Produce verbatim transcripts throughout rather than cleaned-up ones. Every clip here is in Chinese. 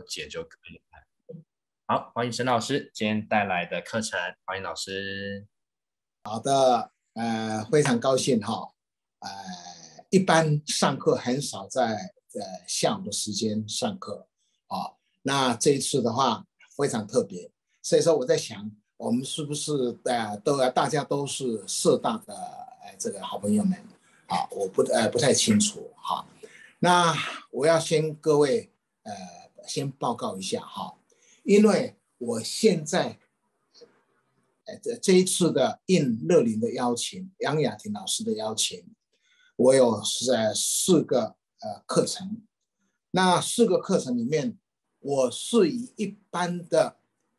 了解就可以了。好，欢迎沈老师今天带来的课程，欢迎老师。 好的，呃，非常高兴哈，呃，一般上课很少在呃下午的时间上课啊，那这一次的话非常特别，所以说我在想，我们是不是呃都大家都是社大的呃这个好朋友们啊？我不呃不太清楚哈。那我要先各位呃先报告一下哈，因为我现在。这这一次的应乐龄的邀请，杨雅婷老师的邀请，我有呃四个呃课程。那四个课程里面，我是以一般的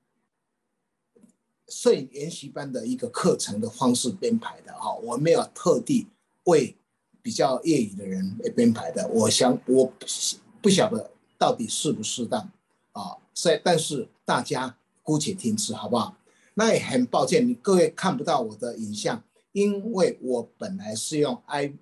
摄影研习班的一个课程的方式编排的哈，我没有特地为比较业余的人编排的。我想我不晓得到底适不适当啊，所以但是大家姑且听之好不好？那也很抱歉，你各位看不到我的影像，因为我本来是用 i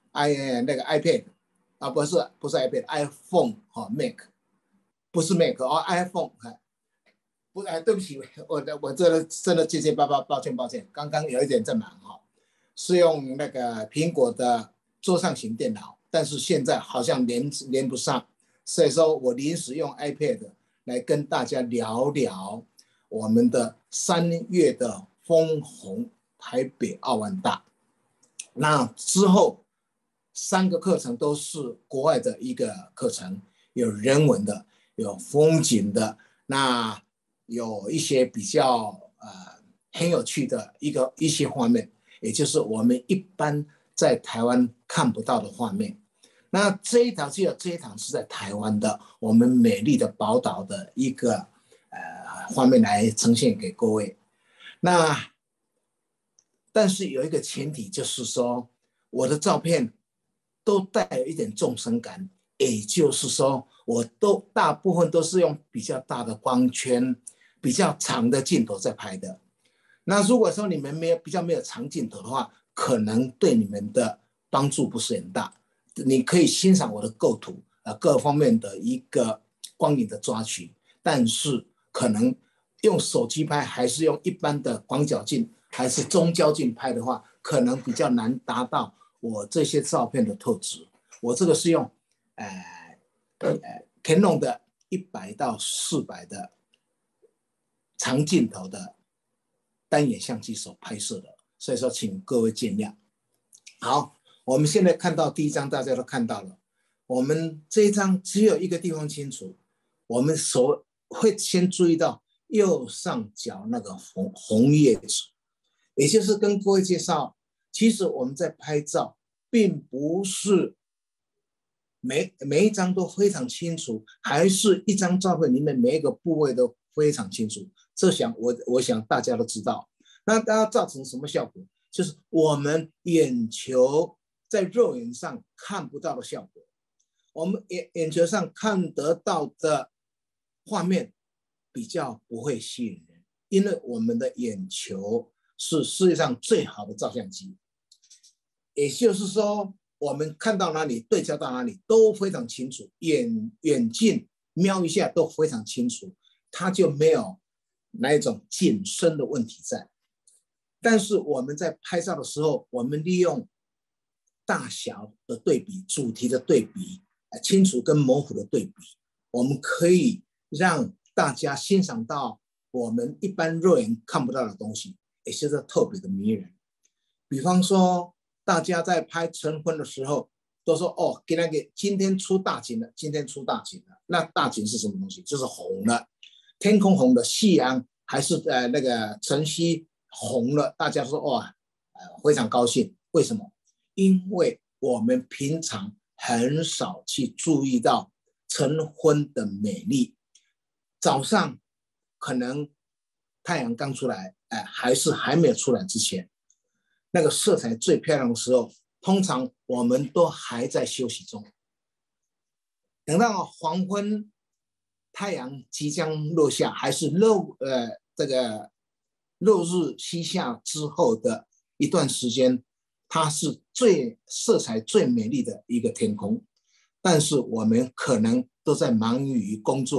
i 那个 iPad 啊，不是不是 iPad，iPhone 哈、哦、Mac， 不是 Mac 哦 iPhone， 不哎对不起，我的我这个真的结结巴巴，抱歉抱歉，刚刚有一点在忙哈、哦，是用那个苹果的桌上型电脑，但是现在好像连连不上，所以说我临时用 iPad 来跟大家聊聊。我们的三月的枫红台北奥万大，那之后三个课程都是国外的一个课程，有人文的，有风景的，那有一些比较呃很有趣的一个一些画面，也就是我们一般在台湾看不到的画面。那这一堂只有这一堂是在台湾的，我们美丽的宝岛的一个。呃，画面来呈现给各位。那但是有一个前提，就是说我的照片都带有一点纵深感，也就是说，我都大部分都是用比较大的光圈、比较长的镜头在拍的。那如果说你们没有比较没有长镜头的话，可能对你们的帮助不是很大。你可以欣赏我的构图，呃，各方面的一个光影的抓取，但是。可能用手机拍还是用一般的广角镜还是中焦镜拍的话，可能比较难达到我这些照片的特质。我这个是用呃呃 Canon 的一百到四百的长镜头的单眼相机手拍摄的，所以说请各位见谅。好，我们现在看到第一张，大家都看到了。我们这一张只有一个地方清楚，我们手。会先注意到右上角那个红红叶子，也就是跟各位介绍，其实我们在拍照，并不是每每一张都非常清楚，还是一张照片里面每一个部位都非常清楚。这想我我想大家都知道，那它造成什么效果？就是我们眼球在肉眼上看不到的效果，我们眼眼球上看得到的。画面比较不会吸引人，因为我们的眼球是世界上最好的照相机，也就是说，我们看到哪里对焦到哪里都非常清楚，眼远近瞄一下都非常清楚，它就没有那一种景深的问题在。但是我们在拍照的时候，我们利用大小的对比、主题的对比、清楚跟模糊的对比，我们可以。让大家欣赏到我们一般肉眼看不到的东西，也就是特别的迷人。比方说，大家在拍晨昏的时候，都说哦，给那个今天出大景了，今天出大景了。那大景是什么东西？就是红了，天空红的，夕阳还是呃那个晨曦红了，大家说哇、呃，非常高兴。为什么？因为我们平常很少去注意到晨昏的美丽。早上可能太阳刚出来，哎，还是还没有出来之前，那个色彩最漂亮的时候，通常我们都还在休息中。等到黄昏，太阳即将落下，还是落呃这个落日西下之后的一段时间，它是最色彩最美丽的一个天空。但是我们可能都在忙于工作。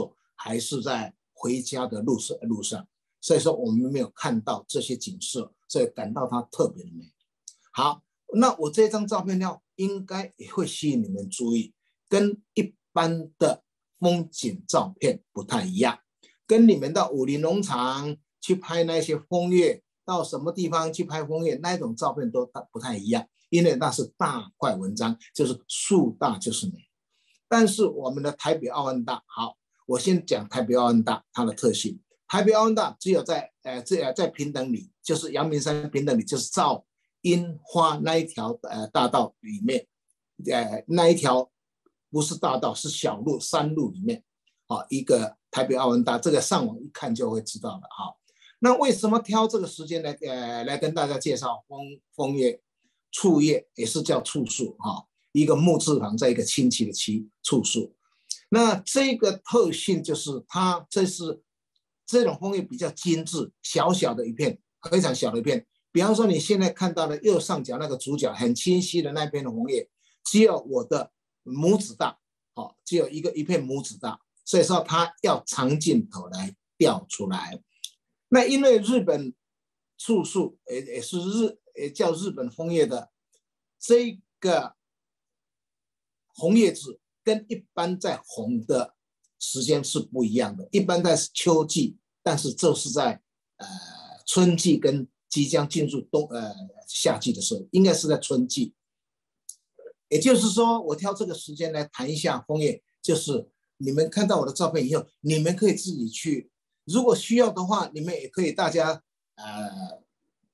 还是在回家的路上路上，所以说我们没有看到这些景色，所以感到它特别的美。好，那我这张照片呢，应该也会吸引你们注意，跟一般的风景照片不太一样，跟你们到武林农场去拍那些枫叶，到什么地方去拍枫叶，那种照片都不太一样，因为那是大块文章，就是树大就是美。但是我们的台北奥恩大，好，我先讲台北奥恩大它的特性。台北奥恩大只有在呃在在平等里，就是阳明山平等里，就是照樱花那一条呃大道里面，呃那一条不是大道，是小路山路里面，好，一个台北奥恩大，这个上网一看就会知道了。好，那为什么挑这个时间来呃来跟大家介绍枫枫叶、醋叶，也是叫醋树哈，一个木字旁在一个亲戚的戚，醋树。那这个特性就是它这是这种枫叶比较精致，小小的一片，非常小的一片。比方说你现在看到的右上角那个主角很清晰的那片的枫叶，只有我的拇指大，哦，只有一个一片拇指大，所以说它要长镜头来调出来。那因为日本醋树也也是日也叫日本枫叶的这个红叶子跟一般在红的时间是不一样的，一般在秋季，但是这是在呃春季跟即将进入冬呃夏季的时候，应该是在春季。也就是说，我挑这个时间来谈一下枫叶，就是你们看到我的照片以后，你们可以自己去，如果需要的话，你们也可以大家呃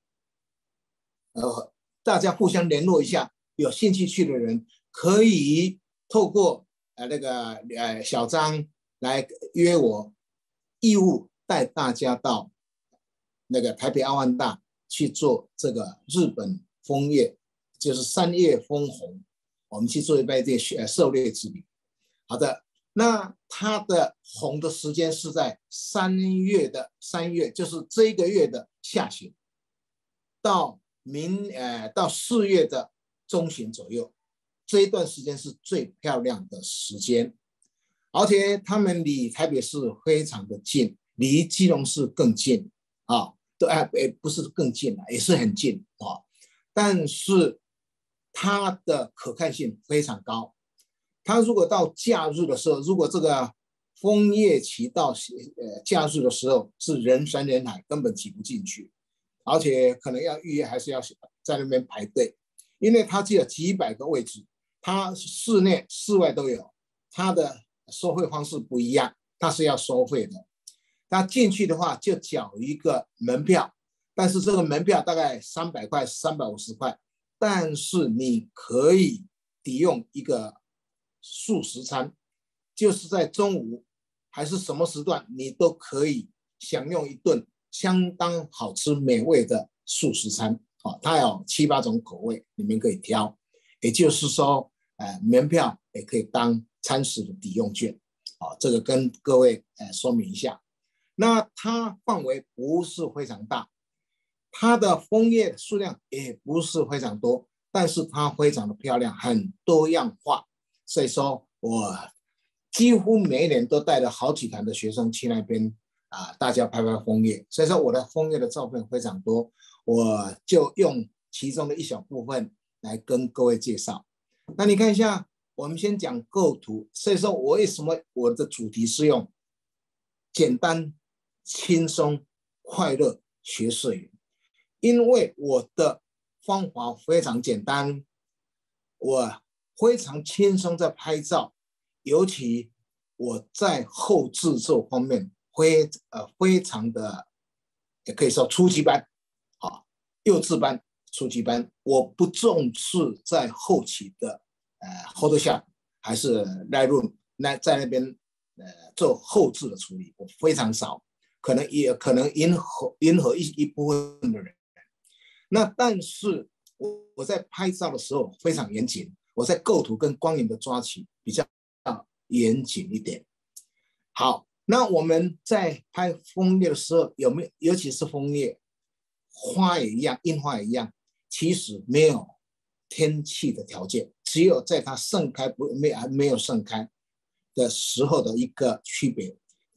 呃大家互相联络一下，有兴趣去的人可以透过呃那个呃小张来约我，义务带大家到那个台北奥安大去做这个日本枫叶，就是三叶枫红。我们去做一杯这个狩猎之旅。好的，那它的红的时间是在三月的三月，就是这一个月的下旬，到明呃到四月的中旬左右，这一段时间是最漂亮的时间。而且他们离台北市非常的近，离基隆市更近啊，对，哎，不是更近了，也是很近啊，但是它的可看性非常高。它如果到假日的时候，如果这个枫叶期到呃假日的时候，是人山人海，根本挤不进去，而且可能要预约，还是要在那边排队，因为它只有几百个位置，它室内室外都有，它的收费方式不一样，它是要收费的。它进去的话就缴一个门票，但是这个门票大概三百块、三百五十块。但是你可以抵用一个素食餐，就是在中午还是什么时段，你都可以享用一顿相当好吃美味的素食餐。哦，它有七八种口味，你们可以挑。也就是说，呃，门票也可以当餐食的抵用券。哦，这个跟各位呃说明一下。那它范围不是非常大。它的枫叶数量也不是非常多，但是它非常的漂亮，很多样化。所以说我几乎每一年都带了好几团的学生去那边啊，大家拍拍枫叶。所以说我的枫叶的照片非常多，我就用其中的一小部分来跟各位介绍。那你看一下，我们先讲构图。所以说我为什么我的主题是用简单、轻松、快乐学摄影？因为我的方法非常简单，我非常轻松在拍照，尤其我在后制作方面非呃非常的，也可以说初级班，啊，幼稚班、初级班，我不重视在后期的呃 Photoshop 还是 Lightroom 那在那边呃做后制的处理，我非常少，可能也可能迎合迎合一一部分的人。那但是我我在拍照的时候非常严谨，我在构图跟光影的抓取比较严谨一点。好，那我们在拍枫叶的时候，有没有，尤其是枫叶，花也一样，樱花也一样，其实没有天气的条件，只有在它盛开不没没有盛开的时候的一个区别。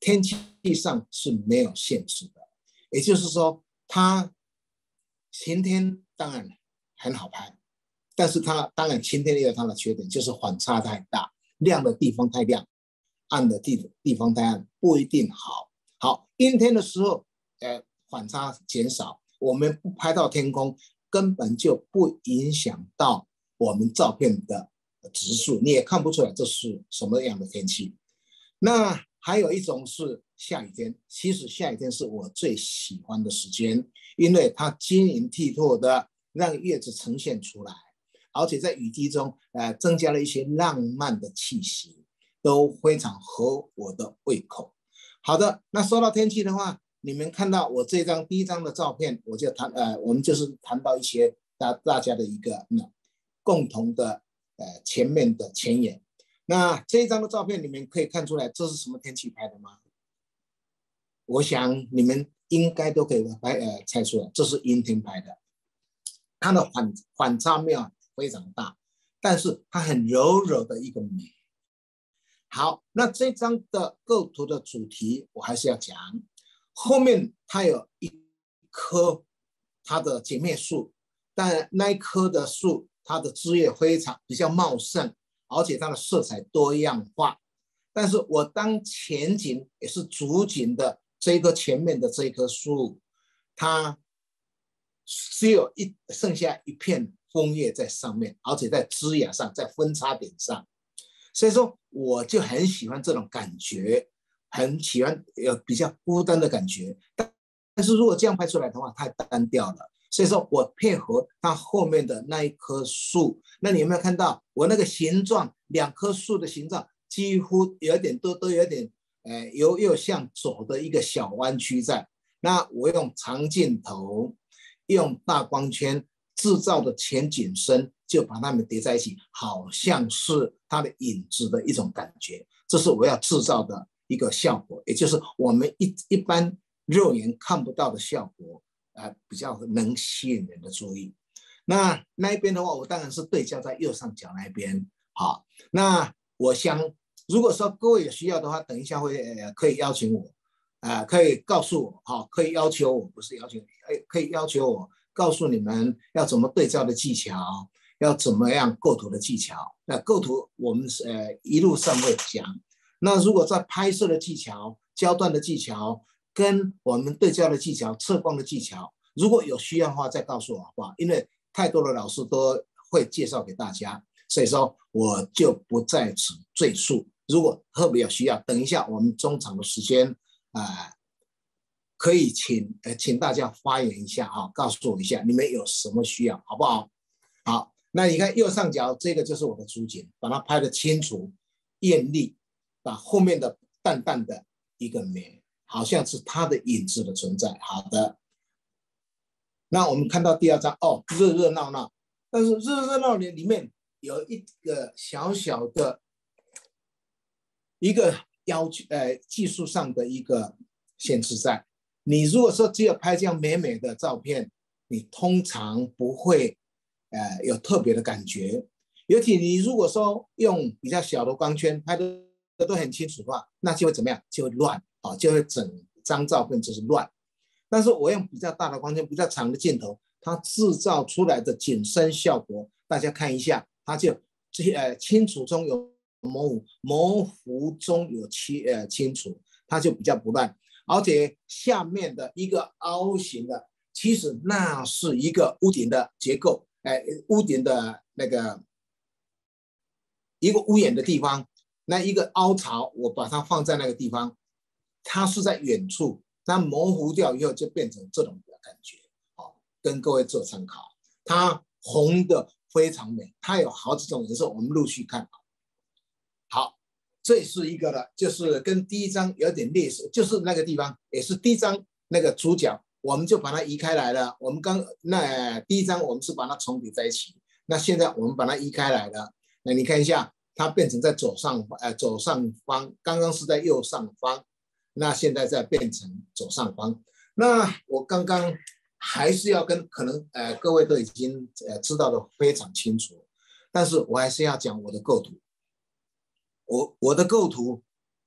天气上是没有限制的，也就是说，它晴天当然很好拍，但是它当然晴天也有它的缺点，就是反差太大，亮的地方太亮，暗的地地方太暗，不一定好。好，阴天的时候，呃，反差减少，我们不拍到天空，根本就不影响到我们照片的质素，你也看不出来这是什么样的天气。那还有一种是下雨天，其实下雨天是我最喜欢的时间，因为它晶莹剔透的让叶子呈现出来，而且在雨滴中，呃，增加了一些浪漫的气息，都非常合我的胃口。好的，那说到天气的话，你们看到我这张第一张的照片，我就谈呃，我们就是谈到一些大大家的一个嗯共同的呃前面的前言。那这一张的照片，你们可以看出来这是什么天气拍的吗？我想你们应该都可以拍呃猜出来，这是阴天拍的，它的反反差面非常大，但是它很柔柔的一个美。好，那这张的构图的主题我还是要讲，后面它有一棵它的姐妹树，但那一棵的树它的枝叶非常比较茂盛，而且它的色彩多样化。但是我当前景也是主景的这一棵前面的这一棵树，它只有一剩下一片枫叶在上面，而且在枝桠上，在分叉点上。所以说，我就很喜欢这种感觉，很喜欢有比较孤单的感觉。但但是如果这样拍出来的话，太单调了。所以说我配合它后面的那一棵树，那你有没有看到我那个形状？两棵树的形状几乎有点都都有点，呃，有有向左的一个小弯曲在。那我用长镜头，用大光圈制造的前景深，就把它们叠在一起，好像是它的影子的一种感觉。这是我要制造的一个效果，也就是我们一一般肉眼看不到的效果，呃，比较能吸引人的注意。那那一边的话，我当然是对焦在右上角那一边。好，那我想，如果说各位有需要的话，等一下会、呃、可以邀请我，啊、呃，可以告诉我，好、哦，可以要求我，不是要求，可以要求我告诉你们要怎么对焦的技巧，要怎么样构图的技巧。那构图我们是呃一路上会讲。那如果在拍摄的技巧、焦段的技巧，跟我们对焦的技巧、测光的技巧，如果有需要的话，再告诉我好不好？因为太多的老师都会介绍给大家，所以说我就不在此赘述。如果特别有需要，等一下我们中场的时间啊、呃，可以请呃请大家发言一下啊，告诉我一下你们有什么需要，好不好？好，那你看右上角这个就是我的主景，把它拍得清楚、艳丽，把后面的淡淡的一个美，好像是它的影子的存在。好的，那我们看到第二张哦，热热闹闹，但是热热闹闹里面有一个小小的一个要求，呃，技术上的一个限制在。你如果说只有拍这样美美的照片，你通常不会，呃，有特别的感觉。尤其你如果说用比较小的光圈拍的都很清楚的话，那就会怎么样？就会乱啊，就会整张照片就是乱。但是我用比较大的光圈、比较长的镜头，它制造出来的景深效果，大家看一下，它就呃清楚中有模糊，模糊中有清呃清楚，它就比较不乱。而且下面的一个凹形的，其实那是一个屋顶的结构，哎、呃，屋顶的那个一个屋檐的地方，那一个凹槽，我把它放在那个地方，它是在远处。它模糊掉以后就变成这种感觉，哦，跟各位做参考。它红的非常美，它有好几种颜色，我们陆续看。好，这是一个了，就是跟第一张有点类似，就是那个地方也是第一张那个主角，我们就把它移开来了。我们刚那第一张我们是把它重叠在一起，那现在我们把它移开来了。那你看一下，它变成在左上呃左上方，刚刚是在右上方。那现在再变成左上方。那我刚刚还是要跟可能呃各位都已经呃知道的非常清楚，但是我还是要讲我的构图。我我的构图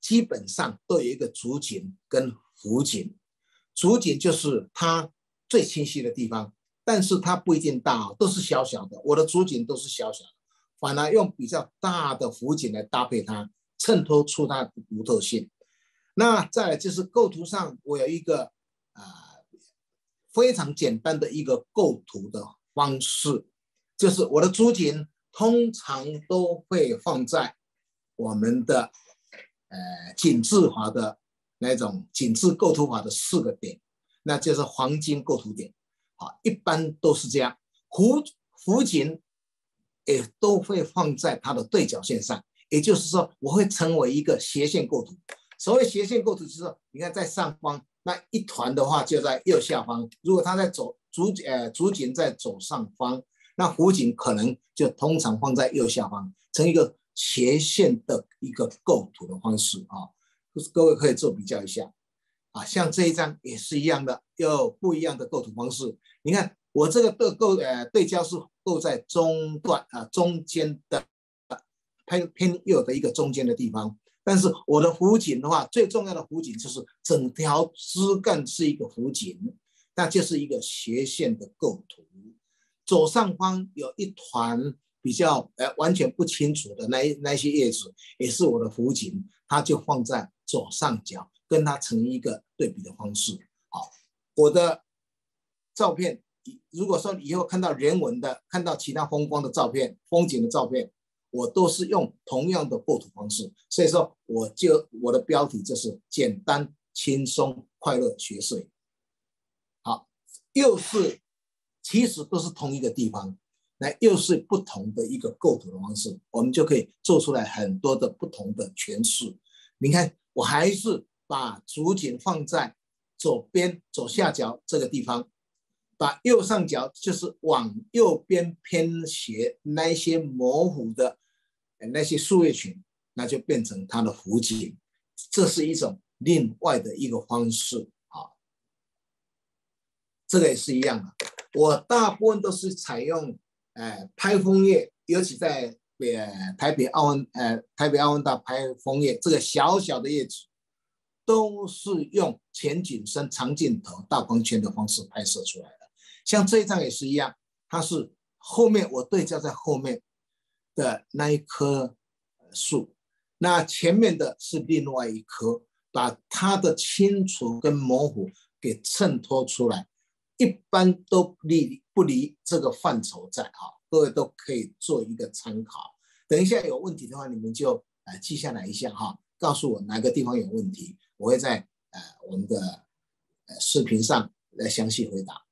基本上都有一个主景跟辅景。主景就是它最清晰的地方，但是它不一定大，都是小小的。我的主景都是小小的，反而用比较大的辅景来搭配它，衬托出它的独特性。那再来就是构图上，我有一个啊、呃、非常简单的一个构图的方式，就是我的主景通常都会放在我们的呃紧致法的那种紧致构图法的四个点，那就是黄金构图点。好，一般都是这样。辅辅景也都会放在它的对角线上，也就是说，我会成为一个斜线构图。所谓斜线构图，就是说，你看在上方那一团的话，就在右下方。如果它在走主呃主景在左上方，那辅景可能就通常放在右下方，成一个斜线的一个构图的方式啊。各位可以做比较一下啊，像这一张也是一样的，有不一样的构图方式。你看我这个对构呃对焦是构在中段啊中间的偏偏右的一个中间的地方。但是我的辅景的话，最重要的辅景就是整条枝干是一个辅景，那就是一个斜线的构图。左上方有一团比较呃完全不清楚的那那些叶子，也是我的辅景，它就放在左上角，跟它成一个对比的方式。好，我的照片，如果说以后看到人文的，看到其他风光的照片、风景的照片，我都是用同样的构图方式，所以说我就我的标题就是简单、轻松、快乐学摄影。好，又是其实都是同一个地方，那又是不同的一个构图的方式，我们就可以做出来很多的不同的诠释。你看，我还是把主景放在左边左下角这个地方，把右上角就是往右边偏斜那一些模糊的那些树叶群，那就变成它的辅景，这是一种另外的一个方式啊。这个也是一样的，我大部分都是采用呃拍枫叶，尤其在呃台北奥运呃台北奥运大拍枫叶，这个小小的叶子都是用前景深长镜头大光圈的方式拍摄出来的。像这一张也是一样，它是后面我对焦在后面的那一棵树，那前面的是另外一棵，把它的清楚跟模糊给衬托出来，一般都离不离这个范畴在啊，各位都可以做一个参考。等一下有问题的话，你们就呃记下来一下哈，告诉我哪个地方有问题，我会在呃我们的呃视频上来详细回答。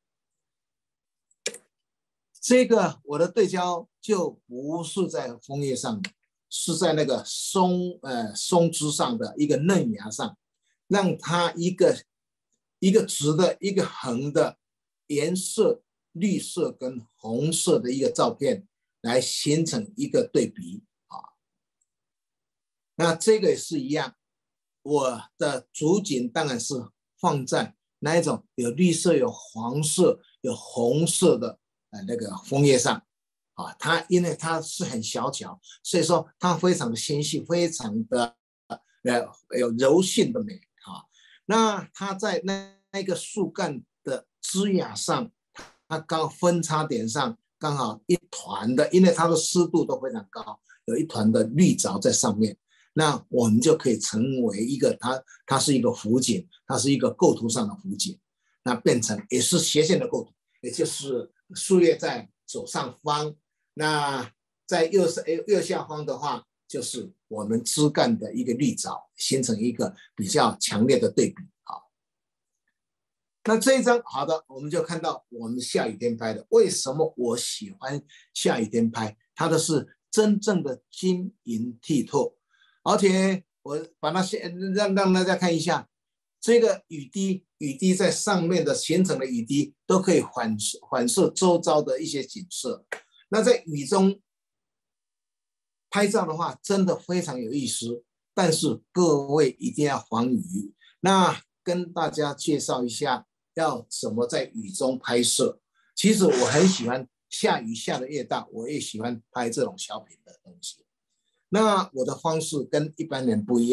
这个我的对焦就不是在枫叶上的，是在那个松呃松枝上的一个嫩芽上，让它一个一个直的，一个横的颜色绿色跟红色的一个照片来形成一个对比啊。那这个也是一样，我的主景当然是放在那一种有绿色、有黄色、有红色的。呃，那个枫叶上，啊，它因为它是很小巧，所以说它非常的纤细，非常的呃有柔性的美啊。那它在那那个树干的枝桠上，它刚分叉点上刚好一团的，因为它的湿度都非常高，有一团的绿藻在上面，那我们就可以成为一个它它是一个辅景，它是一个构图上的辅景，那变成也是斜线的构图，也就是树叶在左上方，那在右上右下方的话，就是我们枝干的一个绿藻，形成一个比较强烈的对比。好，那这一张好的，我们就看到我们下雨天拍的。为什么我喜欢下雨天拍？它的是真正的晶莹剔透，而且我把它先让让大家看一下。这个雨滴，雨滴在上面的形成的雨滴都可以反反射周遭的一些景色。那在雨中拍照的话，真的非常有意思。但是各位一定要防雨。那跟大家介绍一下，要怎么在雨中拍摄。其实我很喜欢下雨下的越大，我也喜欢拍这种小品的东西。那我的方式跟一般人不一样。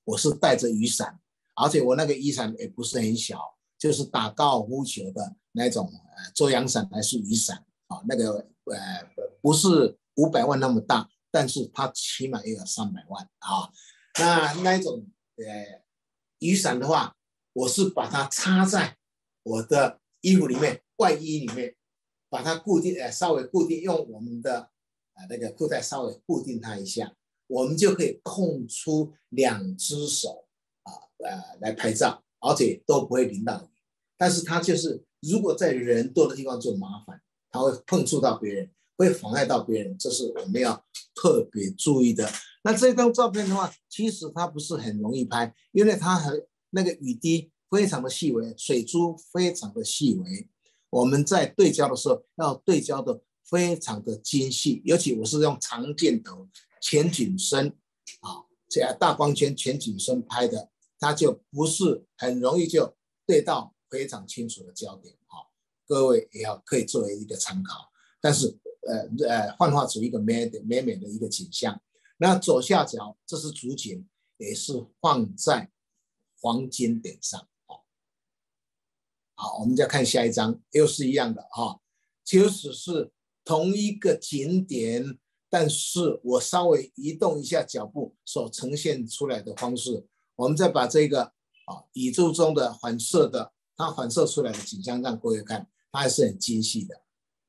我是带着雨伞，而且我那个雨伞也不是很小，就是打高尔夫球的那种呃遮阳伞还是雨伞啊，那个呃不是五百万那么大，但是它起码也有三百万啊。那那一种呃雨伞的话，我是把它插在我的衣服里面、外衣里面，把它固定，呃，稍微固定，用我们的呃那个裤带稍微固定它一下，我们就可以空出两只手啊，呃，来拍照，而且都不会淋到雨。但是它就是如果在人多的地方就麻烦，它会碰触到别人，会妨碍到别人，这是我们要特别注意的。那这张照片的话，其实它不是很容易拍，因为它很那个雨滴非常的细微，水珠非常的细微。我们在对焦的时候要对焦的非常的精细，尤其我是用长镜头、全景深啊，这样大光圈、全景深拍的，它就不是很容易就对到非常清楚的焦点啊。各位也要可以作为一个参考，但是呃呃，幻化出一个美美美的一个景象。那左下角这是主景，也是放在黄金点上。好，我们再看下一张，又是一样的哈，即使是同一个景点，但是我稍微移动一下脚步所呈现出来的方式，我们再把这个啊宇宙中的反射的，它反射出来的景象让各位看，它还是很精细的。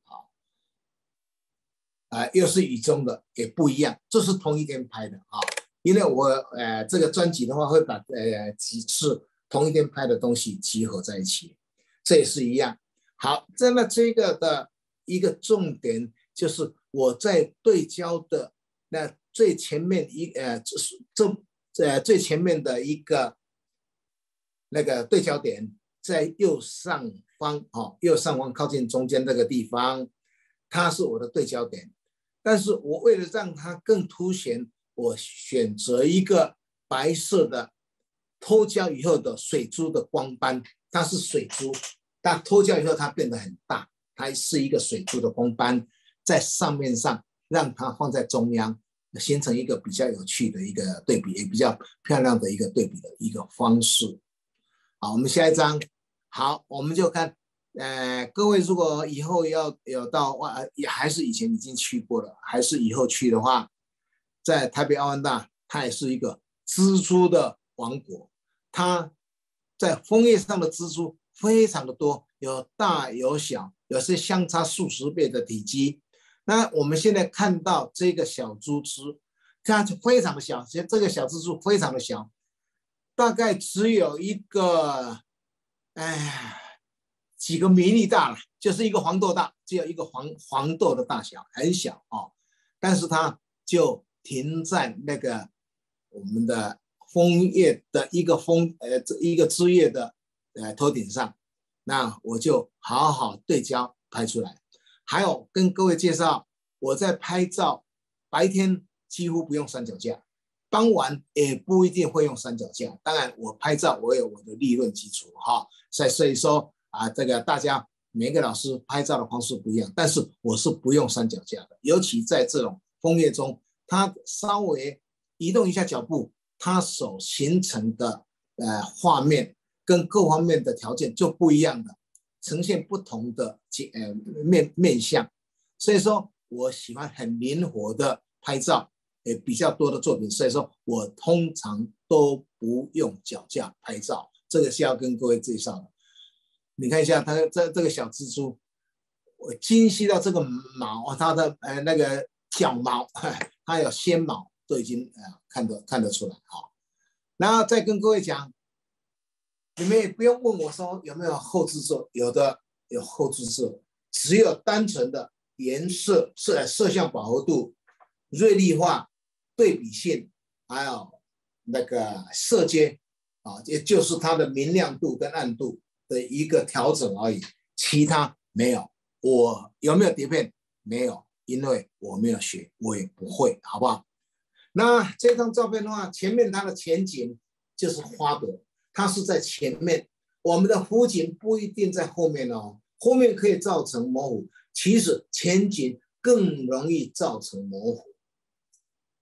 啊、呃，又是雨中的，也不一样，这是同一天拍的啊。因为我呃这个专辑的话，会把呃几次同一天拍的东西集合在一起，这也是一样。好，这么这个的一个重点就是我在对焦的那最前面一呃这这呃最前面的一个那个对焦点在右上方哦，右上方靠近中间这个地方，它是我的对焦点。但是我为了让它更凸显，我选择一个白色的脱焦以后的水珠的光斑，它是水珠，但脱焦以后它变得很大，它是一个水珠的光斑，在上面上让它放在中央，形成一个比较有趣的一个对比，也比较漂亮的一个对比的一个方式。好，我们下一张，好，我们就看。呃，各位如果以后要有到外，也还是以前已经去过了，还是以后去的话，在台北奥万大，它也是一个蜘蛛的王国。它在枫叶上的蜘蛛非常的多，有大有小，有些相差数十倍的体积。那我们现在看到这个小蛛丝，它就非常的小，其实这个小蜘蛛非常的小，大概只有一个，哎。几个迷你大了，就是一个黄豆大，只有一个黄黄豆的大小，很小哦。但是它就停在那个我们的枫叶的一个枫呃一个枝叶的呃头顶上，那我就好好对焦拍出来。还有跟各位介绍，我在拍照，白天几乎不用三脚架，傍晚也不一定会用三脚架。当然，我拍照我有我的理论基础哈，所以说。啊，这个大家每个老师拍照的方式不一样，但是我是不用三脚架的，尤其在这种枫叶中，它稍微移动一下脚步，它所形成的呃画面跟各方面的条件就不一样的，呈现不同的呃面面相，所以说我喜欢很灵活的拍照，也比较多的作品，所以说我通常都不用脚架拍照，这个是要跟各位介绍的。你看一下它这这个小蜘蛛，我精细到这个毛，它的呃那个脚毛，它有纤毛，都已经呃看得看得出来哈、哦。然后再跟各位讲，你们也不用问我说有没有后制作，有的有后制作，只有单纯的颜色、色色相饱和度、锐利化、对比性，还有那个色阶啊，也就是它的明亮度跟暗度的一个调整而已，其他没有。我有没有碟片？没有，因为我没有学，我也不会，好不好？那这张照片的话，前面它的前景就是花朵，它是在前面，我们的湖景不一定在后面哦，后面可以造成模糊，其实前景更容易造成模糊。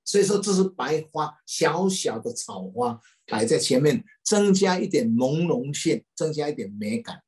所以说这是白花，小小的草花摆在前面，增加一点朦胧性，增加一点美感。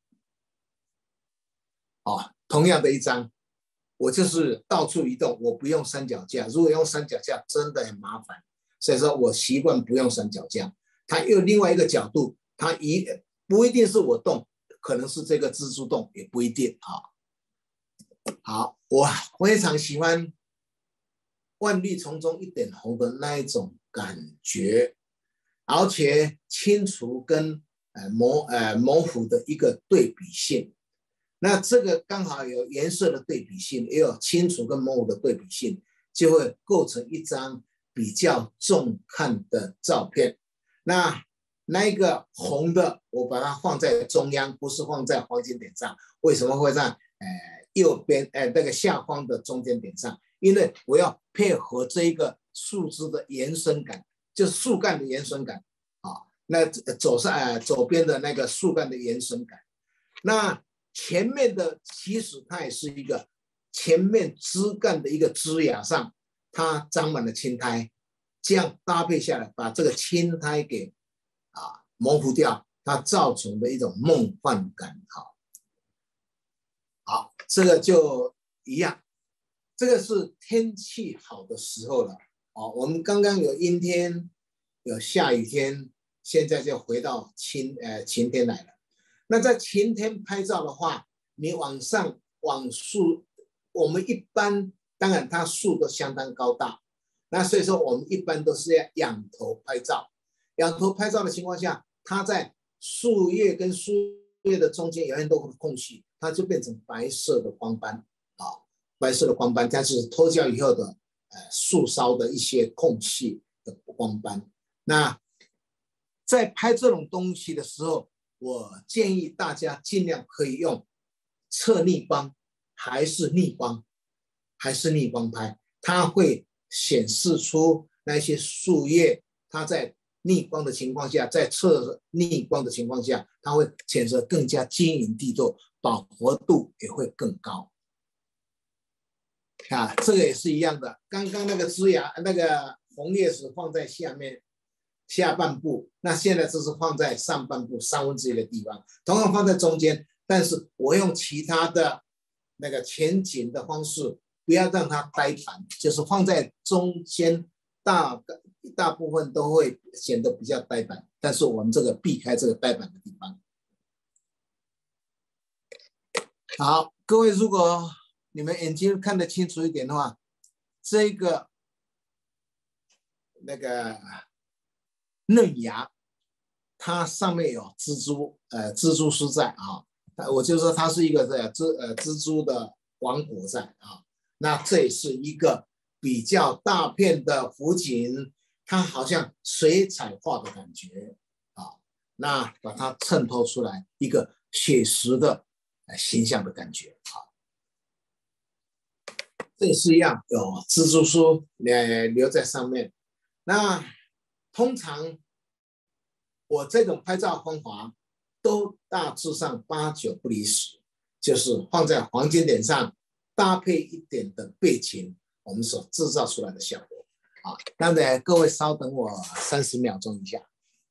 哦，同样的一张，我就是到处移动，我不用三脚架。如果用三脚架，真的很麻烦，所以说我习惯不用三脚架。它有另外一个角度，它一不一定是我动，可能是这个蜘蛛动，也不一定啊。好，我非常喜欢万绿丛中一点红的那一种感觉，而且清楚跟呃模呃模糊的一个对比性。那这个刚好有颜色的对比性，也有清楚跟模糊的对比性，就会构成一张比较重看的照片。那那一个红的，我把它放在中央，不是放在黄金点上。为什么会在呃右边呃那个下方的中间点上？因为我要配合这一个树枝的延伸感，就是树干的延伸感啊。那左上呃左边的那个树干的延伸感，那前面的其实它也是一个前面枝干的一个枝芽上，它长满了青苔，这样搭配下来，把这个青苔给啊模糊掉，它造成的一种梦幻感。好，好，这个就一样，这个是天气好的时候了。哦，我们刚刚有阴天，有下雨天，现在就回到晴呃晴天来了。那在晴天拍照的话，你往上往树，我们一般当然它树都相当高大，那所以说我们一般都是要仰头拍照。仰头拍照的情况下，它在树叶跟树叶的中间有很多空隙，它就变成白色的光斑啊，白色的光斑，它是脱胶以后的呃树梢的一些空隙的光斑。那在拍这种东西的时候，我建议大家尽量可以用侧逆光，还是逆光，还是逆光拍，它会显示出那些树叶，它在逆光的情况下，在侧逆光的情况下，它会显得更加晶莹剔透，饱和度也会更高。啊，这个也是一样的，刚刚那个枝芽，那个红叶是放在下面。下半部，那现在这是放在上半部三分之一的地方，同样放在中间，但是我用其他的那个前景的方式，不要让它呆板，就是放在中间，大大部分都会显得比较呆板，但是我们这个避开这个呆板的地方。好，各位，如果你们眼睛看得清楚一点的话，这个那个。嫩芽，它上面有蜘蛛，呃，蜘蛛丝在啊，我就说它是一个这蜘呃蜘蛛的王国在啊。那这也是一个比较大片的湖景，它好像水彩画的感觉啊。那把它衬托出来一个写实的呃形象的感觉啊。这也是一样，有蜘蛛丝呃留在上面。那通常我这种拍照方法都大致上八九不离十，就是放在黄金点上，搭配一点的背景，我们所制造出来的效果。啊，那么各位稍等我三十秒钟一下。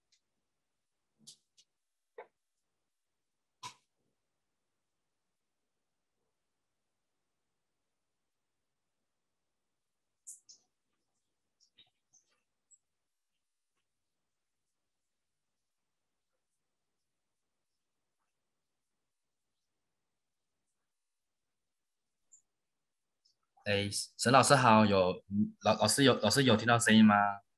哎，沈老师好，有老老师有老师有听到声音吗？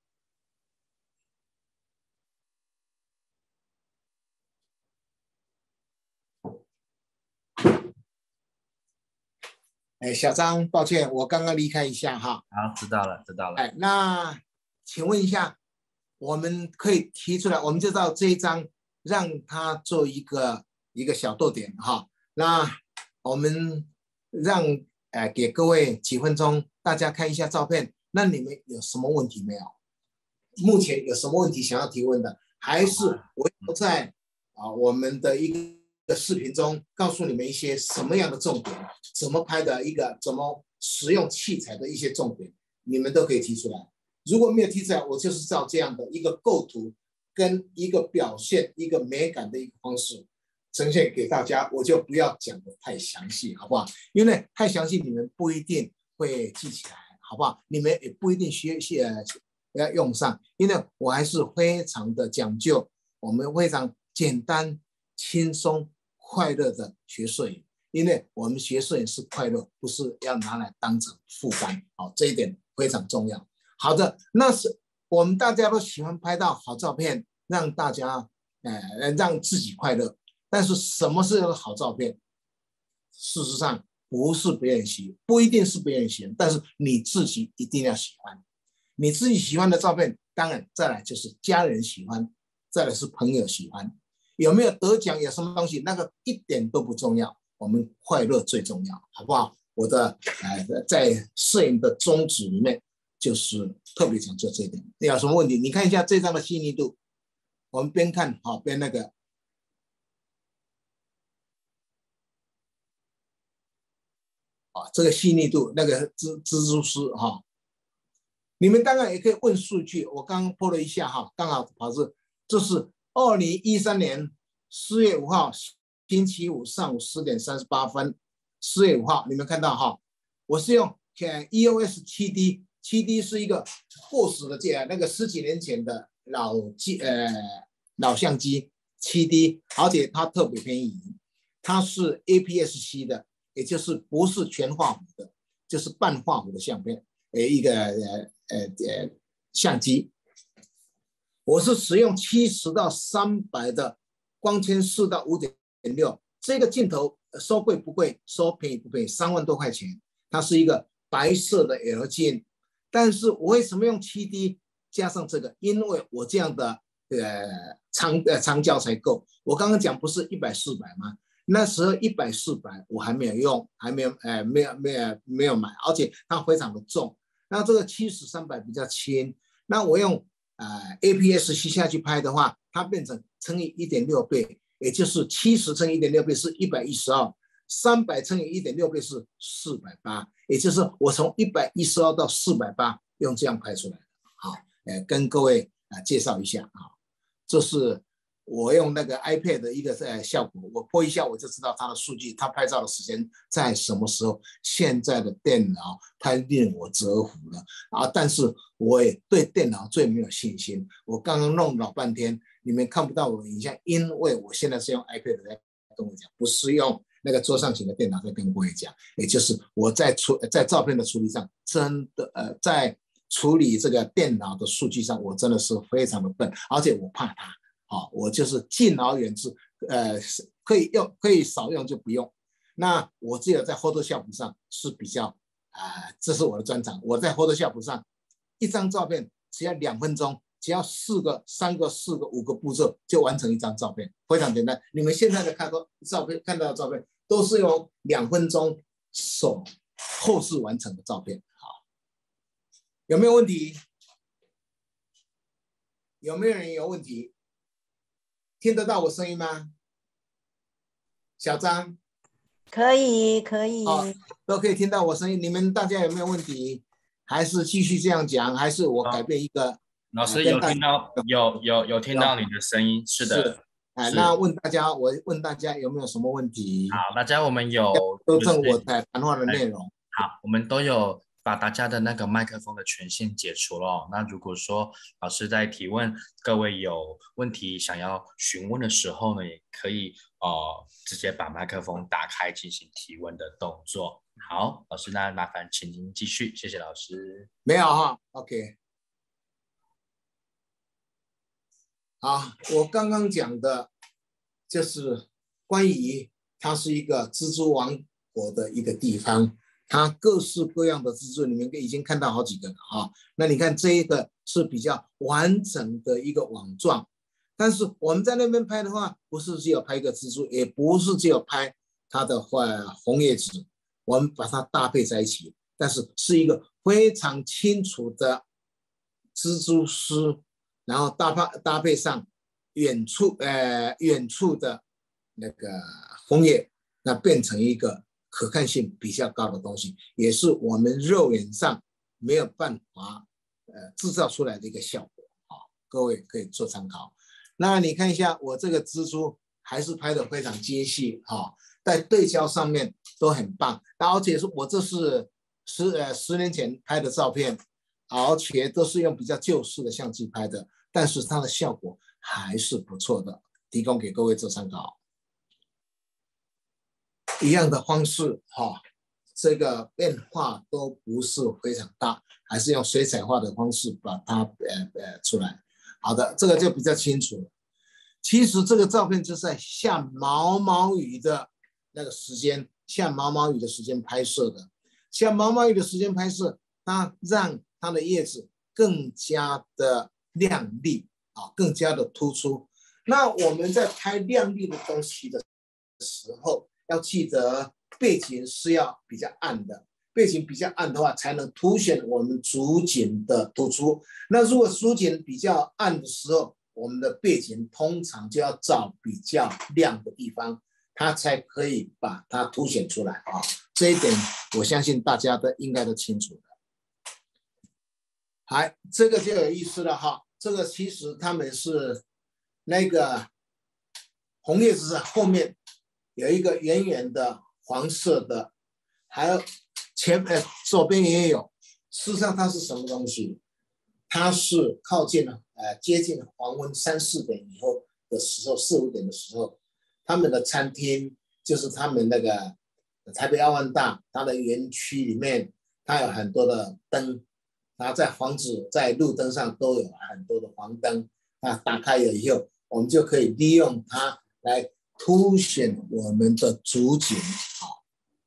哎，小张，抱歉，我刚刚离开一下哈。 好，知道了，知道了。 哎，那请问一下，我们可以提出来，我们就到这一张，让它做一个一个小逗点哈。那我们让呃给各位几分钟，大家看一下照片。那你们有什么问题没有？目前有什么问题想要提问的？还是我要在啊我们的一个视频中告诉你们一些什么样的重点，怎么拍的一个，怎么使用器材的一些重点，你们都可以提出来。 如果没有提出来，我就是照这样的一个构图跟一个表现、一个美感的一个方式呈现给大家，我就不要讲的太详细，好不好？因为太详细你们不一定会记起来，好不好？你们也不一定学习要用上，因为我还是非常的讲究，我们非常简单、轻松、快乐的学摄影。因为我们学摄影是快乐，不是要拿来当成负担，好，这一点非常重要。好的，那是我们大家都喜欢拍到好照片，让大家呃让自己快乐。但是什么是好照片？事实上不是别人喜，不一定是别人喜欢，但是你自己一定要喜欢。你自己喜欢的照片，当然再来就是家人喜欢，再来是朋友喜欢。有没有得奖，有什么东西，那个一点都不重要。我们快乐最重要，好不好？我的呃，在摄影的宗旨里面，就是特别讲究这一点。有什么问题？你看一下这张的细腻度，我们边看好边那个。啊，这个细腻度，那个蜘蜘蛛丝哈，你们当然也可以问数据。我刚刚拨了一下哈，刚好跑是，这是二零一三年四月五号。星期五上午十点三十八分，四月五号，你们看到哈，我是用 E O S 七 D， 七 D 是一个过时的机，那个十几年前的老机呃老相机 七 D， 而且它特别便宜，它是 A P S C 的，也就是不是全画幅的，就是半画幅的相片，呃一个呃呃呃相机。我是使用七十到三百的光圈四到五点六，这个镜头收贵不贵，收便宜不便宜，三万多块钱。它是一个白色的 L 镜，但是我为什么用 七 D 加上这个？因为我这样的呃长呃长焦才够。我刚刚讲不是一百四百吗？那时候一百四百我还没有用，还没有呃没有没有没有买，而且它非常的重。那这个七十三百比较轻，那我用呃 A P S C 下去拍的话，它变成乘以一点六倍。也就是七十乘以一点六倍是一百一十二，三百乘以一点六倍是四百八，也就是我从一百一十二到四百八用这样拍出来的。好，呃，跟各位啊介绍一下啊，这是我用那个 iPad 的一个呃效果，我播一下我就知道它的数据，它拍照的时间在什么时候。现在的电脑太令我折服了啊！但是我也对电脑最没有信心，我刚刚弄老半天。你们看不到我的影像，因为我现在是用 iPad 在跟我讲，不是用那个桌上型的电脑在跟各位讲。也就是我在处在照片的处理上，真的呃，在处理这个电脑的数据上，我真的是非常的笨，而且我怕它。好、哦，我就是敬而远之，呃，可以用可以少用就不用。那我只有在 Photoshop 上是比较啊、呃，这是我的专长。我在 Photoshop 上一张照片只要两分钟。只要四个、三个、四个、五个步骤就完成一张照片，非常简单。你们现在的看到照片、看到的照片都是用两分钟手后置完成的照片。好，有没有问题？有没有人有问题？听得到我声音吗？小张， 可以，可以， 哦，都可以听到我声音。你们大家有没有问题？还是继续这样讲？还是我改变一个？ 老师有听到，有有有听到你的声音，是的。 哎，那问大家，我问大家有没有什么问题？ 好，大家我们有纠正我的谈话的内容。 好，我们都有把大家的那个麦克风的权限解除了。那如果说老师在提问，各位有问题想要询问的时候呢，也可以呃直接把麦克风打开进行提问的动作。好，老师，那麻烦请您继续，谢谢老师。 没有哈 ，OK。好，我刚刚讲的，就是关于它是一个蜘蛛王国的一个地方，它各式各样的蜘蛛，你们已经看到好几个了哈。那你看这一个是比较完整的一个网状，但是我们在那边拍的话，不是只有拍一个蜘蛛，也不是只有拍它的红叶子，我们把它搭配在一起，但是是一个非常清楚的蜘蛛丝。然后搭配搭配上远处呃远处的那个红叶，那变成一个可看性比较高的东西，也是我们肉眼上没有办法呃制造出来的一个效果啊，各位可以做参考。那你看一下我这个蜘蛛还是拍得非常精细啊，在对焦上面都很棒。而且是我这是十呃十年前拍的照片，而且都是用比较旧式的相机拍的，但是它的效果还是不错的，提供给各位做参考。一样的方式哈，这个变化都不是非常大，还是用水彩画的方式把它呃呃出来。好的，这个就比较清楚了。其实这个照片就是在下毛毛雨的那个时间，下毛毛雨的时间拍摄的。下毛毛雨的时间拍摄，它让它的叶子更加的亮丽啊，更加的突出。那我们在拍亮丽的东西的时候，要记得背景是要比较暗的，背景比较暗的话，才能凸显我们主景的突出。那如果主景比较暗的时候，我们的背景通常就要找比较亮的地方，它才可以把它凸显出来啊。这一点我相信大家都应该都清楚的。好，这个就有意思了哈。这个其实他们是那个红叶子后面有一个圆圆的黄色的，还有前呃左边也有。事实上它是什么东西？它是靠近了呃接近黄昏三四点以后的时候，四五点的时候，他们的餐厅就是他们那个台北奥万大它的园区里面，它有很多的灯，然后在房子在路灯上都有很多的黄灯，那打开了以后，我们就可以利用它来凸显我们的主景。好，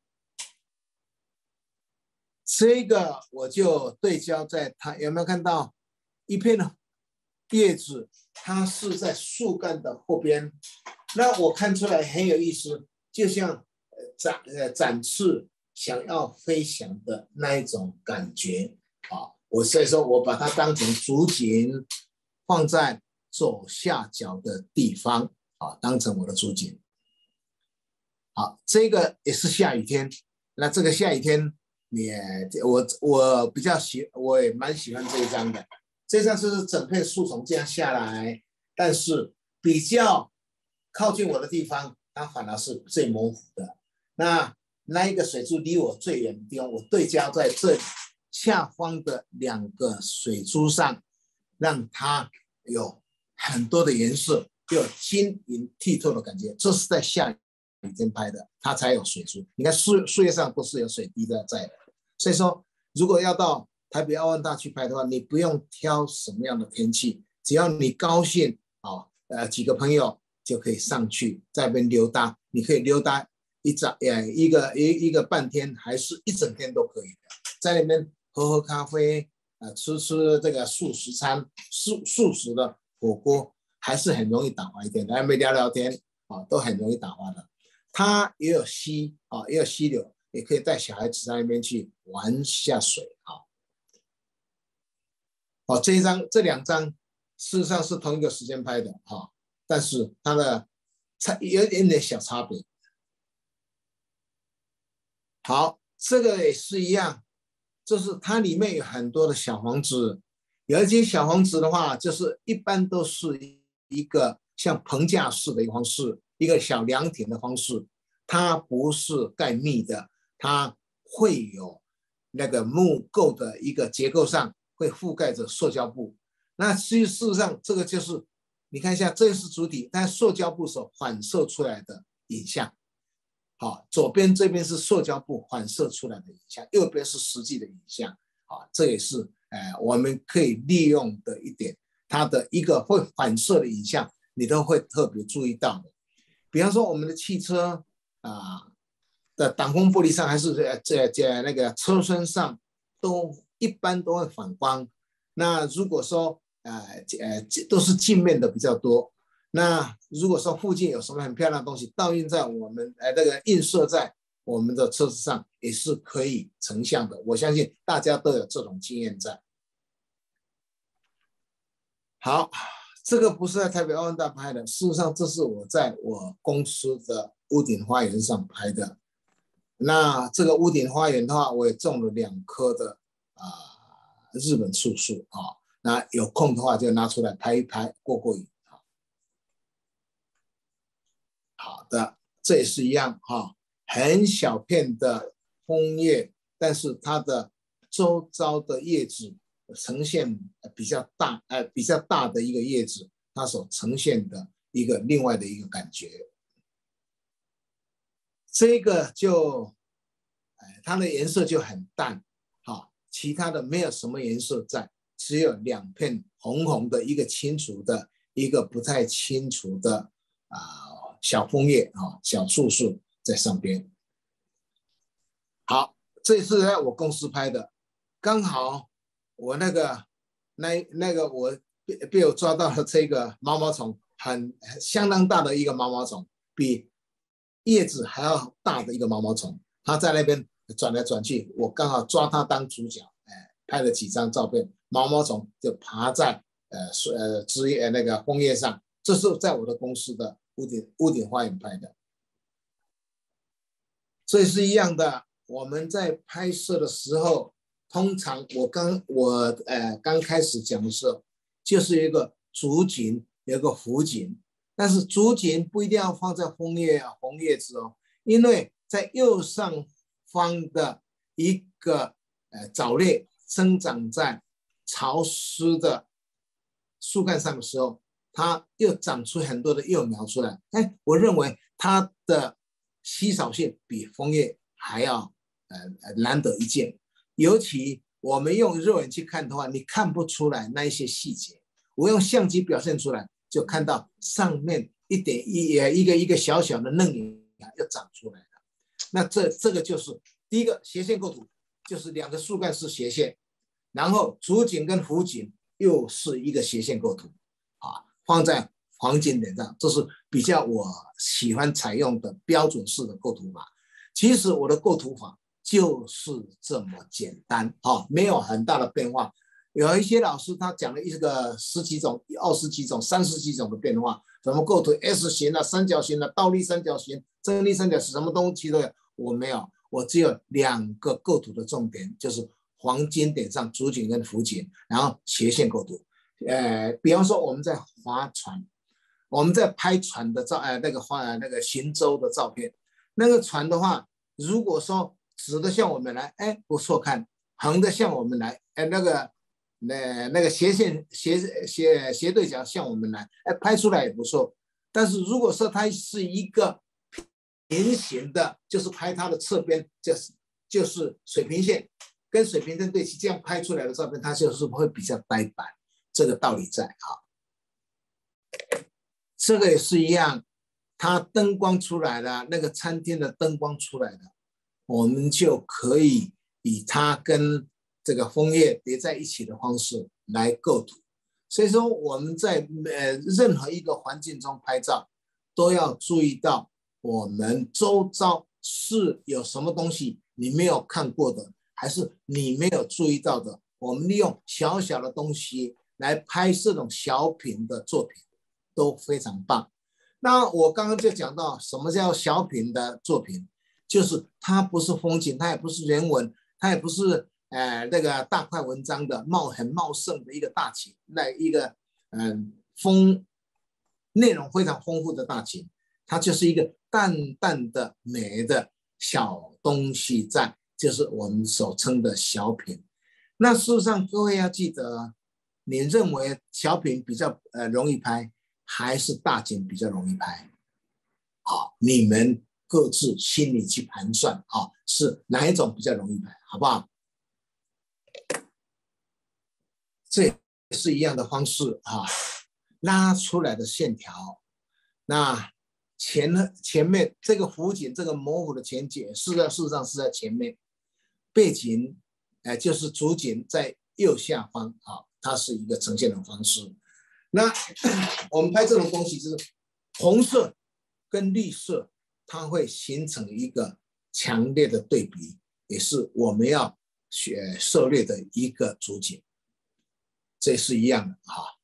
这个我就对焦在它，有没有看到一片叶子？它是在树干的后边。那我看出来很有意思，就像展呃展翅想要飞翔的那一种感觉啊。我所以说我把它当成主景放在左下角的地方啊，当成我的主景。好，这个也是下雨天。那这个下雨天，也我我比较喜，我也蛮喜欢这一张的。这张是整片树丛这样下来，但是比较靠近我的地方，它反而是最模糊的。那那一个水珠离我最远的地方，我对焦在这下方的两个水珠上，让它有很多的颜色，有晶莹剔透的感觉。这是在下雨天拍的，它才有水珠。你看树树叶上都是有水滴的在的。所以说，如果要到台北奥万大去拍的话，你不用挑什么样的天气，只要你高兴啊，呃，几个朋友就可以上去在那边溜达。你可以溜达一早呃一个一一个半天，还是一整天都可以的，在那边喝喝咖啡啊、呃，吃吃这个素食餐，素素食的火锅，还是很容易打滑一点的。在那边聊聊天啊，都很容易打滑的。它也有溪啊，也有溪流，也可以带小孩子在那边去玩下水啊。哦，这一张、这两张事实上是同一个时间拍的哈、哦，但是它的差有一点点小差别。好，这个也是一样，就是它里面有很多的小房子，有一些小房子的话，就是一般都是一个像棚架式的一个方式，一个小凉亭的方式，它不是盖密的，它会有那个木构的一个结构上。会覆盖着塑胶布，那事实上这个就是你看一下，这是主体，但塑胶布所反射出来的影像。好，左边这边是塑胶布反射出来的影像，右边是实际的影像。啊，这也是呃我们可以利用的一点，它的一个会反射的影像，你都会特别注意到的。比方说我们的汽车啊的挡风玻璃上，还是这这那个车身上都。一般都会反光，那如果说呃呃都是镜面的比较多，那如果说附近有什么很漂亮的东西倒映在我们呃那个映射在我们的车子上，也是可以成像的。我相信大家都有这种经验在。好，这个不是在台北奥万大拍的，事实上这是我在我公司的屋顶花园上拍的。那这个屋顶花园的话，我也种了两棵的。啊， 日本素数啊。那有空的话就拿出来拍一拍，过过瘾啊。好的，这也是一样哈，很小片的枫叶，但是它的周遭的叶子呈现比较大，呃，比较大的一个叶子，它所呈现的一个另外的一个感觉。这个就，呃，它的颜色就很淡，哈，其他的没有什么颜色在，只有两片红红的，一个清楚的，一个不太清楚的啊、呃、小枫叶啊，小树树在上边。好，这次在我公司拍的，刚好我那个那那个我被被我抓到了这个毛毛虫，很相当大的一个毛毛虫，比叶子还要大的一个毛毛虫，它在那边转来转去，我刚好抓它当主角，哎，拍了几张照片，毛毛虫就爬在呃呃枝叶那个枫叶上，这是在我的公司的屋顶屋顶花园拍的，所以是一样的。我们在拍摄的时候，通常我刚我呃刚开始讲的时候，就是一个主景，有一个辅景，但是主景不一定要放在枫叶啊红叶子哦，因为在右上方的一个呃藻类生长在潮湿的树干上的时候，它又长出很多的幼苗出来。哎，我认为它的稀少性比枫叶还要呃难得一见，尤其我们用肉眼去看的话，你看不出来那一些细节。我用相机表现出来，就看到上面一点一呃一个一个小小的嫩芽又长出来了。那这这个就是第一个斜线构图，就是两个树干是斜线，然后主景跟辅景又是一个斜线构图啊，放在黄金点上，这是比较我喜欢采用的标准式的构图法。其实我的构图法就是这么简单啊，没有很大的变化。有一些老师他讲了一个十几种、二十几种、三十几种的变化，什么构图 S 型啊、三角形啊、倒立三角形、正立三角形，什么东西都有。我没有，我只有两个构图的重点，就是黄金点上主景跟辅景，然后斜线构图。呃，比方说我们在划船，我们在拍船的照，呃，那个划那个行舟的照片，那个船的话，如果说直的向我们来，哎，不错看；横的向我们来，哎，那个那那个斜线斜斜斜对角向我们来，哎，拍出来也不错。但是如果说它是一个平行的，就是拍它的侧边，就是就是水平线跟水平线对齐，这样拍出来的照片，它就是会比较呆板。这个道理在啊，这个也是一样，它灯光出来了，那个餐厅的灯光出来了，我们就可以以它跟这个枫叶叠在一起的方式来构图。所以说我们在呃任何一个环境中拍照，都要注意到我们周遭是有什么东西你没有看过的，还是你没有注意到的。我们利用小小的东西来拍摄这种小品的作品，都非常棒。那我刚刚就讲到什么叫小品的作品，就是它不是风景，它也不是人文，它也不是呃那个大块文章的茂很茂盛的一个大景，那一个嗯丰内容非常丰富的大景，它就是一个淡淡的美的小东西在，就是我们所称的小品。那事实上各位要记得，你认为小品比较呃容易拍，还是大景比较容易拍？好，你们各自心里去盘算啊，是哪一种比较容易拍，好不好？这也是一样的方式啊，拉出来的线条，那前前面这个辅景，这个模糊的前景，事实事实上是在前面，背景，呃，就是主景在右下方啊，它是一个呈现的方式。那我们拍这种东西，就是红色跟绿色，它会形成一个强烈的对比，也是我们要学涉猎的一个主景。这是一样的啊，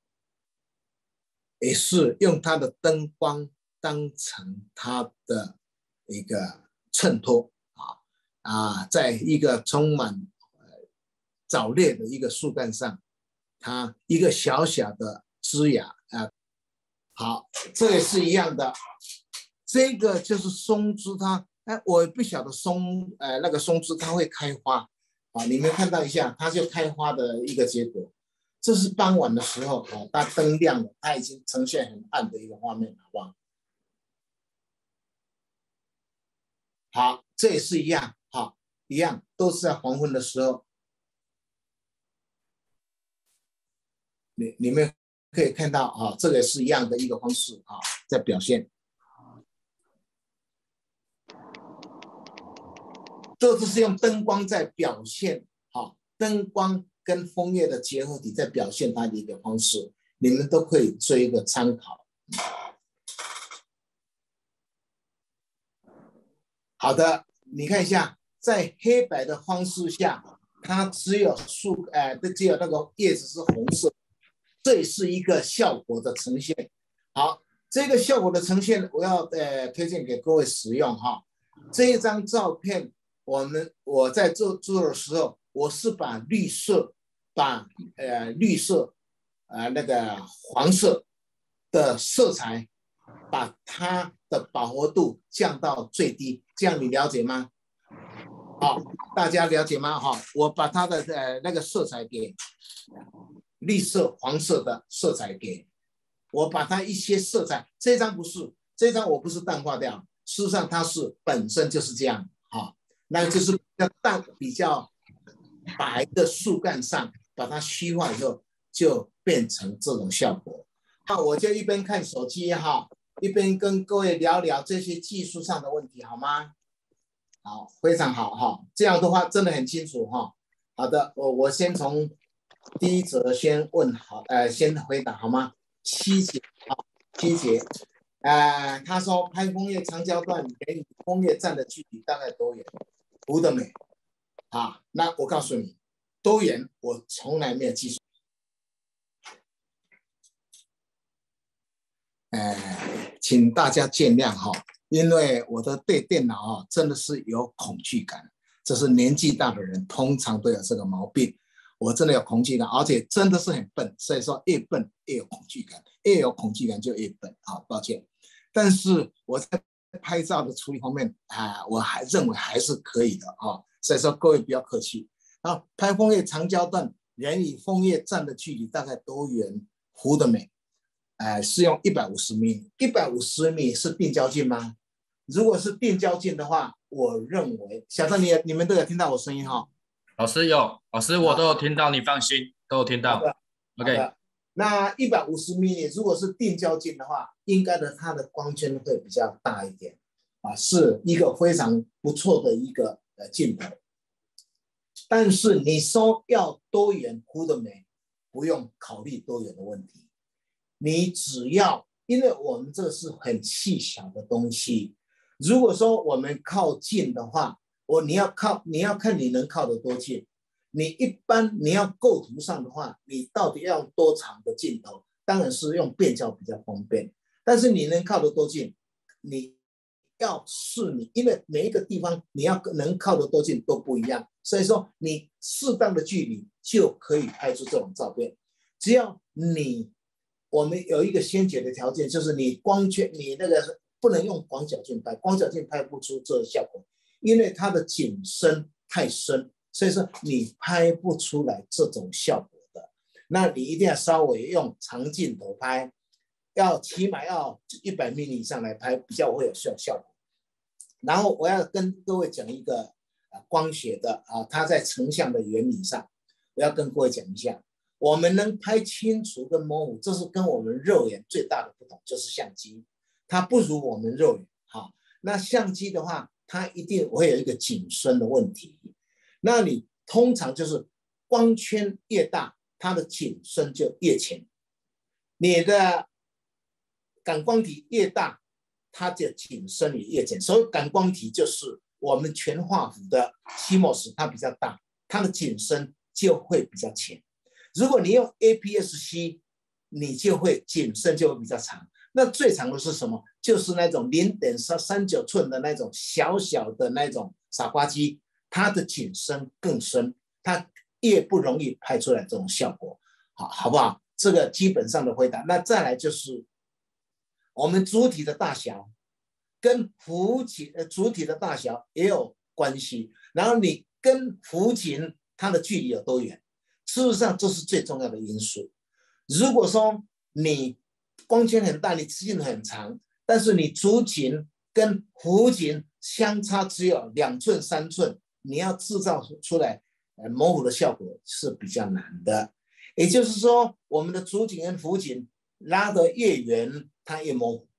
也是用它的灯光当成它的一个衬托啊啊，在一个充满藻类的一个树干上，它一个小小的枝芽啊。好，这也是一样的，这个就是松枝它，哎，我不晓得松呃那个松枝它会开花啊，你们看到一下，它就开花的一个结果。这是傍晚的时候啊，它灯亮了，它已经呈现很暗的一个画面，好不好？好，这也是一样，好，一样都是在黄昏的时候。你你们可以看到啊，这个是一样的一个方式啊，在表现。这就是用灯光在表现，啊，灯光跟枫叶的结合体在表现它的一个方式，你们都可以做一个参考。好的，你看一下，在黑白的方式下，它只有树，呃，只有那个叶子是红色，这也是一个效果的呈现。好，这个效果的呈现，我要呃推荐给各位使用哈。这一张照片，我们我在做做的时候，我是把绿色，把呃绿色，呃那个黄色的色彩，把它的饱和度降到最低，这样你了解吗？好，大家了解吗？哈，我把它的呃那个色彩给绿色、黄色的色彩给，我把它一些色彩，这张不是，这张我不是淡化掉，事实上它是本身就是这样，哈，那就是比较淡、比较白的树干上，把它虚化以后，就变成这种效果。那我就一边看手机哈，一边跟各位聊聊这些技术上的问题，好吗？好，非常好哈，这样的话真的很清楚哈。好的，我我先从第一则先问好，呃，先回答好吗？七节啊，七节，呃，他说拍枫叶长焦段远与枫叶站的距离大概多远？湖的美啊，那我告诉你，多远我从来没有计算。呃，请大家见谅哈，因为我的对电脑啊真的是有恐惧感，这是年纪大的人通常都有这个毛病。我真的有恐惧感，而且真的是很笨，所以说越笨越有恐惧感，越有恐惧感就越笨啊，抱歉。但是我在拍照的处理方面啊，我还认为还是可以的啊，所以说各位不要客气。啊，拍枫叶长焦段，人与枫叶站的距离大概多远？湖的美。呃，是用一百五十米，一百五十米是定焦镜吗？如果是定焦镜的话，我认为，小张你你们都有听到我声音哈？ 老师有，老师我都有听到，你放心，都有听到。 好的 OK， 好的，那一百五十米如果是定焦镜的话，应该的它的光圈会比较大一点啊，是一个非常不错的一个呃镜头。但是你说要多远湖的美，不用考虑多远的问题。你只要，因为我们这是很细小的东西，如果说我们靠近的话，我你要靠，你要看你能靠得多近。你一般你要构图上的话，你到底要用多长的镜头？当然是用变焦比较方便。但是你能靠得多近，你要是你，因为每一个地方你要能靠得多近都不一样，所以说你适当的距离就可以拍出这种照片。只要你我们有一个先决的条件，就是你光圈，你那个不能用广角镜拍，广角镜拍不出这个效果，因为它的景深太深，所以说你拍不出来这种效果的。那你一定要稍微用长镜头拍，要起码要一百米以上来拍，比较会有效效果。然后我要跟各位讲一个光学的啊，它在成像的原理上，我要跟各位讲一下。我们能拍清楚跟模糊，这是跟我们肉眼最大的不同，就是相机，它不如我们肉眼。好，那相机的话，它一定会有一个景深的问题。那你通常就是光圈越大，它的景深就越浅；你的感光体越大，它的景深也越浅。所以感光体就是我们全画幅的 C M O S， 它比较大，它的景深就会比较浅。如果你用 A P S C， 你就会景深就会比较长。那最长的是什么？就是那种 零点三九 寸的那种小小的那种傻瓜机，它的景深更深，它越不容易拍出来这种效果，好，好不好？这个基本上的回答。那再来就是我们主体的大小跟弧形呃主体的大小也有关系，然后你跟弧形它的距离有多远，事实上这是最重要的因素。如果说你光圈很大，你径很长，但是你主景跟弧景相差只有两寸三寸，你要制造出来呃模糊的效果是比较难的。也就是说，我们的主景跟弧景拉得越远，它越模糊，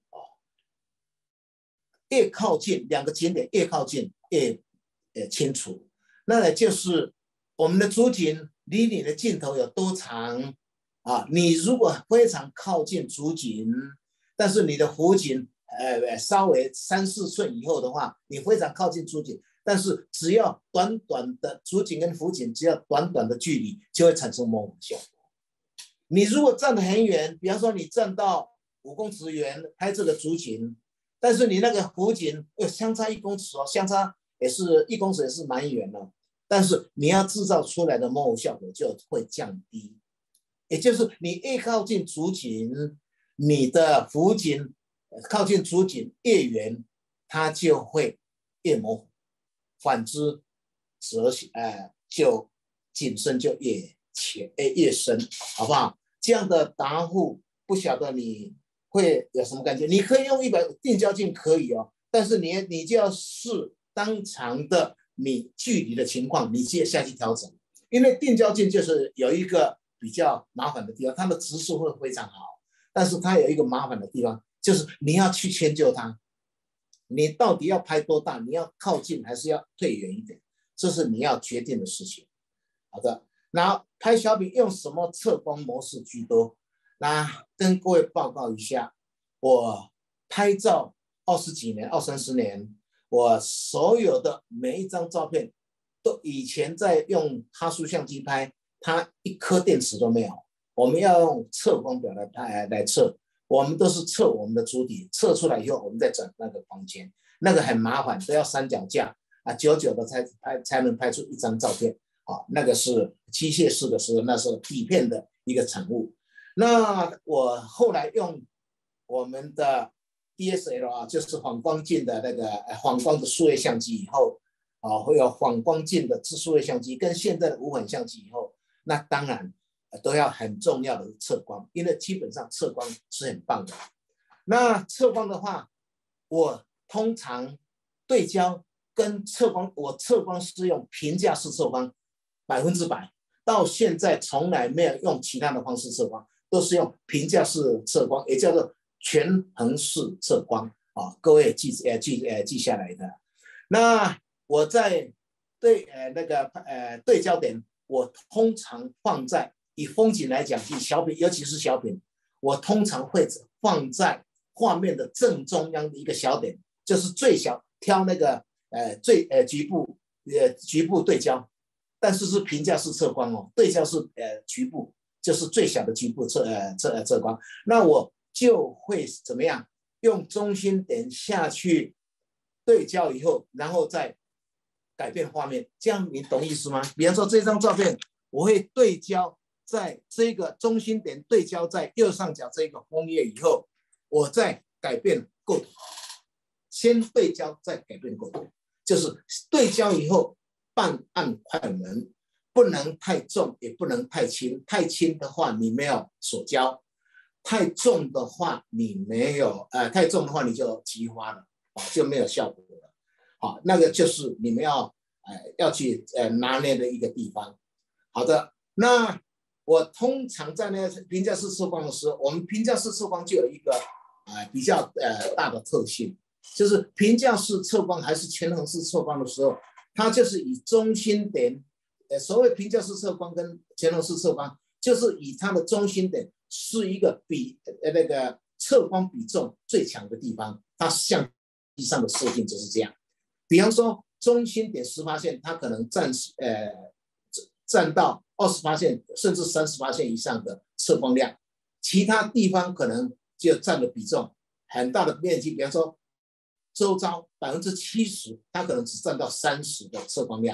越靠近两个景点越靠近越呃清楚。那就是我们的主景离你的镜头有多长啊？你如果非常靠近主景，但是你的弧景呃稍微三四寸以后的话，你非常靠近主景，但是只要短短的主景跟弧景只要短短的距离，就会产生模糊效果。你如果站得很远，比方说你站到五公尺远拍这个主景，但是你那个弧景又相差一公尺哦，相差也是一公尺也是蛮远了，但是你要制造出来的模糊效果就会降低。也就是你越靠近主景，你的弧景靠近主景越远，它就会越模糊；反之，则呃就景深就越浅越深，好不好？这样的答复不晓得你会有什么感觉？你可以用一百定焦镜可以哦，但是你你就要视当场的你距离的情况，你接下去调整。因为定焦镜就是有一个比较麻烦的地方，它的直视会非常好，但是它有一个麻烦的地方，就是你要去迁就它，你到底要拍多大？你要靠近还是要退远一点？这是你要决定的事情。好的，那拍小品用什么测光模式居多？那跟各位报告一下，我拍照二十几年、二三十年，我所有的每一张照片，都以前在用哈苏相机拍，它一颗电池都没有。我们要用测光表来拍来测，我们都是测我们的主体，测出来以后，我们再转那个光圈，那个很麻烦，都要三脚架啊，久久的才拍才能拍出一张照片。啊，那个是机械式的时候，那是底片的一个产物。那我后来用我们的 D S L 啊，就是反光镜的那个反光的数位相机以后，啊，会有反光镜的数位相机跟现在的无反相机以后，那当然都要很重要的测光，因为基本上测光是很棒的。那测光的话，我通常对焦跟测光，我测光是用评价式测光。百分之百，到现在从来没有用其他的方式测光，都是用评价式测光，也叫做权衡式测光啊。各位记呃记呃记下来的。那我在对呃那个呃对焦点，我通常放在以风景来讲，以小品，尤其是小品，我通常会放在画面的正中央的一个小点，就是最小，挑那个呃最呃局部呃局部对焦。但是是评价式测光哦，对焦是呃局部，就是最小的局部测呃测呃测光。那我就会怎么样？用中心点下去对焦以后，然后再改变画面，这样你懂意思吗？比方说这张照片，我会对焦在这个中心点对焦在右上角这个枫叶以后，我再改变构图，先对焦再改变构图，就是对焦以后。半按快门，不能太重，也不能太轻。太轻的话，你没有锁焦；太重的话，你没有呃，太重的话你就急花了，啊，就没有效果了。好，那个就是你们要呃要去呃拿捏的一个地方。好的，那我通常在那个评价式测光的时候，我们评价式测光就有一个呃比较呃大的特性，就是评价式测光还是权衡式测光的时候。它就是以中心点，呃，所谓评价式测光跟权衡式测光，就是以它的中心点是一个比呃那个测光比重最强的地方，它相机上的设定就是这样。比方说中心点十%，它可能占呃占到二十%甚至三十%以上的测光量，其他地方可能就占了比重很大的面积，比方说。周遭百分之七十，它可能只占到三十的测光量，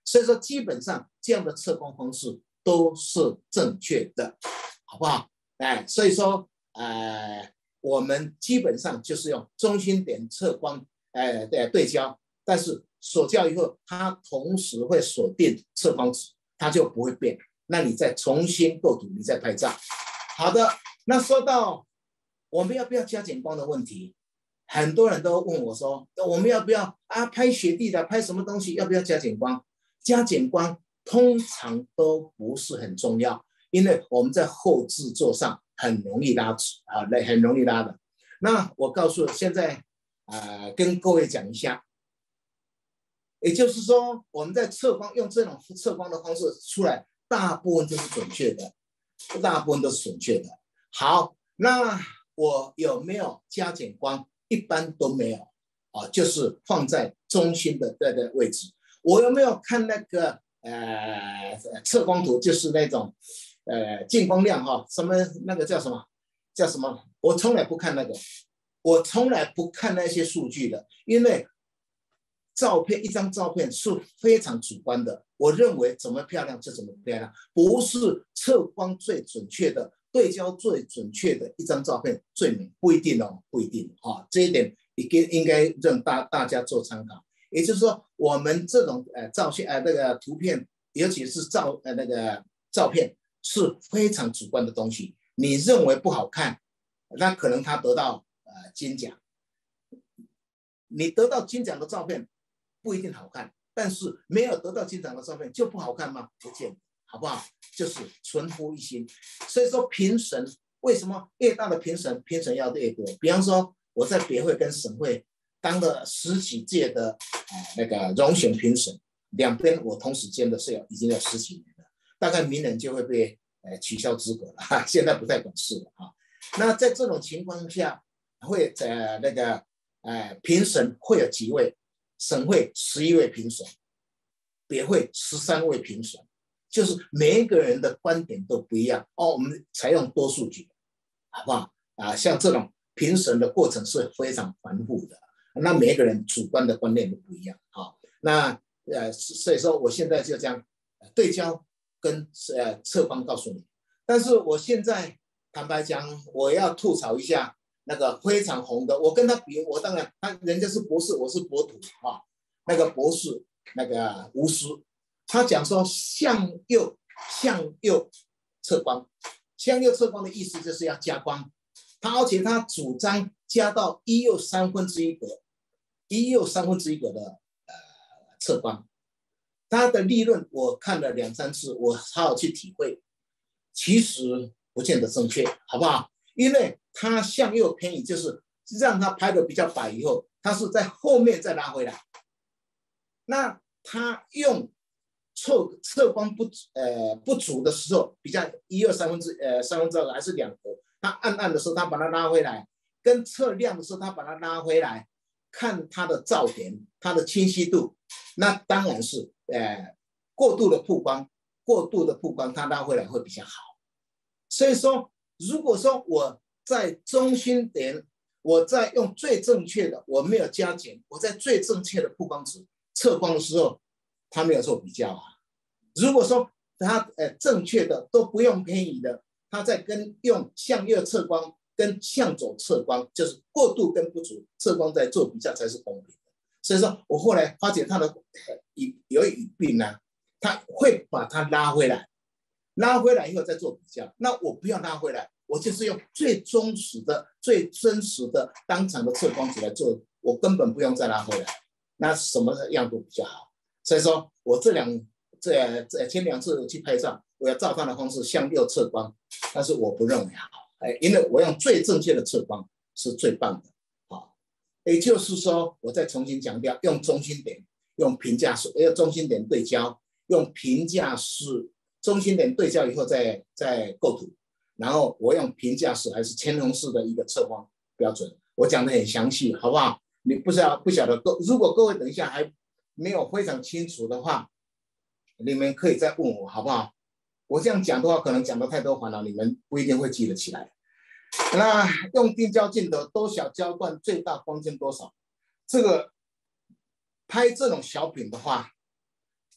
所以说基本上这样的测光方式都是正确的，好不好？哎，所以说呃我们基本上就是用中心点测光，呃对对焦，但是锁焦以后，它同时会锁定测光值，它就不会变。那你再重新构图，你再拍照。好的，那说到我们要不要加减光的问题，很多人都问我说，我们要不要啊拍雪地的，拍什么东西，要不要加减光？加减光通常都不是很重要，因为我们在后制作上很容易拉扯啊，很容易拉的。那我告诉现在呃跟各位讲一下，也就是说我们在测光用这种测光的方式出来，大部分都是准确的，大部分都是准确的。好，那我有没有加减光？一般都没有啊，就是放在中心的这个位置。我有没有看那个呃测光图，就是那种呃进光量哈，什么那个叫什么叫什么？我从来不看那个，我从来不看那些数据的，因为照片一张照片是非常主观的，我认为怎么漂亮就怎么漂亮，不是测光最准确的。对焦最准确的一张照片最美，不一定哦，不一定啊，这一点应该应该让大大家做参考。也就是说，我们这种呃照片呃那个图片，尤其是照呃那个照片是非常主观的东西。你认为不好看，那可能他得到呃金奖。你得到金奖的照片不一定好看，但是没有得到金奖的照片就不好看吗？不见得。好不好？就是存乎一心。所以说评审为什么越大的评审，评审要越多？比方说我在别会跟省会当了十几届的、呃、那个荣选评审，两边我同时兼的是有已经有十几年了，大概明年就会被、呃、取消资格了，哈，现在不太管事了啊。那在这种情况下，会在、呃、那个呃评审会有几位？省会十一位评审，别会十三位评审。就是每一个人的观点都不一样哦，我们采用多数决，好不好啊？像这种评审的过程是非常繁复的，那每一个人主观的观念都不一样啊。那呃，所以说我现在就将对焦跟呃测光告诉你，但是我现在坦白讲，我要吐槽一下那个非常红的，我跟他比，我当然他人家是博士，我是博徒啊，那个博士那个吴师。他讲说向右向右测光，向右测光的意思就是要加光，他而且他主张加到一又三分之一格，一又三分之一格的呃测光，他的理论我看了两三次，我好好去体会，其实不见得正确，好不好？因为他向右偏移，就是让他拍的比较白以后，他是在后面再拉回来，那他用测测光不呃不足的时候，比较一二三分之呃三分之二还是两格，它暗暗的时候，它把它拉回来，跟测亮的时候，它把它拉回来，看它的噪点，它的清晰度，那当然是呃过度的曝光，过度的曝光，它拉回来会比较好。所以说，如果说我在中心点，我在用最正确的，我没有加减，我在最正确的曝光值测光的时候。他没有做比较啊。如果说他呃正确的都不用偏移的，他在跟用向右测光跟向左测光，就是过度跟不足测光在做比较才是公平的。所以说我后来发觉他的有语病呢、啊，他会把它拉回来，拉回来以后再做比较。那我不要拉回来，我就是用最忠实的、最真实的当场的测光值来做，我根本不用再拉回来。那什么样都比较好。所以说我这两这这前两次去拍照，我要照他的方式向右测光，但是我不认为好，哎，因为我用最正确的测光是最棒的，好，也就是说，我再重新强调，用中心点，用评价式，用中心点对焦，用评价式，中心点对焦以后再再构图，然后我用评价式还是乾隆式的一个测光标准，我讲的很详细，好不好？你不晓不晓得，如果各位等一下还没有非常清楚的话，你们可以再问我，好不好？我这样讲的话，可能讲的太多烦恼，你们不一定会记得起来。那用定焦镜头多小焦段，最大光圈多少？这个拍这种小品的话，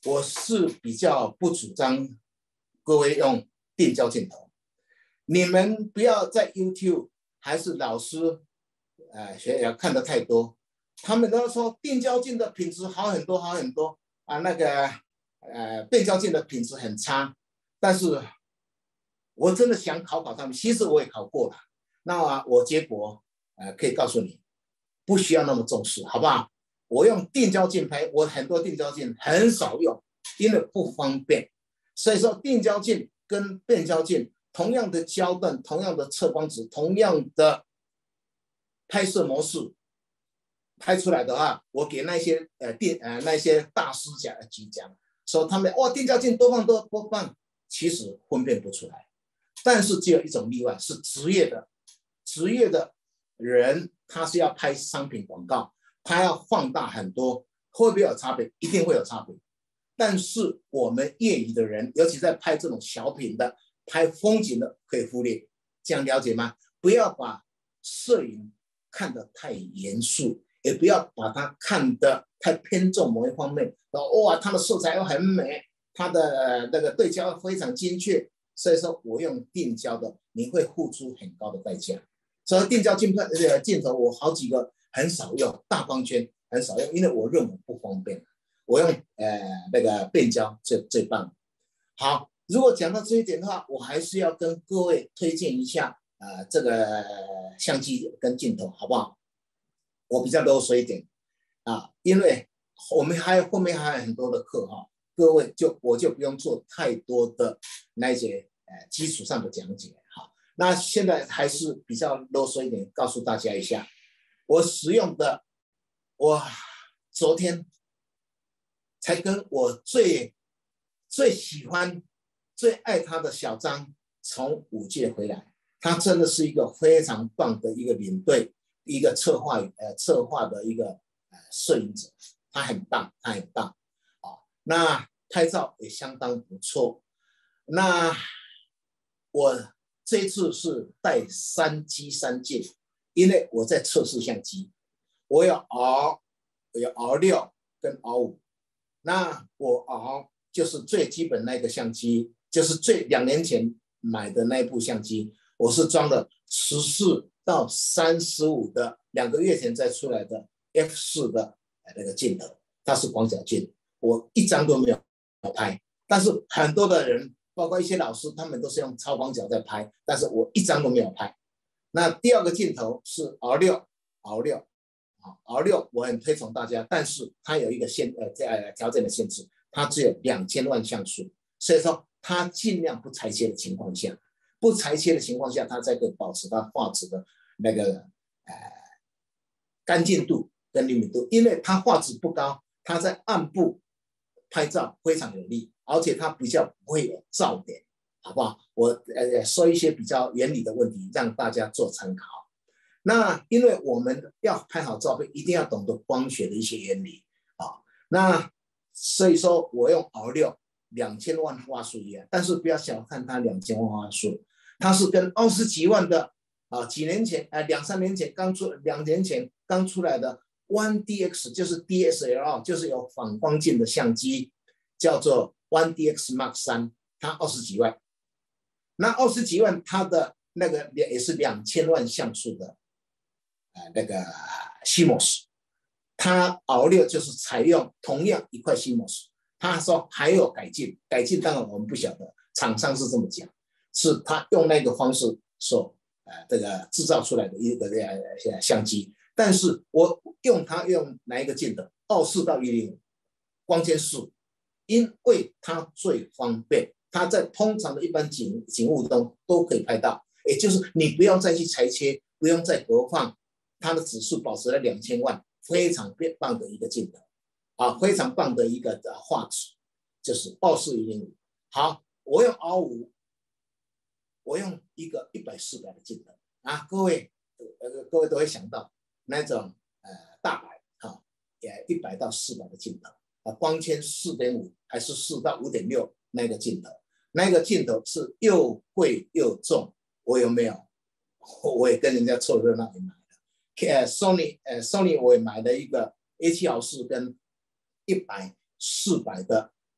我是比较不主张各位用定焦镜头。你们不要在 YouTube 还是老师，呃，学校看的太多，他们都说定焦镜的品质好很多，好很多啊，那个呃变焦镜的品质很差。但是我真的想考考他们，其实我也考过了。那我结果呃可以告诉你，不需要那么重视，好不好？我用定焦镜拍，我很多定焦镜很少用，因为不方便。所以说定焦镜跟变焦镜同样的焦段，同样的测光值，同样的拍摄模式，拍出来的话，我给那些呃电呃那些大师讲几讲，说他们哇定焦镜多棒多多棒，其实分辨不出来。但是只有一种例外，是职业的，职业的人他是要拍商品广告，他要放大很多，会不会有差别？一定会有差别。但是我们业余的人，尤其在拍这种小品的、拍风景的，可以忽略，这样了解吗？不要把摄影看得太严肃，也不要把它看得太偏重某一方面。哇，它的色彩又很美，它的那个对焦非常精确，所以说我用定焦的，你会付出很高的代价。所以定焦镜片呃镜头我好几个很少用，大光圈很少用，因为我认为不方便。我用呃那个变焦最最棒。好，如果讲到这一点的话，我还是要跟各位推荐一下呃这个相机跟镜头，好不好？我比较啰嗦一点啊，因为我们还后面还有很多的课哈，各位就我就不用做太多的那些呃基础上的讲解哈。那现在还是比较啰嗦一点，告诉大家一下，我使用的，我昨天才跟我最最喜欢、最爱他的小张从武界回来，他真的是一个非常棒的一个领队，一个策划呃策划的一个呃摄影者，他很棒，他很棒啊。那拍照也相当不错。那我这次是带三机三镜，因为我在测试相机，我有 R， 有 R 六 跟 R 五。那我 R 就是最基本那个相机，就是最两年前买的那部相机，我是装了十四到三十五的，两个月前再出来的 F 四 的那个镜头，它是广角镜，我一张都没有拍。但是很多的人，包括一些老师，他们都是用超广角在拍，但是我一张都没有拍。那第二个镜头是 R 六 R 六。R 六我很推崇大家，但是它有一个限呃呃条件的限制，它只有两千万像素，所以说它尽量不裁切的情况下，不裁切的情况下，它才可以保持它画质的那个呃干净度跟灵敏度，因为它画质不高，它在暗部拍照非常有利，而且它比较不会有噪点，好不好？我呃说一些比较原理的问题，让大家做参考。那因为我们要拍好照片，一定要懂得光学的一些原理啊。那所以说我用 R 六 两千万画素一样，但是不要小看它两千万画素，它是跟二十几万的啊，几年前啊，两三年前刚出，两年前刚出来的 one D X 就是 D S L R， 就是有反光镜的相机，叫做 one D X Mark 三，它二十几万。那二十几万它的那个也是两千万像素的。呃，那个 C M O S， 它 R 六 就是采用同样一块 C M O S， 他说还有改进，改进当然我们不晓得，厂商是这么讲，是他用那个方式所呃这个制造出来的一个呃相机，但是我用它用哪一个镜头？二四到一零五，光圈四，因为它最方便，它在通常的一般景景物中都可以拍到，也就是你不用再去裁切，不用再隔放。它的指数保持了两千万，非常棒的一个镜头啊，非常棒的一个画质，就是二四一零五。好，我用 R 五， 我用一个一百四百的镜头啊，各位呃各位都会想到那种呃大白啊，也一百到四百的镜头啊，光圈 四点五 还是四到五点六那个镜头，那个镜头是又贵又重，我有没有？我也跟人家凑热闹也买。呃 ，Sony， 呃 ，Sony 我也买了一个 A 七毫四跟一百、四百的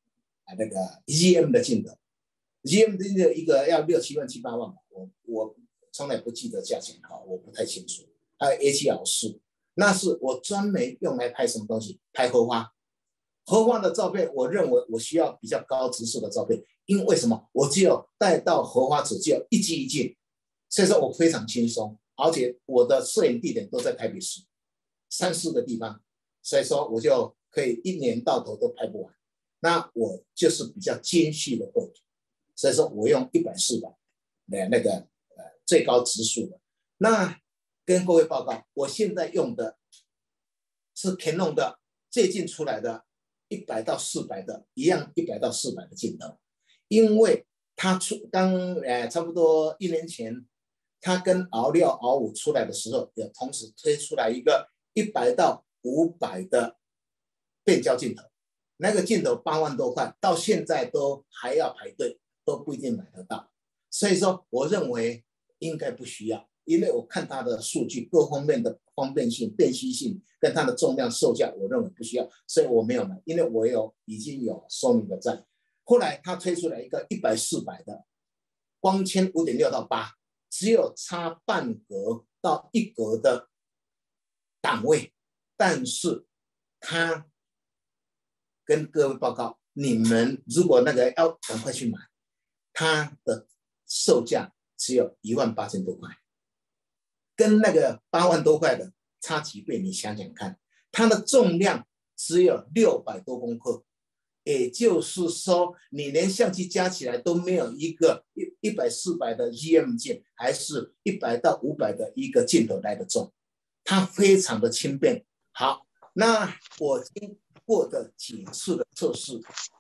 啊那个 G M 的镜头 ，G M 的镜头一个要六七万七八万，我我从来不记得价钱哈，我不太清楚。还有 A 七 老师，那是我专门用来拍什么东西？拍荷花。荷花的照片，我认为我需要比较高直视的照片，因为什么？我只有带到荷花只只有一镜一镜，所以说我非常轻松，而且我的摄影地点都在台北市三四个地方，所以说我就可以一年到头都拍不完。那我就是比较精细的构图，所以说我用一百四百的那个呃最高直数的。那跟各位报告，我现在用的是 Canon 的最近出来的一百到四百的一样一百到四百的镜头，因为它出刚呃差不多一年前，它跟熬六熬五出来的时候，也同时推出来一个一百到五百的变焦镜头，那个镜头八万多块，到现在都还要排队，都不一定买得到。所以说，我认为应该不需要，因为我看它的数据各方面的方便性、便携性跟它的重量、售价，我认为不需要，所以我没有买，因为我有已经有说明的在。后来他推出来一个一百四百的光纤五点六到八，只有差半格到一格的档位，但是他跟各位报告，你们如果那个要赶快去买，它的售价只有一万八千多块，跟那个八万多块的差几倍，你想想看，它的重量只有六百多公克，也就是说，你连相机加起来都没有一个一百四百的 G M 镜，还是一百到五百的一个镜头来的重，它非常的轻便。好，那我经过的几次的测试，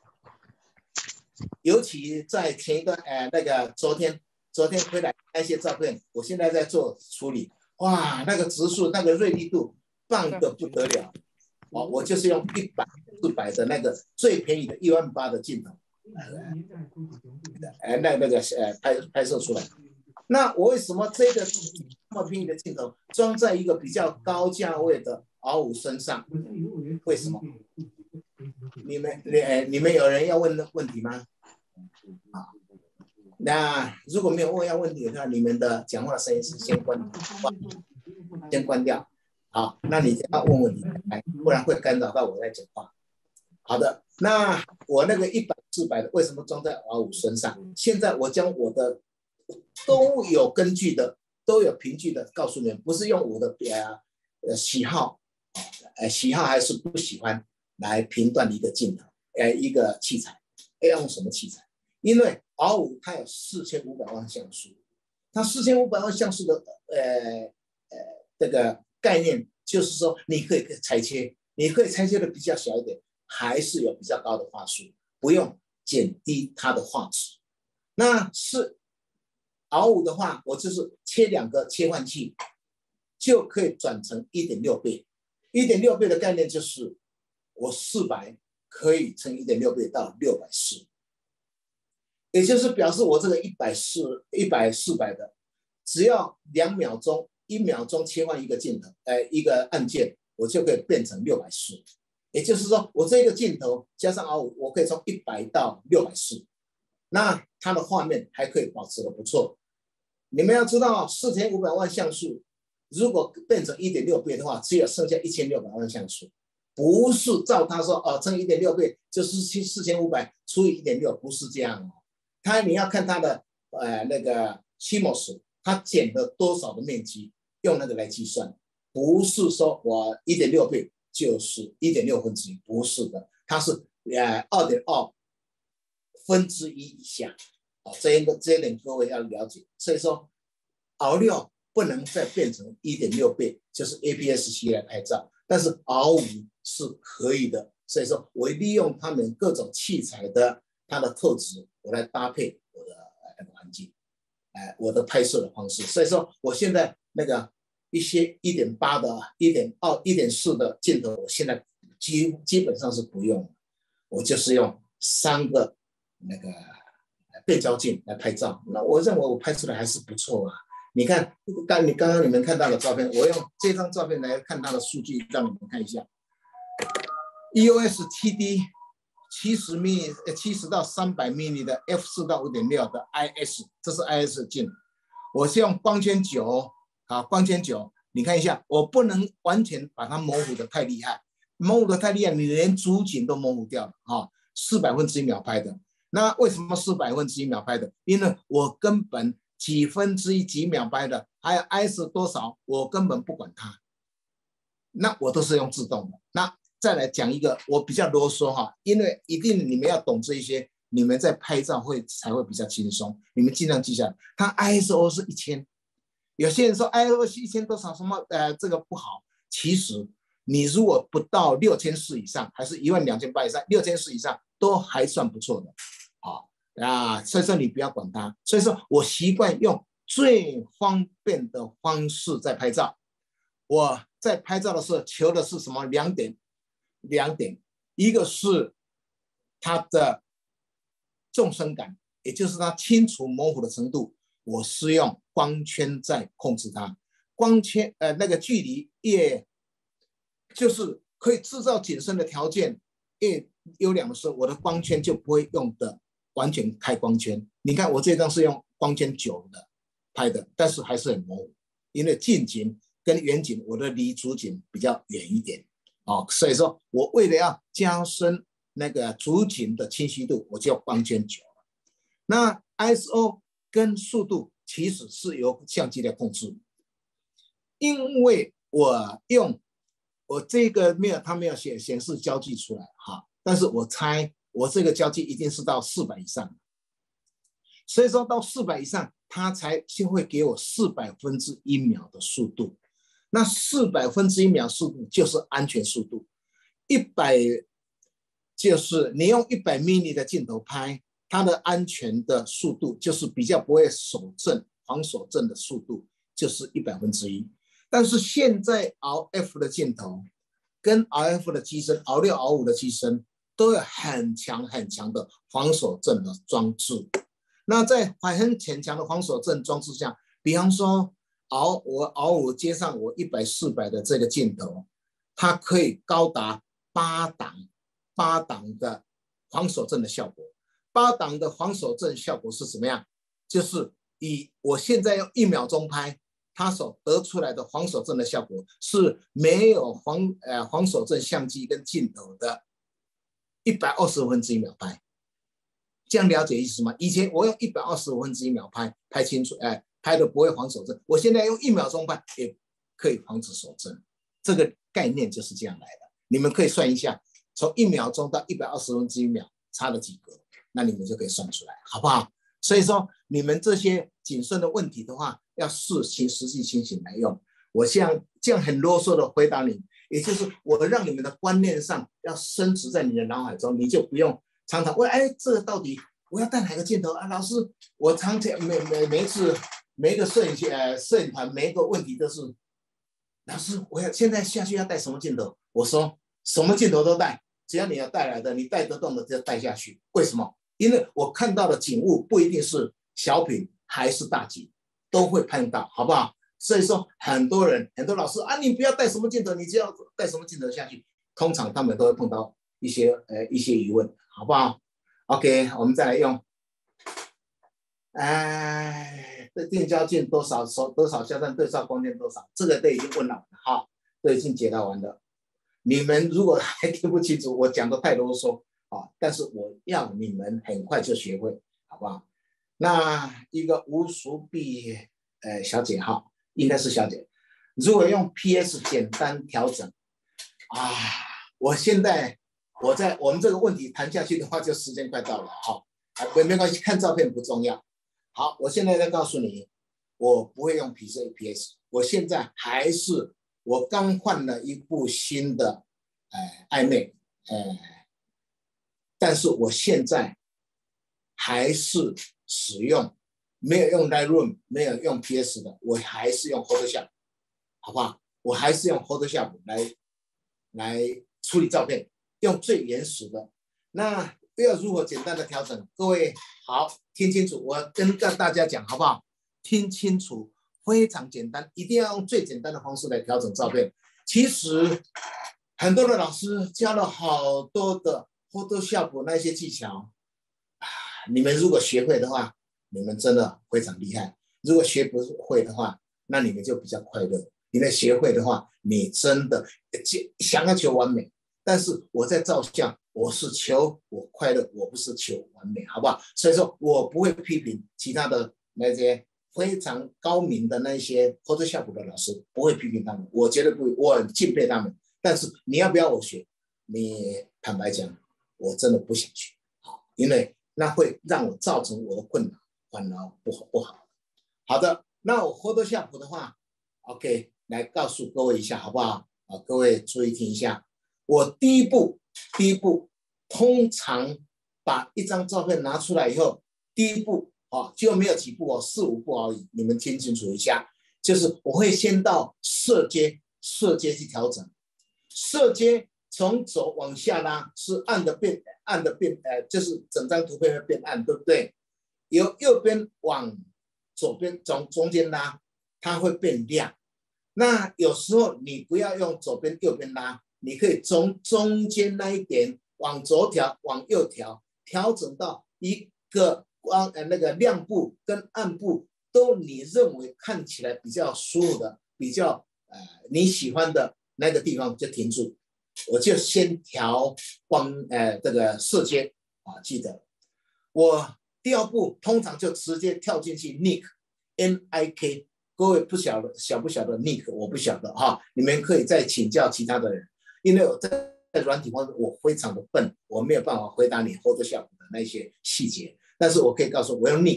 尤其在前一段呃那个昨天昨天回来那些照片，我现在在做处理，哇，那个直数那个锐利度棒得不得了。哦，我就是用一百四百的那个最便宜的一万八的镜头，呃，那那个呃拍拍摄出来。那我为什么这个这么便宜的镜头装在一个比较高价位的 R 五身上？为什么？你们呃你们有人要问问题吗？好，那如果没有问要问题的话，你们的讲话声音是先关先关掉。好，那你要问问题，不然会干扰到我在讲话。好的，那我那个一百四百的为什么装在 R 五身上？现在我将我的都有根据的，都有凭据的告诉你们，不是用我的呃喜好，呃喜好还是不喜欢来评断一个镜头，呃一个器材，要用什么器材？因为 R 五它有四千五百万像素，它四千五百万像素的呃呃这个概念就是说，你可以裁切，你可以裁切的比较小一点，还是有比较高的画素，不用减低它的画质。那是 R 五的话，我就是切两个切换器，就可以转成 一点六倍。一点六倍的概念就是我四百可以乘 一点六倍到六百四十，也就是表示我这个一百四一百四百的，只要两秒钟。一秒钟切换一个镜头，呃，一个按键，我就可以变成六百四。也就是说，我这个镜头加上 R 五，我可以从一百到六百四，那它的画面还可以保持的不错。你们要知道，四千五百万像素，如果变成 一点六倍的话，只有剩下一千六百万像素，不是照他说哦，乘 一点六倍就是四千五百除以 一点六，不是这样哦。它你要看它的呃那个 C M O S， 它减了多少的面积。用那个来计算，不是说我 一点六倍就是 一点六分之一，不是的，它是呃 二点二分之一以下。哦，这一个这一点各位要了解。所以说 R 六不能再变成 一点六倍，就是 A P S C 来拍照，但是 R 五是可以的。所以说我利用他们各种器材的它的特质，我来搭配我的那个环境，呃，我的拍摄的方式。所以说我现在那个一些 一点八 的 一点二 一点四 的镜头，我现在基基本上是不用，我就是用三个那个变焦镜来拍照。那我认为我拍出来还是不错啊。你看刚你刚刚你们看到的照片，我用这张照片来看它的数据，让你们看一下 E O S T D 七十 mini 呃七十到三百 mini 的 f 四 到 五点六 的 I S， 这是 I S 镜。我是用光圈九啊，光圈九，你看一下，我不能完全把它模糊的太厉害，模糊的太厉害，你连主景都模糊掉了啊。四百分之一秒拍的，那为什么四百分之一秒拍的？因为我根本几分之一几秒拍的，还有 I S 多少，我根本不管它，那我都是用自动的。那再来讲一个，我比较啰嗦哈，因为一定你们要懂这一些，你们在拍照会才会比较轻松。你们尽量记下来，它 I S O 是一千，有些人说 I S O 是一千多少什么呃这个不好，其实你如果不到六千四以上，还是一万两千八以上，六千四以上都还算不错的，好啊，所以说你不要管它。所以说我习惯用最方便的方式在拍照。我在拍照的时候求的是什么？两点。两点，一个是它的纵深感，也就是它清楚模糊的程度，我是用光圈在控制它。光圈呃那个距离越就是可以制造景深的条件越优良的时候，我的光圈就不会用的完全开光圈。你看我这张是用光圈九的拍的，但是还是很模糊，因为近景跟远景我的离主景比较远一点。哦，所以说我为了要加深那个主景的清晰度，我就要光圈九了。那 I S O 跟速度其实是由相机来控制，因为我用我这个没有，它没有显显示焦距出来哈，但是我猜我这个焦距一定是到四百以上，所以说到四百以上，它才就会给我四百分之一秒的速度。那四百分之一秒速度就是安全速度，一百就是你用一百 mini 的镜头拍，它的安全的速度就是比较不会手震、防手震的速度就是一百分之一。但是现在 R F 的镜头跟 R F 的机身 R 六 R 五的机身都有很强很强的防手震的装置。那在很很强的防手震装置下，比方说熬我熬我接上我一百四百的这个镜头，它可以高达八档八档的防手震的效果。八档的防手震效果是怎么样？就是以我现在用一秒钟拍，它所得出来的防手震的效果是没有防呃防手震相机跟镜头的一百二十分之一秒拍。这样了解意思吗？以前我用一百二十分之一秒拍拍清楚，哎。拍的不会防手震，我现在用一秒钟拍也可以防止手震，这个概念就是这样来的。你们可以算一下，从一秒钟到一百二十分之一秒差了几格，那你们就可以算出来，好不好？所以说你们这些谨慎的问题的话，要视情实际情形来用。我这样这样很啰嗦的回答你，也就是我让你们的观念上要深植在你的脑海中，你就不用常常问，哎，这个到底我要带哪个镜头啊？老师，我常常每每每一次。每一个摄影呃摄影团每一个问题都是，老师，我要现在下去要带什么镜头？我说什么镜头都带，只要你要带来的，你带得动的就带下去。为什么？因为我看到的景物不一定是小品还是大景，都会碰到，好不好？所以说很多人很多老师啊，你不要带什么镜头，你只要带什么镜头下去，通常他们都会碰到一些呃一些疑问，好不好 ？OK， 我们再来用，哎。这定焦镜多少手多少焦段对照光圈多少，这个都已经问了哈，都已经解答完了。你们如果还听不清楚，我讲的太啰嗦啊，但是我要你们很快就学会，好不好？那一个吴淑碧呃小姐哈，应该是小姐，如果用 P S 简单调整啊，我现在我在我们这个问题谈下去的话，就时间快到了哈，啊没关系，看照片不重要。好，我现在再告诉你，我不会用 P S， 我现在还是我刚换了一部新的呃 iMac， 呃，但是我现在还是使用没有用 Lightroom， 没有用 P S 的，我还是用 Photoshop， 好不好？我还是用 Photoshop 来来处理照片，用最原始的。那要如何简单的调整？各位好，听清楚，我跟大家讲好不好？听清楚，非常简单，一定要用最简单的方式来调整照片。其实很多的老师教了好多的 Photoshop 那些技巧啊，你们如果学会的话，你们真的非常厉害；如果学不会的话，那你们就比较快乐。你们学会的话，你真的想要求完美，但是我在照相，我是求我快乐，我不是求完美，好不好？所以说我不会批评其他的那些非常高明的那些 Photoshop 的老师，不会批评他们，我绝对不会，我很敬佩他们。但是你要不要我学？你坦白讲，我真的不想学，因为那会让我造成我的困扰，烦恼不好不好。好的，那我 Photoshop 的话 ，OK， 来告诉各位一下好不好？啊，各位注意听一下，我第一步，第一步通常把一张照片拿出来以后，第一步啊就没有几步哦，四五步而已，你们听清楚一下，就是我会先到色阶，色阶去调整，色阶从左往下拉是暗的变暗的变，呃，就是整张图片会变暗，对不对？由右边往左边从中间拉，它会变亮。那有时候你不要用左边右边拉，你可以从中间那一点往左调往右调，调整到一个光呃那个亮部跟暗部都你认为看起来比较舒服的，比较呃你喜欢的那个地方就停住。我就先调光呃这个色阶啊，记得我第二步通常就直接跳进去 Nik N I K。各位不晓得晓不晓得 Nik， 我不晓得哈，你们可以再请教其他的人，因为我在在软体方面我非常的笨，我没有办法回答你 Photoshop 的那些细节，但是我可以告诉我用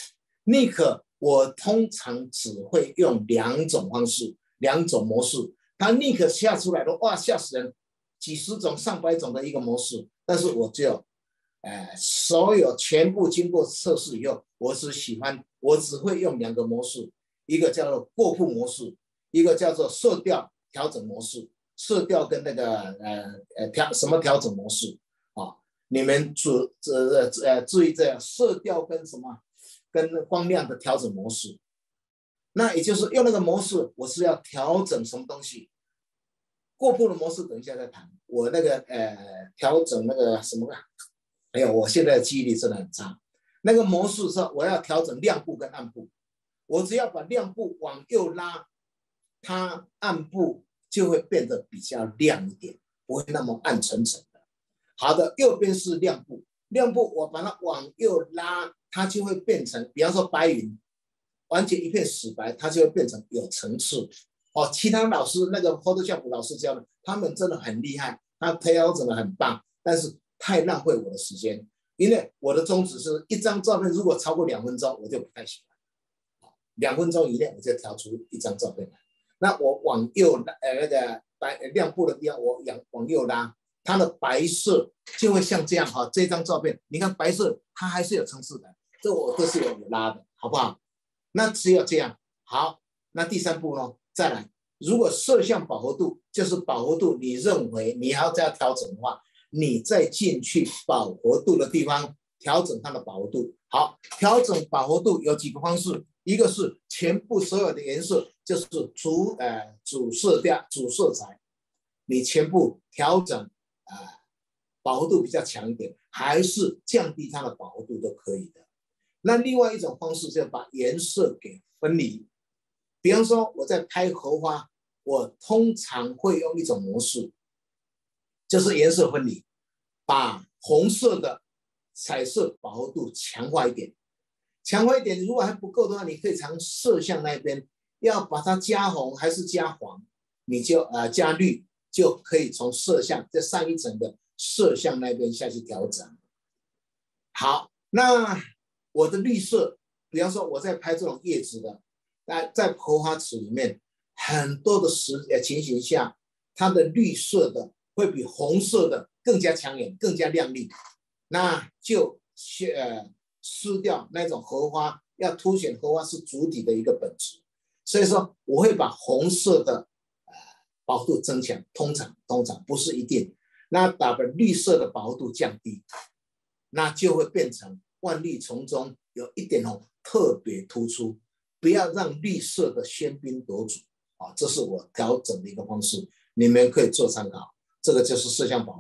Nik。Nik 我通常只会用两种方式，两种模式。它 Nik 下出来的哇吓死人，几十种上百种的一个模式，但是我只有呃所有全部经过测试以后，我只喜欢我只会用两个模式。一个叫做过曝模式，一个叫做色调调整模式。色调跟那个呃呃调什么调整模式啊？你们注呃呃注意这样，色调跟什么跟光亮的调整模式。那也就是用那个模式，我是要调整什么东西？过曝的模式等一下再谈。我那个呃调整那个什么？哎呦，我现在的记忆力真的很差。那个模式是我要调整亮部跟暗部。我只要把亮部往右拉，它暗部就会变得比较亮一点，不会那么暗沉沉的。好的，右边是亮部，亮部我把它往右拉，它就会变成，比方说白云，完全一片死白，它就会变成有层次。哦，其他老师那个 Photoshop 老师教的，他们真的很厉害，他调整的很棒，但是太浪费我的时间，因为我的宗旨是一张照片如果超过两分钟，我就不太喜欢。两分钟以内我就调出一张照片来。那我往右拉，呃，那个白亮部的地方，我往往右拉，它的白色就会像这样哈。这张照片，你看白色，它还是有层次感，这我都是有拉的，好不好？那只有这样。好，那第三步呢？再来，如果摄像饱和度就是饱和度，你认为你还要再调整的话，你再进去饱和度的地方调整它的饱和度。好，调整饱和度有几个方式。一个是全部所有的颜色，就是主呃主色调、主色彩，你全部调整啊、呃，饱和度比较强一点，还是降低它的饱和度都可以的。那另外一种方式就是把颜色给分离。比方说我在拍荷花，我通常会用一种模式，就是颜色分离，把红色的彩色饱和度强化一点。强化一点，如果还不够的话，你可以从色相那边要把它加红还是加黄，你就呃加绿，就可以从色相这上一层的色相那边下去调整。好，那我的绿色，比方说我在拍这种叶子的，在在荷花池里面，很多的时呃情形下，它的绿色的会比红色的更加抢眼，更加亮丽，那就呃。失掉那种荷花，要凸显荷花是主体的一个本质，所以说我会把红色的呃饱和度增强，通常通常不是一定，那把绿色的饱和度降低，那就会变成万绿丛中有一点红特别突出，不要让绿色的喧宾夺主啊，这是我调整的一个方式，你们可以做参考。这个就是色相饱和度。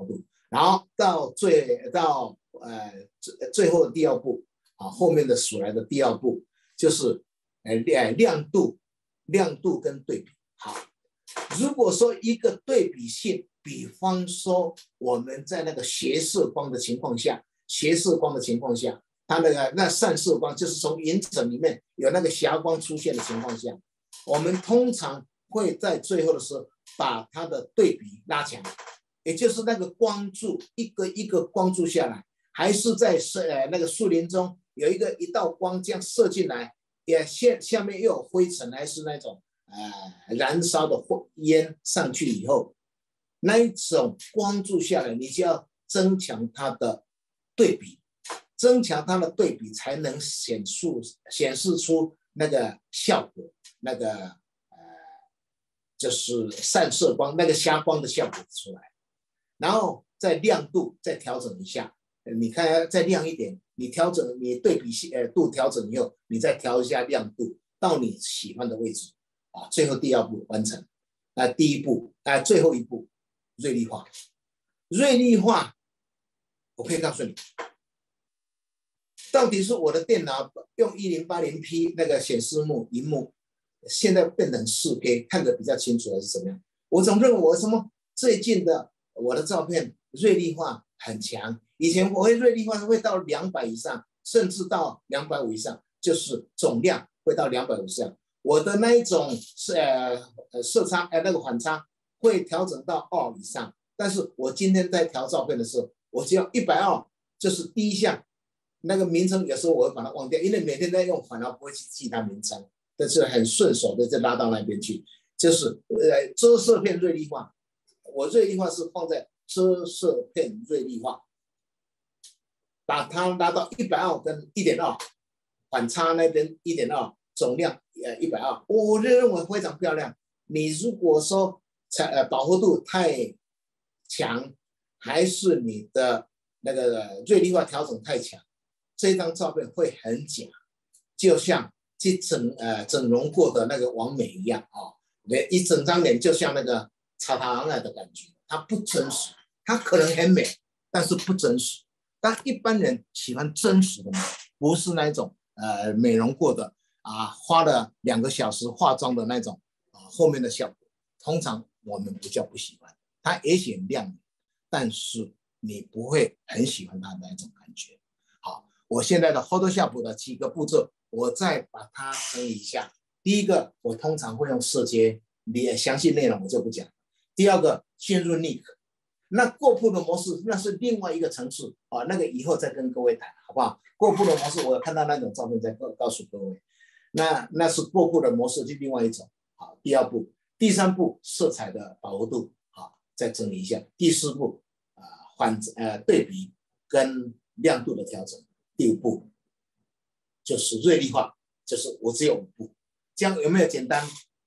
然后到最到呃最最后的第二步啊，后面的数来的第二步就是呃亮度、亮度跟对比。好，如果说一个对比性，比方说我们在那个斜射光的情况下，斜射光的情况下，它那个那散射光就是从云层里面有那个霞光出现的情况下，我们通常会在最后的时候把它的对比拉强，也就是那个光柱一个一个光柱下来，还是在呃那个树林中有一个一道光这样射进来，也下下面又有灰尘，还是那种呃燃烧的烟上去以后，那一种光柱下来，你就要增强它的对比，增强它的对比才能显出显示出那个效果，那个呃就是散射光那个瞎光的效果出来，然后再亮度再调整一下，你看再亮一点，你调整你对比呃度调整以后，你再调一下亮度到你喜欢的位置啊，最后第二步完成。那第一步啊、呃，最后一步锐利化，锐利化，我可以告诉你，到底是我的电脑用一零八零 P 那个显示幕荧幕，现在变成 四 K 看得比较清楚，还是怎么样？我总认为我什么最近的我的照片锐利化很强，以前我会锐利化会到两百以上，甚至到两百五以上，就是总量会到两百五以上。我的那一种是呃呃色差呃那个反差会调整到二以上，但是我今天在调照片的时候，我只要一百二，就是第一项。那个名称有时候我会把它忘掉，因为每天在用，反而不会去记它名称，但是很顺手的就拉到那边去。就是呃遮色片锐利化，我锐利化是放在遮色片锐利化，把它拉到一百二跟一点二，反差那边一点二，总量呃一百二，我认为非常漂亮。你如果说呃饱和度太强，还是你的那个锐利化调整太强，这张照片会很假，就像去整呃整容过的那个完美一样啊、哦，一整张脸就像那个擦糖啊的感觉，它不真实，它可能很美，但是不真实。但一般人喜欢真实的美，不是那种呃美容过的啊，花了两个小时化妆的那种啊，后面的效果，通常我们比较不喜欢。它也许很亮眼，但是你不会很喜欢它的那种感觉。好。我现在的 Photoshop 的几个步骤，我再把它整理一下。第一个，我通常会用色阶，你详细内容我就不讲。第二个，进入 Nik， 那过曝的模式那是另外一个层次啊，那个以后再跟各位谈，好不好？过曝的模式，我有看到那种照片再告诉各位，那那是过曝的模式，就另外一种。好，第二步，第三步，色彩的饱和度，好，再整理一下。第四步，啊、呃，反呃对比跟亮度的调整。第五步就是锐利化，就是我只有五步，这样有没有简单？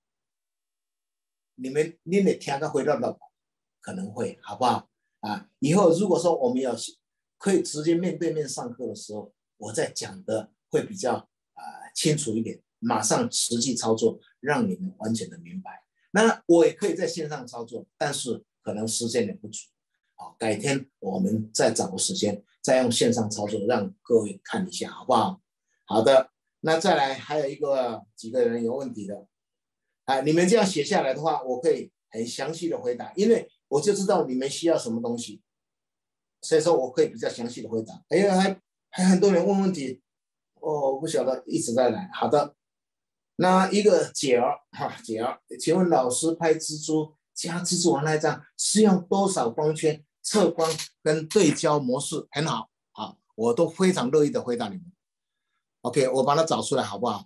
你们你得听个回到到，可能会好不好啊？以后如果说我们要可以直接面对面上课的时候，我再讲的会比较啊、呃、清楚一点，马上实际操作，让你们完全的明白。那我也可以在线上操作，但是可能时间也不足。好，改天我们再找个时间，再用线上操作让各位看一下，好不好？好的，那再来还有一个几个人有问题的，啊，你们这样写下来的话，我可以很详细的回答，因为我就知道你们需要什么东西，所以说我可以比较详细的回答。哎呀，还还很多人问问题，哦，我不晓得一直在来。好的，那一个姐儿哈，姐儿，请问老师拍蜘蛛加蜘蛛网那一张是用多少光圈、测光跟对焦模式？很好，好，我都非常乐意的回答你们。OK， 我把它找出来好不好？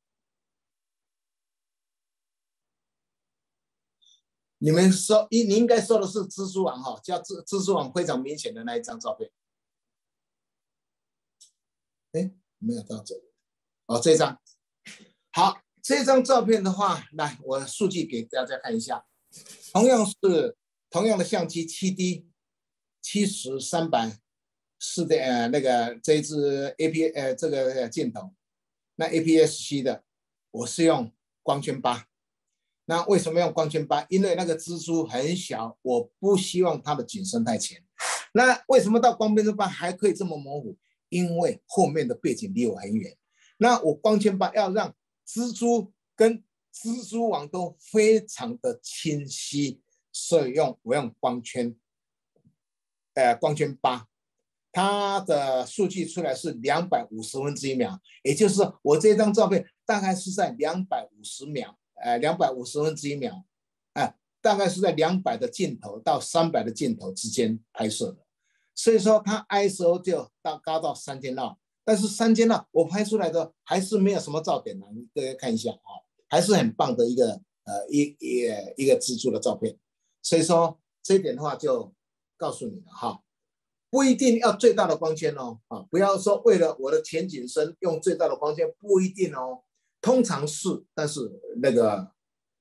你们说，你应该说的是蜘蛛网哈，叫蜘蜘蛛网非常明显的那一张照片。哎，没有到这里，哦，这张。好，这张照片的话，来，我数据给大家看一下。同样是同样的相机 七 D 七十、三百、四的呃那个这一支 A P 呃这个镜头，那 A P S C 的，我是用光圈八。那为什么用光圈八？因为那个蜘蛛很小，我不希望它的景深太浅， 那为什么到光变色斑还可以这么模糊？因为后面的背景离我很远。那我光圈斑要让蜘蛛跟蜘蛛网都非常的清晰，所以用我用光圈，呃，光圈八，它的数据出来是两百五十分之一秒，也就是我这张照片大概是在两百五十秒，呃，两百五十分之一秒，啊、呃，大概是在两百的镜头到三百的镜头之间拍摄的，所以说它 I S O 就到高到三千兆，但是三千兆我拍出来的还是没有什么噪点的，你大家看一下啊。还是很棒的一个呃一一一个蜘蛛的照片，所以说这一点的话就告诉你了哈，不一定要最大的光圈哦啊，不要说为了我的前景深用最大的光圈，不一定哦，通常是，但是那个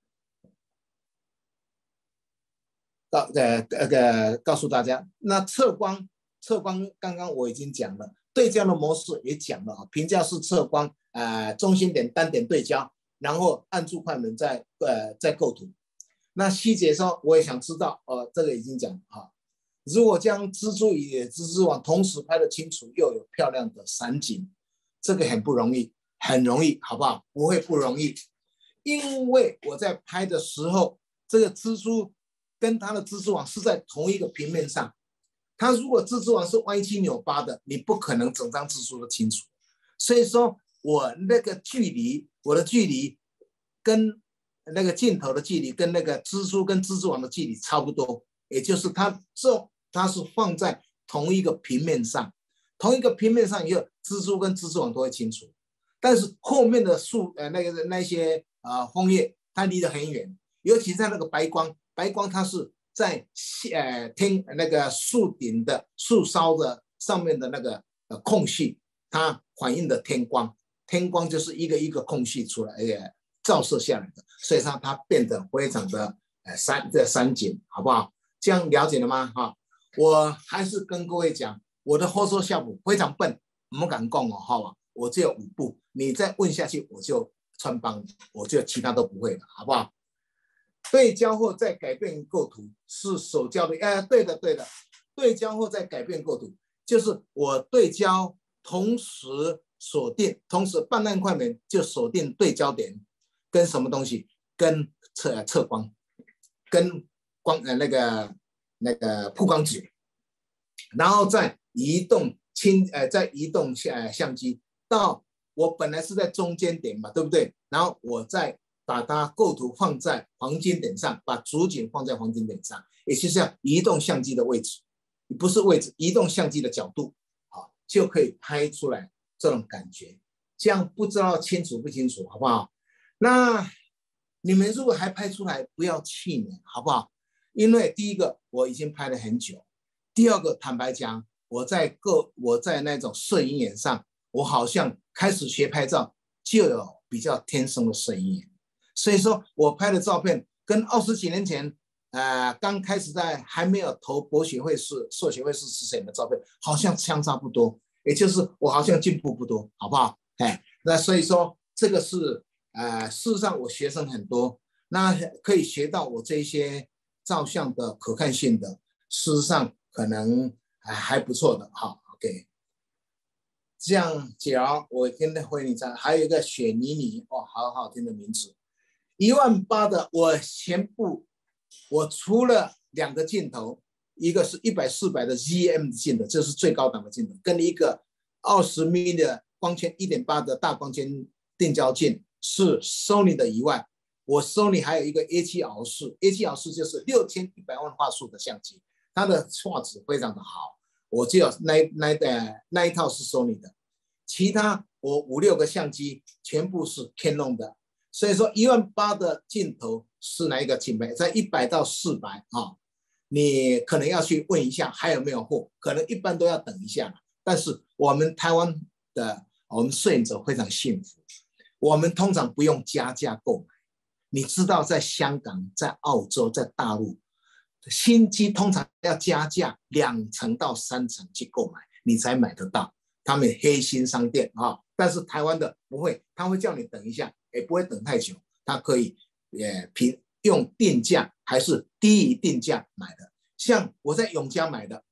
告呃那个告诉大家，那测光测光刚刚我已经讲了，对焦的模式也讲了啊，评价式测光，呃中心点单点对焦。然后按住快门再呃再构图，那细节上我也想知道，呃，这个已经讲哈。如果将蜘蛛与蜘蛛网同时拍得清楚，又有漂亮的散景，这个很不容易，很容易，好不好？不会不容易，因为我在拍的时候，这个蜘蛛跟它的蜘蛛网是在同一个平面上，它如果蜘蛛网是歪七扭八的，你不可能整张蜘蛛都清楚，所以说。我那个距离，我的距离跟那个镜头的距离，跟那个蜘蛛跟蜘蛛网的距离差不多，也就是它这它是放在同一个平面上，同一个平面上以后，蜘蛛跟蜘蛛网都会清楚。但是后面的树呃那个那些啊、呃、枫叶，它离得很远，尤其在那个白光，白光它是在呃天那个树顶的树梢的上面的那个呃空隙，它反映的天光。天光就是一个一个空隙出来，也照射下来的，所以说它变得非常的呃山的山景，好不好？这样了解了吗？哈，我还是跟各位讲，我的后手效果非常笨，不敢讲哦，好吧？我只有五步，你再问下去我就穿帮，我就其他都不会了，好不好？对焦后再改变构图是手焦的，哎，对的对的，对焦后再改变构图，就是我对焦同时。锁定，同时半按快门就锁定对焦点，跟什么东西？跟测测光，跟光呃那个那个曝光纸，然后再移动轻呃再移动下相机到我本来是在中间点嘛，对不对？然后我再把它构图放在黄金点上，把主景放在黄金点上，也就是要移动相机的位置，不是位置，移动相机的角度，好就可以拍出来。这种感觉，这样不知道清楚不清楚，好不好？那你们如果还拍出来，不要气馁，好不好？因为第一个我已经拍了很久，第二个坦白讲，我在各我在那种摄影眼上，我好像开始学拍照就有比较天生的摄影眼，所以说我拍的照片跟二十几年前，呃，刚开始在还没有投博学会是硕学会是摄影的照片，好像相差不多。也就是我好像进步不多，好不好？哎，那所以说这个是呃，事实上我学生很多，那可以学到我这些照相的可看性的，事实上可能还还不错的哈。OK， 这样讲我跟那回你讲，还有一个雪妮妮哦，好好听的名字，一万八的我全部，我除了两个镜头。一个是一百四百的 Z M 的镜头，这是最高档的镜头，跟一个二十毫米的光圈 一点八 的大光圈定焦镜是 Sony 的以外，我 Sony 还有一个 A 七 R 四 ，A 七 R 四就是六千一百万画素的相机，它的画质非常的好，我只有那那的那一套是 Sony 的，其他我五六个相机全部是 Canon 的，所以说一万八的镜头是哪一个品牌？在一百到四百啊。你可能要去问一下还有没有货，可能一般都要等一下。但是我们台湾的我们摄影者非常幸福，我们通常不用加价购买。你知道，在香港、在澳洲、在大陆，新机通常要加价两成到三成去购买，你才买得到。他们黑心商店啊，但是台湾的不会，他会叫你等一下，也不会等太久，他可以也平。用定价还是低于定价买的，像我在永嘉买的，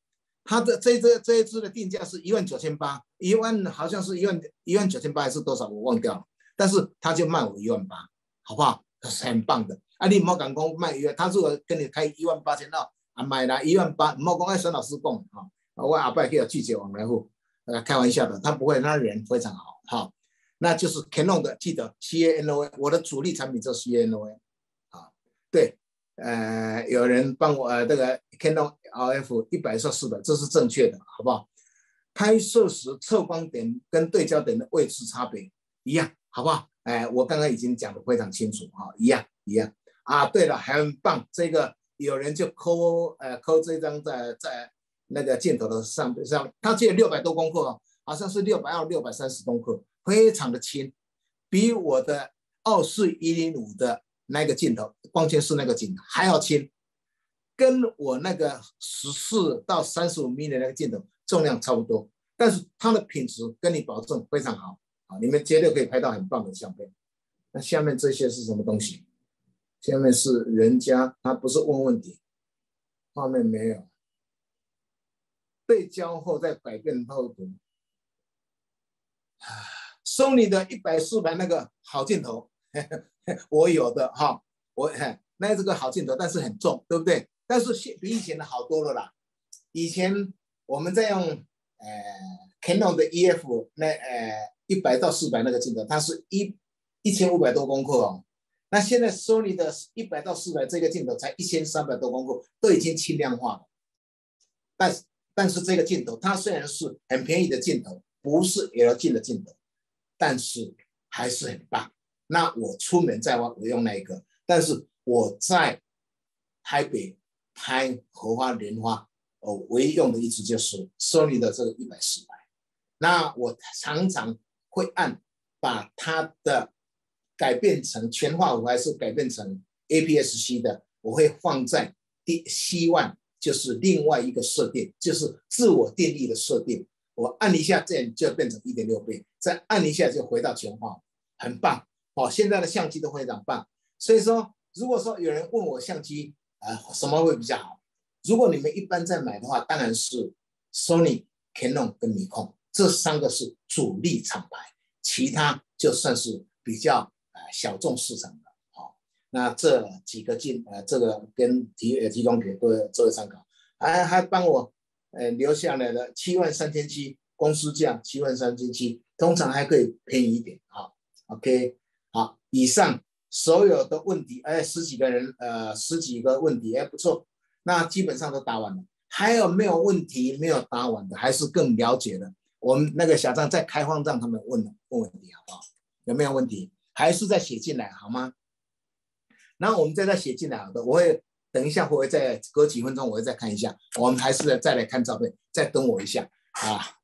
它的这一支这一支的定价是一万九千八，一万好像是一万一万九千八还是多少，我忘掉了。但是他就卖我一万八，好不好？很棒的。啊，你唔好讲讲卖一万，他如果跟你开一万八千二，啊买了一万八，唔好讲爱沈老师讲哈，我阿伯可以拒绝往来户，呃，开玩笑的，他不会，那人非常好，哈。那就是 Canon 的，记得 C A N O A， 我的主力产品就是 C A N O A， 啊，对。呃，有人帮我呃，这个 Canon R F 一百摄四百，这是正确的，好不好？拍摄时测光点跟对焦点的位置差别一样，好不好？哎，我刚刚已经讲得非常清楚哈，一样一样啊。对了，很棒，这个有人就抠呃抠这张在在那个镜头的上上，它只有六百多公克哦，好像是六百二六百三十公克，非常的轻，比我的二四一零五的那个镜头，光圈是那个镜头还要轻，跟我那个十四到三十五 mm 的那个镜头重量差不多，但是它的品质跟你保证非常好啊，你们绝对可以拍到很棒的相片。那下面这些是什么东西？下面是人家他不是问问题，画面没有，对焦后再改变透图。Sony 的一百四百那个好镜头。我有的哈，我那这个好镜头，但是很重，对不对？但是比以前的好多了啦。以前我们在用呃 Canon 的 E F 那呃一百到四百那个镜头，它是一一千五百多公克哦。那现在 Sony 的一百到四百这个镜头才一千三百多公克，都已经轻量化了。但是但是这个镜头，它虽然是很便宜的镜头，不是 L 镜的镜头，但是还是很棒。那我出门在外我用那个，但是我在台北拍荷花莲花，我唯一用的一支就是 Sony 的这个一百四百。那我常常会按把它的改变成全画幅还是改变成 A P S C 的，我会放在第 C 一，就是另外一个设定，就是自我定义的设定。我按一下，这样就变成 一点六倍，再按一下就回到全画，很棒。哦，现在的相机都非常棒，所以说，如果说有人问我相机啊、呃、什么会比较好，如果你们一般在买的话，当然是 Sony、Canon 跟尼康这三个是主力厂牌，其他就算是比较呃小众市场的。好、哦，那这几个镜呃这个跟提呃提供给各位作为参考，还还帮我呃留下来了七万三千七，公司价七万三千七，通常还可以便宜一点啊、哦。OK。好，以上所有的问题，哎，十几个人，呃，十几个问题，哎，不错，那基本上都答完了。还有没有问题没有答完的，还是更了解的？我们那个小张再开放让他们问问问题，好不好？有没有问题？还是再写进来好吗？然后我们再再写进来，好的，我会等一下，我会再隔几分钟，我会再看一下。我们还是再来看照片，再等我一下啊。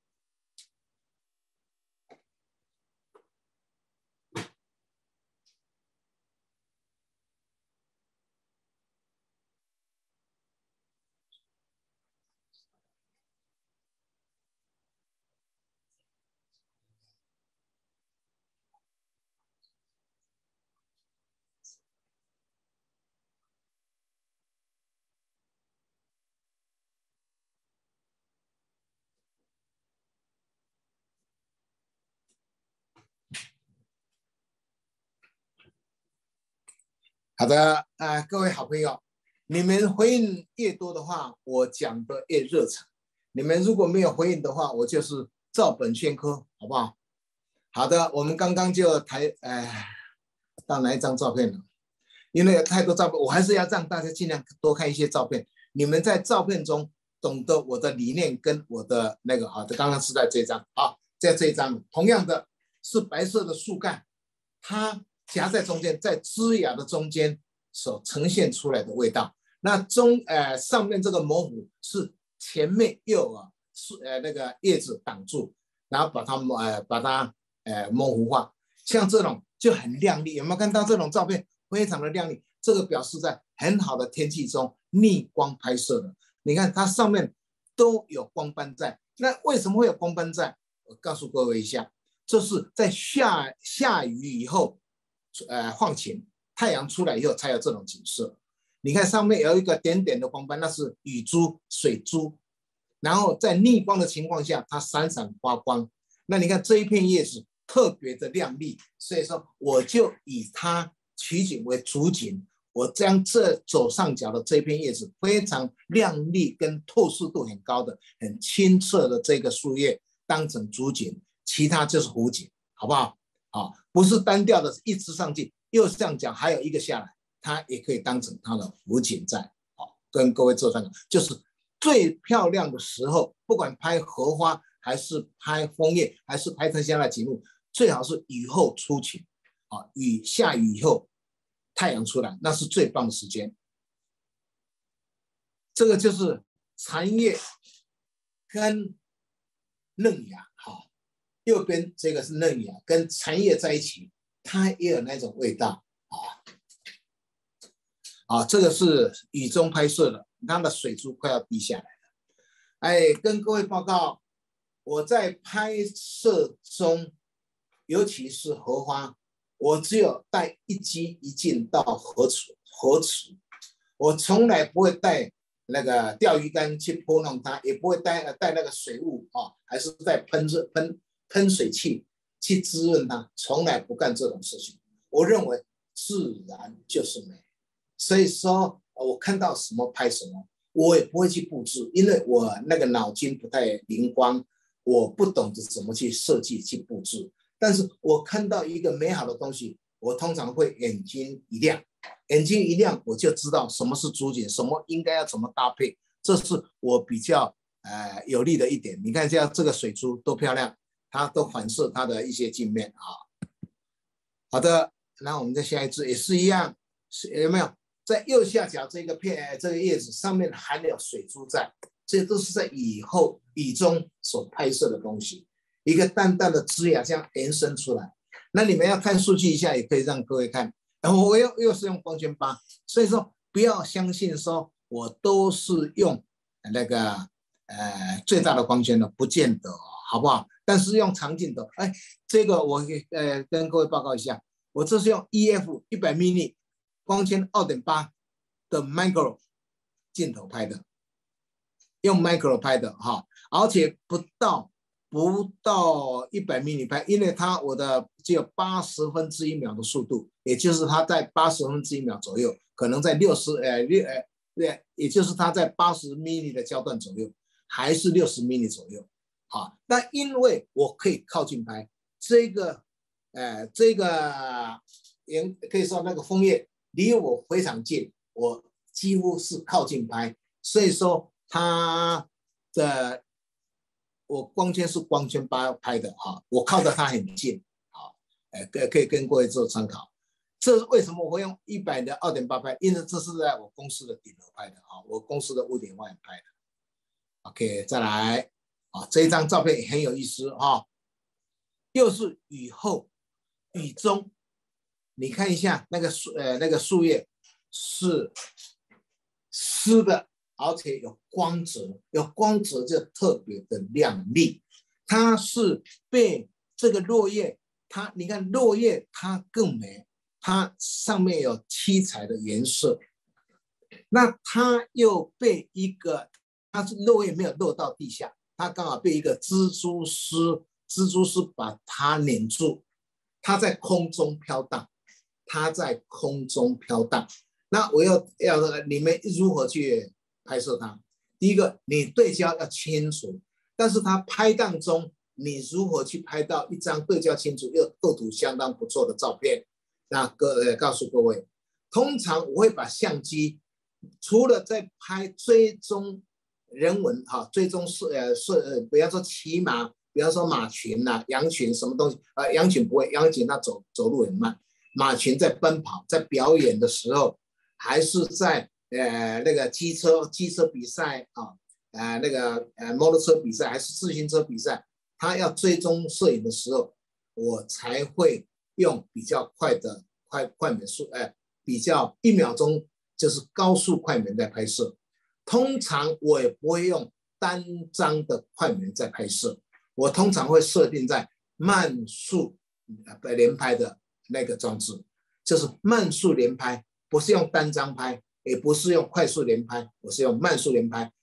好的啊、呃，各位好朋友，你们回应越多的话，我讲的越热忱。你们如果没有回应的话，我就是照本宣科，好不好？好的，我们刚刚就台，哎，到哪一张照片了？因为有太多照片，我还是要让大家尽量多看一些照片。你们在照片中懂得我的理念跟我的那个啊，刚刚是在这张，好，在这一张，同样的是白色的树干，它夹在中间，在枝芽的中间所呈现出来的味道。那中呃上面这个模糊是前面又啊树呃那个叶子挡住，然后把它呃把它呃模糊化，像这种就很亮丽。有没有看到这种照片？非常的亮丽，这个表示在很好的天气中逆光拍摄的。你看它上面都有光斑在，那为什么会有光斑在？我告诉各位一下，这是在下下雨以后，呃放晴，太阳出来以后才有这种景色。你看上面有一个点点的光斑，那是雨珠、水珠。 然后在逆光的情况下，它闪闪发光。那你看这一片叶子特别的亮丽，所以说我就以它取景为主景，我将这左上角的这片叶子非常亮丽跟透视度很高的、很清澈的这个树叶当成主景，其他就是辅景，好不好？啊，不是单调的一直上去，右上角还有一个下来，它也可以当成它的辅景在。好，跟各位做参考，就是最漂亮的时候，不管拍荷花还是拍枫叶，还是拍藤下的景物，最好是雨后出景，啊，雨下雨以后，太阳出来，那是最棒的时间。这个就是残叶跟嫩芽，好，右边这个是嫩芽，跟残叶在一起，它也有那种味道啊。啊，这个是雨中拍摄的，它的水珠快要滴下来了。哎，跟各位报告，我在拍摄中，尤其是荷花，我只有带一机一镜到河池，河池，我从来不会带那个钓鱼竿去拨弄它，也不会带带那个水雾啊，还是带喷热喷喷水器去滋润它，从来不干这种事情。我认为自然就是美，所以说我看到什么拍什么，我也不会去布置，因为我那个脑筋不太灵光，我不懂得怎么去设计去布置。但是我看到一个美好的东西，我通常会眼睛一亮，眼睛一亮，我就知道什么是主景，什么应该要怎么搭配，这是我比较呃有利的一点。你看像这个水珠多漂亮，它都反射它的一些镜面啊。好的，那我们再下一支也是一样，有没有在右下角这个片这个叶子上面含有水珠在，这都是在雨后雨中所拍摄的东西。一个淡淡的枝芽这样延伸出来，那你们要看数据一下，也可以让各位看。然后我又又是用光圈八，所以说不要相信说我都是用那个呃最大的光圈的，不见得，好不好？但是用长镜头，哎，这个我呃跟各位报告一下，我这是用 E F 一百 mm 光圈 二点八 的 micro 镜头拍的，用 micro 拍的哈，而且不到。不到一百 mm 拍，因为它我的只有八十分之一秒的速度，也就是它在八十分之一秒左右，可能在六十呃六呃对，也就是它在八十 mm 的焦段左右，还是六十 mm 左右。好，那因为我可以靠近拍这个，呃，这个也可以说那个枫叶离我非常近，我几乎是靠近拍，所以说它的。我光圈是光圈八拍的哈，我靠得它很近，好，哎，可可以跟各位做参考。这是为什么我会用一百的二点八拍？因为这是在我公司的顶楼拍的啊，我公司的屋顶外拍的。OK， 再来啊，这一张照片也很有意思哈，又是雨后、雨中，你看一下那个树呃那个树叶是湿的。而且有光泽，有光泽就特别的亮丽。它是被这个落叶，它你看落叶它更美，它上面有七彩的颜色。那它又被一个，它是落叶没有落到地下，它刚好被一个蜘蛛丝，蜘蛛丝把它黏住，它在空中飘荡，它在空中飘荡。那我要要你们如何去？拍摄它，第一个你对焦要清楚，但是它拍档中你如何去拍到一张对焦清楚又构图相当不错的照片？那各呃告诉各位，通常我会把相机除了在拍追踪人文哈，追踪是呃是呃，比方说骑马，比方说马群呐、啊、羊群什么东西啊、呃，羊群不会，羊群它走走路很慢，马群在奔跑，在表演的时候，还是在。呃，那个机车机车比赛啊，呃，那个呃摩托车比赛还是自行车比赛，他要追踪摄影的时候，我才会用比较快的快快门速，呃，比较一秒钟就是高速快门在拍摄。通常我也不会用单张的快门在拍摄，我通常会设定在慢速连拍的那个装置，就是慢速连拍，不是用单张拍。也不是用快速连拍，我是用慢速连拍，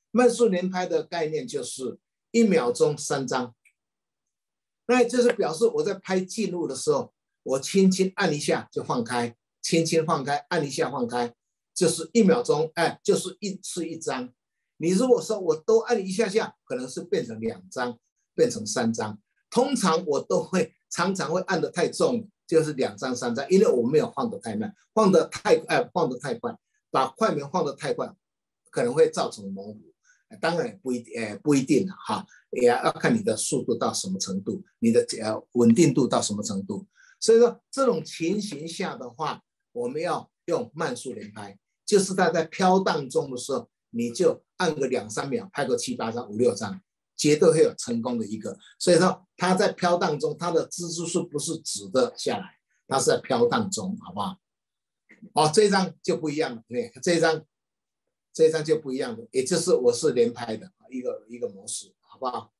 慢速连拍的概念就是一秒钟三张，那就是表示我在拍静物的时候，我轻轻按一下就放开，轻轻放开，按一下放开，就是一秒钟，哎，就是一次一张。你如果说我都按一下下，可能是变成两张，变成三张。通常我都会常常会按得太重，就是两张三张，因为我没有放得太慢，放得太哎放得太快，把快门放得太快，可能会造成模糊。当然不一呃不一定哈，也要看你的速度到什么程度，你的呃稳定度到什么程度。所以说这种情形下的话，我们要用慢速连拍，就是它在飘荡中的时候，你就按个两三秒，拍个七八张、五六张，绝对会有成功的一个。所以说它在飘荡中，它的支支数不是直的下来，它是在飘荡中，好不好？哦，这一张就不一样了，对，这一张。这一张就不一样的，也就是我是连拍的一个一个模式，好不好？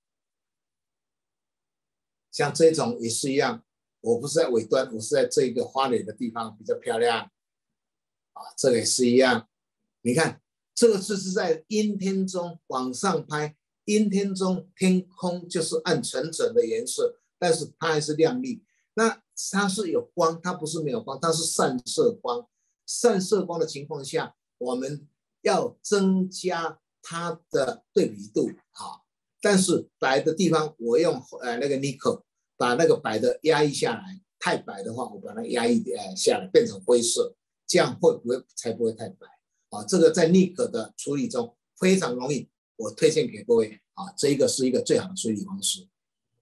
像这种也是一样，我不是在尾端，我是在这个花蕾的地方比较漂亮啊，这个也是一样。你看，这个是是在阴天中往上拍，阴天中天空就是暗沉沉的颜色，但是它还是亮丽。那它是有光，它不是没有光，它是散射光。散射光的情况下，我们要增加它的对比度啊，但是白的地方我用呃那个尼克把那个白的压抑下来，太白的话我把它压抑呃下来变成灰色，这样会不会才不会太白啊？这个在尼克的处理中非常容易，我推荐给各位啊，这一个是一个最好的处理方式。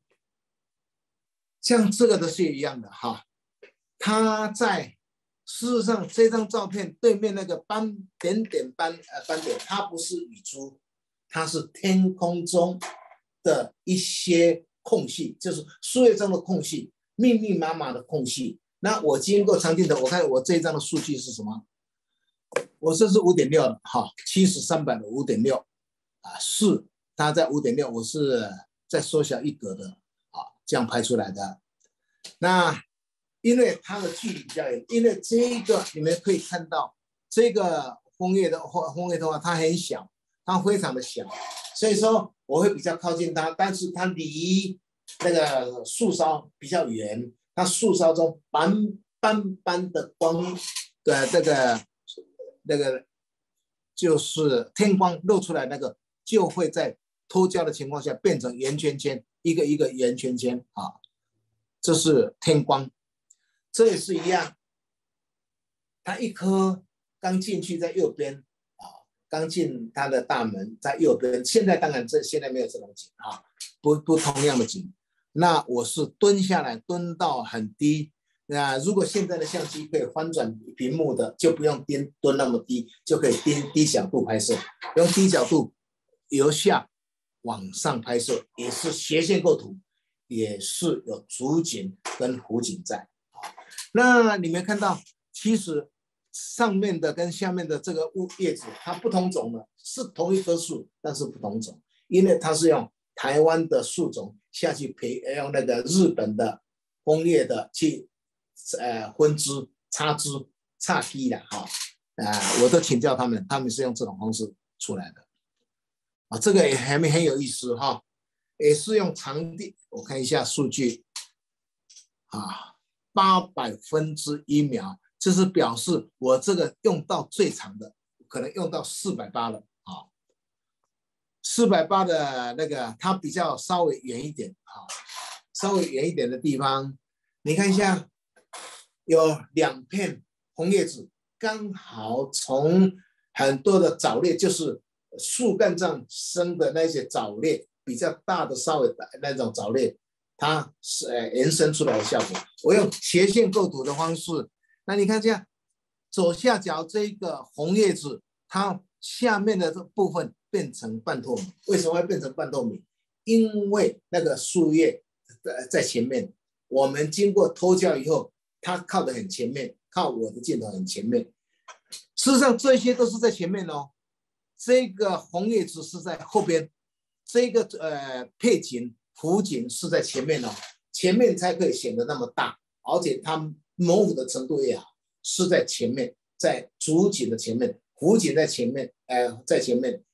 像这个都是一样的哈，它在。事实上，这张照片对面那个斑点点斑呃斑点，它不是雨珠，它是天空中的一些空隙，就是树叶中的空隙，密密麻麻的空隙。那我经过长镜头，我看我这一张的数据是什么？我这是五点六的哈，七十三百的五点六啊，是它在五点六，我是在缩小一格的啊，这样拍出来的。那。因为它的距离比较远，因为这一个你们可以看到，这个枫叶的枫叶的话，它很小，它非常的小，所以说我会比较靠近它，但是它离那个树梢比较远，它树梢中斑斑斑的光的这个那个就是天光露出来那个，就会在脱焦的情况下变成圆圈圈，一个一个圆圈圈啊，这是天光。这也是一样，它一颗刚进去在右边啊，刚进它的大门在右边。现在当然这现在没有这种景啊，不不同样的景。那我是蹲下来，蹲到很低。那如果现在的相机可以翻转屏幕的，就不用蹲蹲那么低，就可以低低角度拍摄，用低角度由下往上拍摄，也是斜线构图，也是有主景跟弧景在。那你们看到，其实上面的跟下面的这个叶子，它不同种的，是同一棵树，但是不同种，因为它是用台湾的树种下去培，用那个日本的枫叶的去呃分枝、插枝、插枝的哈，啊，我都请教他们，他们是用这种方式出来的，啊，这个也还没很有意思哈，也是用长地，我看一下数据，啊。八百分之一秒，就是表示我这个用到最长的，可能用到四百八了啊。四百八的那个，它比较稍微远一点啊，稍微远一点的地方，你看一下，有两片红叶子，刚好从很多的藻类，就是树干上生的那些藻类，比较大的稍微大那种藻类。它是呃延伸出来的效果，我用斜线构图的方式，那你看这样，左下角这个红叶子，它下面的这部分变成半透明，为什么会变成半透明？因为那个树叶在前面，我们经过脱焦以后，它靠得很前面，靠我的镜头很前面。事实上这些都是在前面哦，这个红叶子是在后边，这个呃配景。弧景是在前面哦，前面才可以显得那么大，而且它模糊的程度也好，是在前面，在主景的前面，弧景在前面，呃，在前面，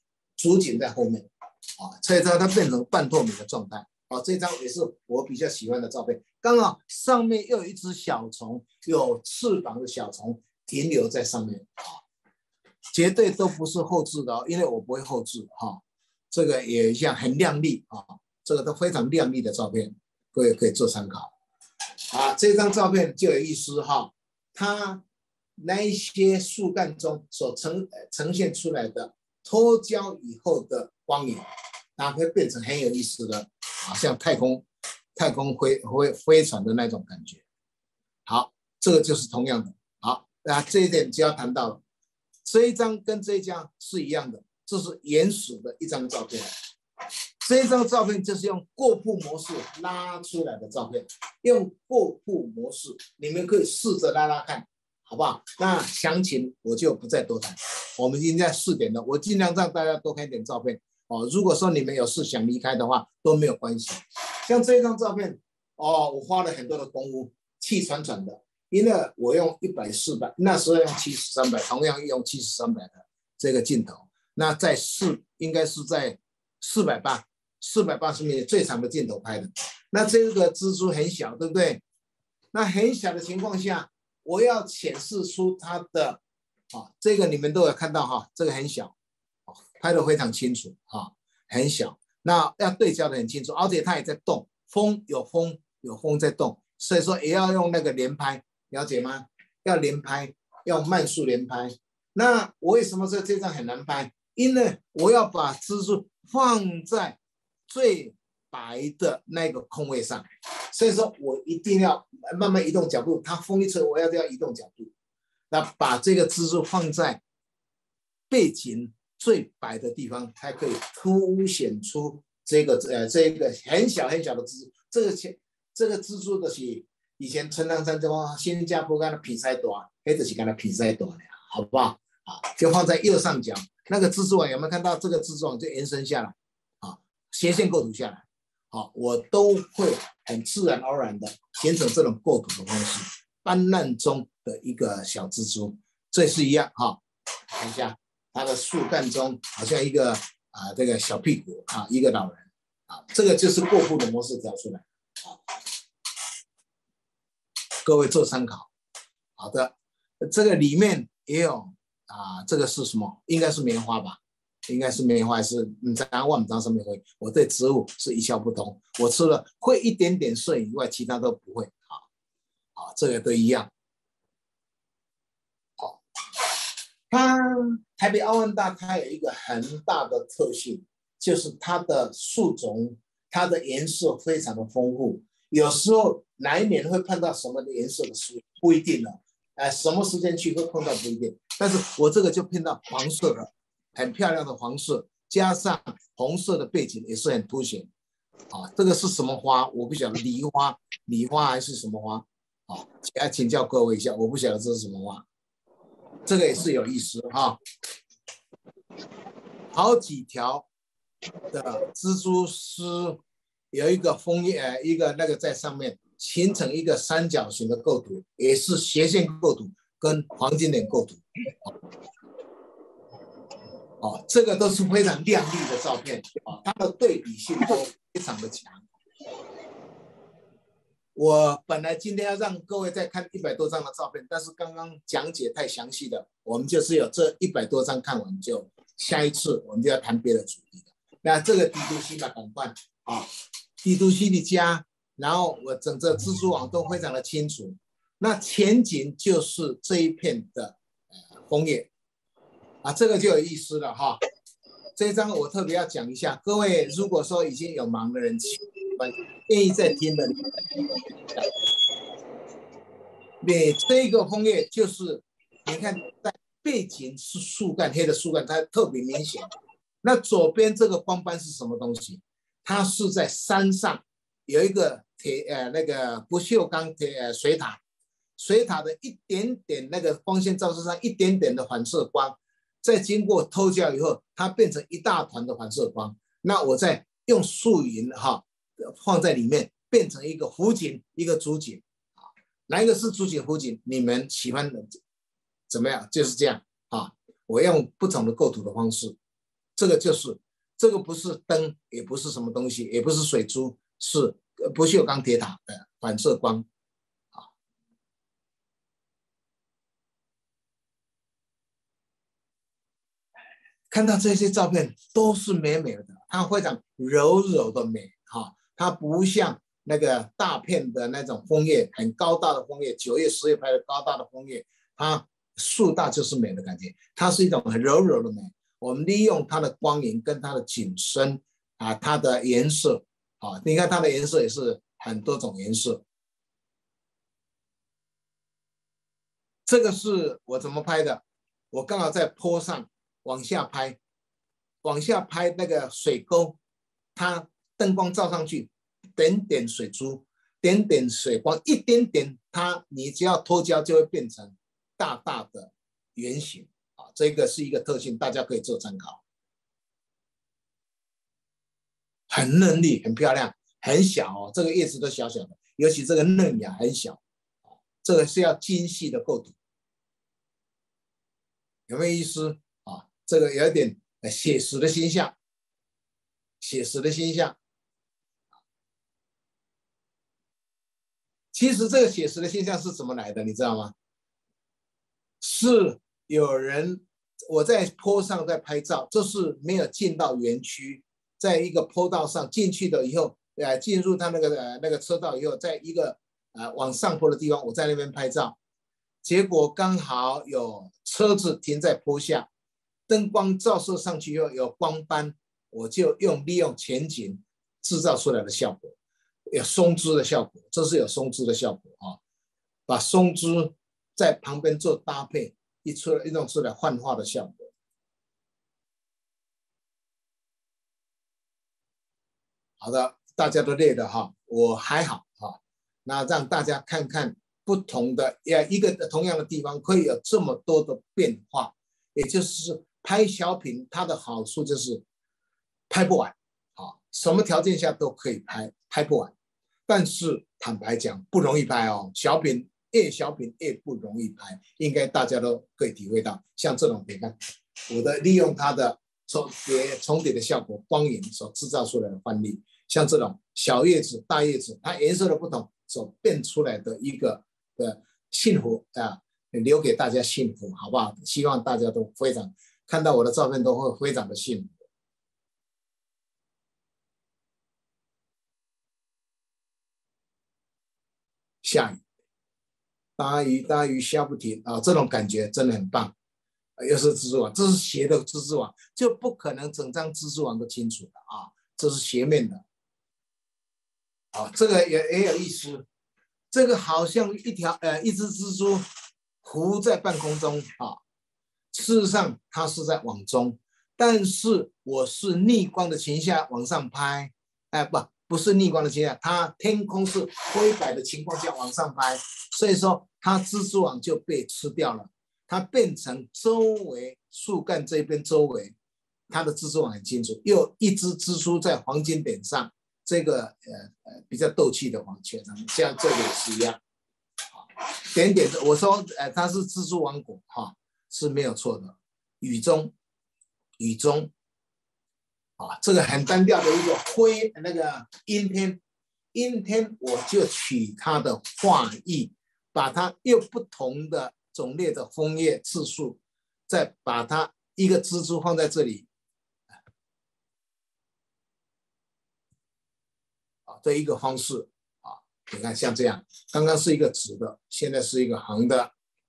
主景在后面啊，所以它它变成半透明的状态啊。这张也是我比较喜欢的照片，刚好上面又有一只小虫，有翅膀的小虫停留在上面啊，绝对都不是后置的哦，因为我不会后置哈、啊。这个也一样很亮丽啊，这个都非常亮丽的照片，各位可以做参考啊。这张照片就有意思哈，它那一些树干中所呈呈现出来的脱胶以后的光影，它会变成很有意思的，啊，像太空太空飞飞飞船的那种感觉。好，这个就是同样的。好，那这一点就要谈到了，这一张跟这一张是一样的，这是原始的一张照片。这一张照片就是用过曝模式拉出来的照片，用过曝模式，你们可以试着拉拉看。好不好？那详情我就不再多谈。我们已经在四点了，我尽量让大家多看一点照片哦。如果说你们有事想离开的话，都没有关系。像这张照片哦，我花了很多的功夫，气喘喘的，因为我用一百、四百，那时候用七十、三百，同样用七十、三百的这个镜头。那在四应该是在四百八、四百八十米最长的镜头拍的。那这个蜘蛛很小，对不对？那很小的情况下，我要显示出它的，啊，这个你们都有看到哈，这个很小，拍得非常清楚哈，很小。那要对焦的很清楚，而且它也在动，风有风有风在动，所以说也要用那个连拍，了解吗？要连拍，要慢速连拍。那我为什么说这张很难拍？因为我要把蜘蛛放在最白的那个空位上。所以说我一定要慢慢移动角度，它风一吹，我要要移动角度，那把这个蜘蛛放在背景最白的地方，才可以凸显出这个呃这个很小很小的蜘蛛。这个这个蜘蛛的是以前陈唐山说新加坡干的皮塞多，黑的是干的皮塞多的，好不好？啊，就放在右上角那个蜘蛛网，有没有看到？这个蜘蛛网就延伸下来，啊，斜线构图下来。好，我都会很自然而然的形成这种构图的方式，斑斓中的一个小蜘蛛，这是一样哈。看一下它的树干中好像一个啊、呃、这个小屁股啊，一个老人啊，这个就是过曝的模式调出来啊，各位做参考。好的，这个里面也有啊，这个是什么？应该是棉花吧？应该是棉花，还是嗯，在万米章上面会。我对植物是一窍不通，我除了会一点点摄影以外，其他都不会。好，好，这个都一样。好，它台北奥万大它有一个很大的特性，就是它的树种，它的颜色非常的丰富。有时候哪一年会碰到什么的颜色的树，不一定了。哎，什么时间去会碰到不一定。但是我这个就碰到黄色的。很漂亮的黄色，加上红色的背景也是很凸显。啊，这个是什么花？我不晓得，梨花、梨花还是什么花？啊，要请教各位一下，我不晓得这是什么花。这个也是有意思哈。好几条的蜘蛛丝有一个枫叶，呃，一个那个在上面形成一个三角形的构图，也是斜线构图跟黄金点构图。哦，这个都是非常亮丽的照片啊，它的对比性都非常的强。我本来今天要让各位再看一百多张的照片，但是刚刚讲解太详细了，我们就是有这一百多张看完就下一次我们就要谈别的主题了。那这个帝都西的赶快啊，帝都西的家，然后我整个蜘蛛网都非常的清楚。那前景就是这一片的呃枫叶。啊，这个就有意思了哈。这一张我特别要讲一下，各位如果说已经有忙的人，愿意再听的，你这个枫叶就是你看在背景是树干，黑的树干，它特别明显。那左边这个光斑是什么东西？它是在山上有一个铁呃那个不锈钢铁呃水塔，水塔的一点点那个光线照射上一点点的反射光。再经过透焦以后，它变成一大团的反射光。那我再用树云哈放在里面，变成一个湖景，一个主景。哪一个是主景湖景？你们喜欢的怎么样？就是这样啊。我用不同的构图的方式这个就是这个不是灯，也不是什么东西，也不是水珠，是不锈钢铁塔的反射光。看到这些照片都是美美的，它非常柔柔的美哈，它不像那个大片的那种枫叶，很高大的枫叶，九月十月拍的高大的枫叶，它树大就是美的感觉，它是一种很柔柔的美。我们利用它的光影跟它的景深啊，它的颜色啊，你看它的颜色也是很多种颜色。这个是我怎么拍的？我刚好在坡上。往下拍，往下拍那个水沟，它灯光照上去，点点水珠，点点水光，一点点，它你只要脱胶就会变成大大的圆形啊，这个是一个特性，大家可以做参考。很嫩绿，很漂亮，很小哦，这个叶子都小小的，尤其这个嫩芽很小，这个是要精细的构图，有没有意思？这个有点写实的形象，写实的形象。其实这个写实的现象是怎么来的，你知道吗？是有人我在坡上在拍照，这是没有进到园区，在一个坡道上进去了以后，呃，进入他那个呃那个车道以后，在一个呃往上坡的地方，我在那边拍照，结果刚好有车子停在坡下。灯光照射上去以后有光斑，我就用利用前景制造出来的效果，有松枝的效果，这是有松枝的效果啊！把松枝在旁边做搭配，一出来一弄出来幻化的效果。好的，大家都累了哈，我还好哈。那让大家看看不同的，一个同样的地方可以有这么多的变化，也就是。拍小品它的好处就是拍不完，啊，什么条件下都可以拍，拍不完。但是坦白讲不容易拍哦，小品越小品越不容易拍，应该大家都可以体会到。像这种，你看我的利用它的重叠重叠的效果，光影所制造出来的范例，像这种小叶子、大叶子，它颜色的不同所变出来的一个的幸福啊，留给大家幸福，好不好？希望大家都非常。看到我的照片都会非常的幸福。下雨，大雨大雨下不停啊，这种感觉真的很棒。又是蜘蛛网，这是斜的蜘蛛网，就不可能整张蜘蛛网都清楚的啊，这是斜面的。啊，这个也也有意思，这个好像一条呃一只蜘蛛浮在半空中啊。事实上，它是在往中，但是我是逆光的情况下往上拍，哎，不，不是逆光的情况下，它天空是灰白的情况下往上拍，所以说它蜘蛛网就被吃掉了，它变成周围树干这边周围，它的蜘蛛网很清楚，又一只蜘蛛在黄金点上，这个呃呃比较斗气的黄圈上，像这个也是一样，点点的，我说呃它是蜘蛛王国哈。是没有错的，雨中，雨中，啊，这个很单调的一个灰那个阴天，阴天我就取它的画意，把它用不同的种类的枫叶次数，再把它一个蜘蛛放在这里，啊，这一个方式啊，你看像这样，刚刚是一个直的，现在是一个横的。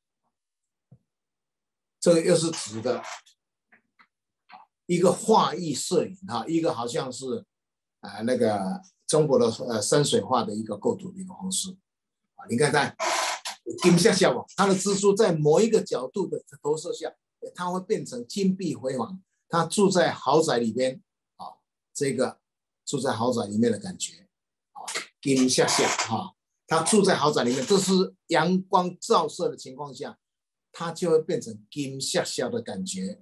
这个又是直的，一个画意摄影哈，一个好像是啊、呃、那个中国的呃山水画的一个构图的一个方式啊，你看看金下下网，它的蜘蛛在某一个角度的投射下，它会变成金碧辉煌，它住在豪宅里边啊，这个住在豪宅里面的感觉啊，金下下哈，它住在豪宅里面，这是阳光照射的情况下。它就会变成金闪闪的感觉，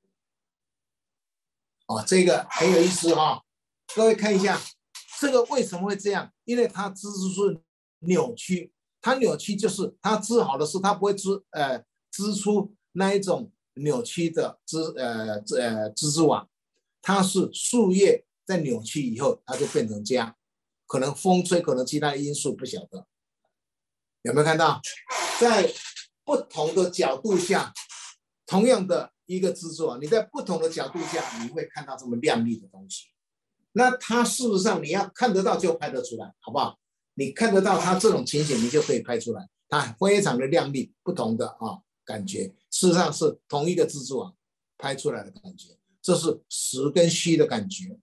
哦，这个很有意思哈、哦。各位看一下，这个为什么会这样？因为它织是扭曲，它扭曲就是它织好的时候，它不会织呃织出那一种扭曲的织呃呃蜘蛛网， 它是树叶在扭曲以后，它就变成这样。可能风吹，可能其他因素不晓得。有没有看到？在不同的角度下，同样的一个制作，你在不同的角度下，你会看到这么亮丽的东西。那它事实上你要看得到就拍得出来，好不好？你看得到它这种情形，你就可以拍出来，它非常的亮丽，不同的啊感觉，事实上是同一个蜘蛛网拍出来的感觉，这是实跟虚的感觉。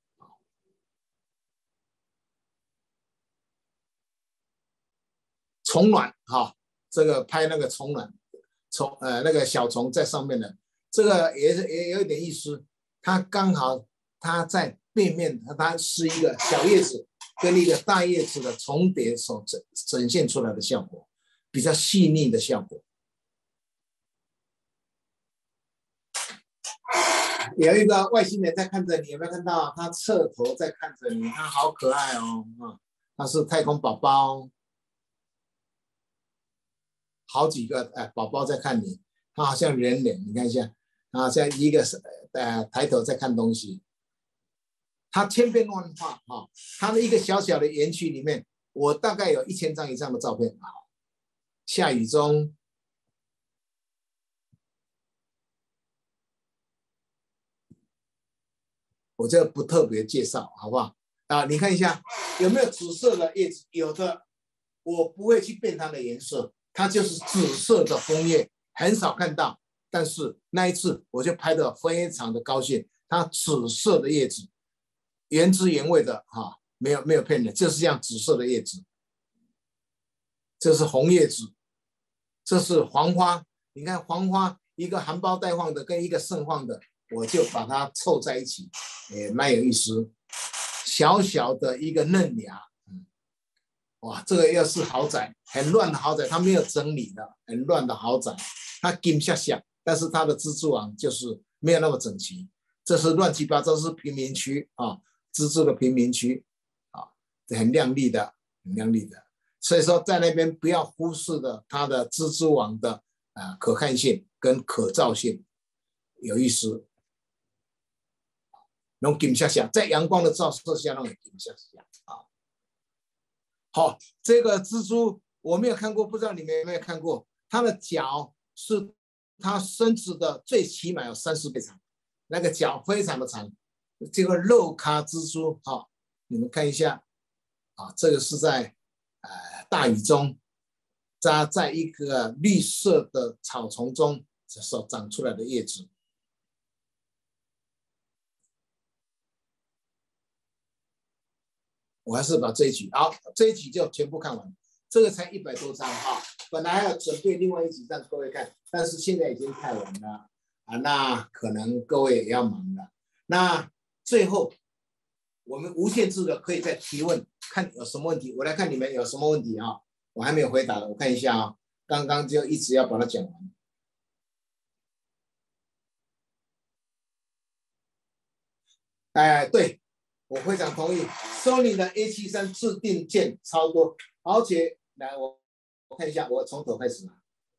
虫卵哈，这个拍那个虫卵，虫呃那个小虫在上面的，这个也是也有一点意思，它刚好它在背面，它是一个小叶子跟一个大叶子的重叠所呈呈现出来的效果，比较细腻的效果。有一个外星人在看着你，有没有看到？他侧头在看着你，他好可爱哦，啊，他是太空宝宝。好几个哎宝宝在看你，他好像人脸，你看一下，他好像一个呃抬头在看东西，他千变万化哈，他的一个小小的园区里面，我大概有一千张以上的照片啊。下雨中，我这不特别介绍，好不好？啊，你看一下有没有紫色的叶子？有的，我不会去变它的颜色。它就是紫色的枫叶，很少看到，但是那一次我就拍得非常的高兴。它紫色的叶子，原汁原味的哈、啊，没有没有骗人，就是这样紫色的叶子。这是红叶子，这是黄花。你看黄花，一个含苞待放的跟一个盛放的，我就把它凑在一起，也蛮有意思。小小的一个嫩芽。哇，这个要是豪宅，很乱的豪宅，它没有整理的，很乱的豪宅，它金下下，但是它的蜘蛛网就是没有那么整齐，这是乱七八糟，是贫民区啊，蜘蛛的贫民区啊，很亮丽的，很亮丽的。所以说在那边不要忽视的它的蜘蛛网的啊可看性跟可照性，有意思。能金下下，在阳光的照射下，让你金下下啊。好，这个蜘蛛我没有看过，不知道你们有没有看过？它的脚是它身子的最起码有三四倍长，那个脚非常的长。这个肉咖蜘蛛，好、哦，你们看一下啊，这个是在呃大雨中，扎在一个绿色的草丛中所长出来的叶子。我还是把这一集，好，这一集就全部看完。这个才一百多张哈，本来还要准备另外一集让各位看，但是现在已经看完了啊，那可能各位也要忙了。那最后我们无限制的可以再提问，看有什么问题，我来看你们有什么问题啊？我还没有回答的，我看一下啊，刚刚就一直要把它讲完。哎，对。我非常同意 ，Sony 的 A 七三 自定件超多，而且来我我看一下，我从头开始拿。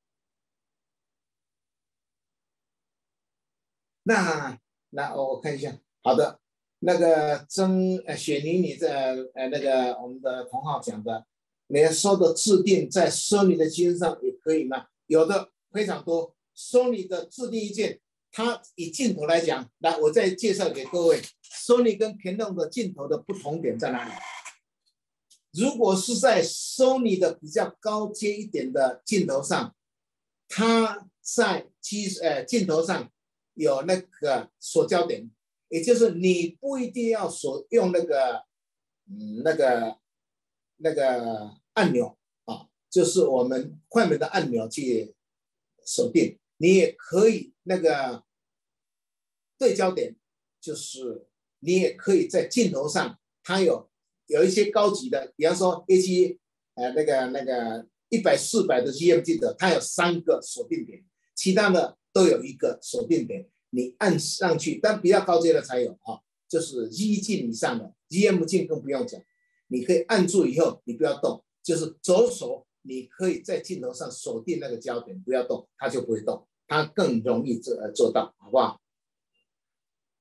那那我看一下，好的，那个曾呃雪妮，你这呃那个我们的同号讲的，你说的自定在 Sony 的机身上也可以吗？有的非常多 ，Sony 的自定一件，它以镜头来讲，来我再介绍给各位。Sony 跟 Canon 的镜头的不同点在哪里？如果是在 Sony 的比较高阶一点的镜头上，它在机呃镜头上有那个锁焦点，也就是你不一定要锁用那个嗯那个那个按钮啊，就是我们快门的按钮去锁定，你也可以那个对焦点，就是你也可以在镜头上，它有有一些高级的，比方说 A 七呃那个那个一百四百的 G M 镜头，它有三个锁定点，其他的都有一个锁定点，你按上去，但比较高阶的才有啊，就是一镜以上的 G M 镜更不用讲，你可以按住以后你不要动，就是左手你可以在镜头上锁定那个焦点，不要动，它就不会动，它更容易做做到，好不好？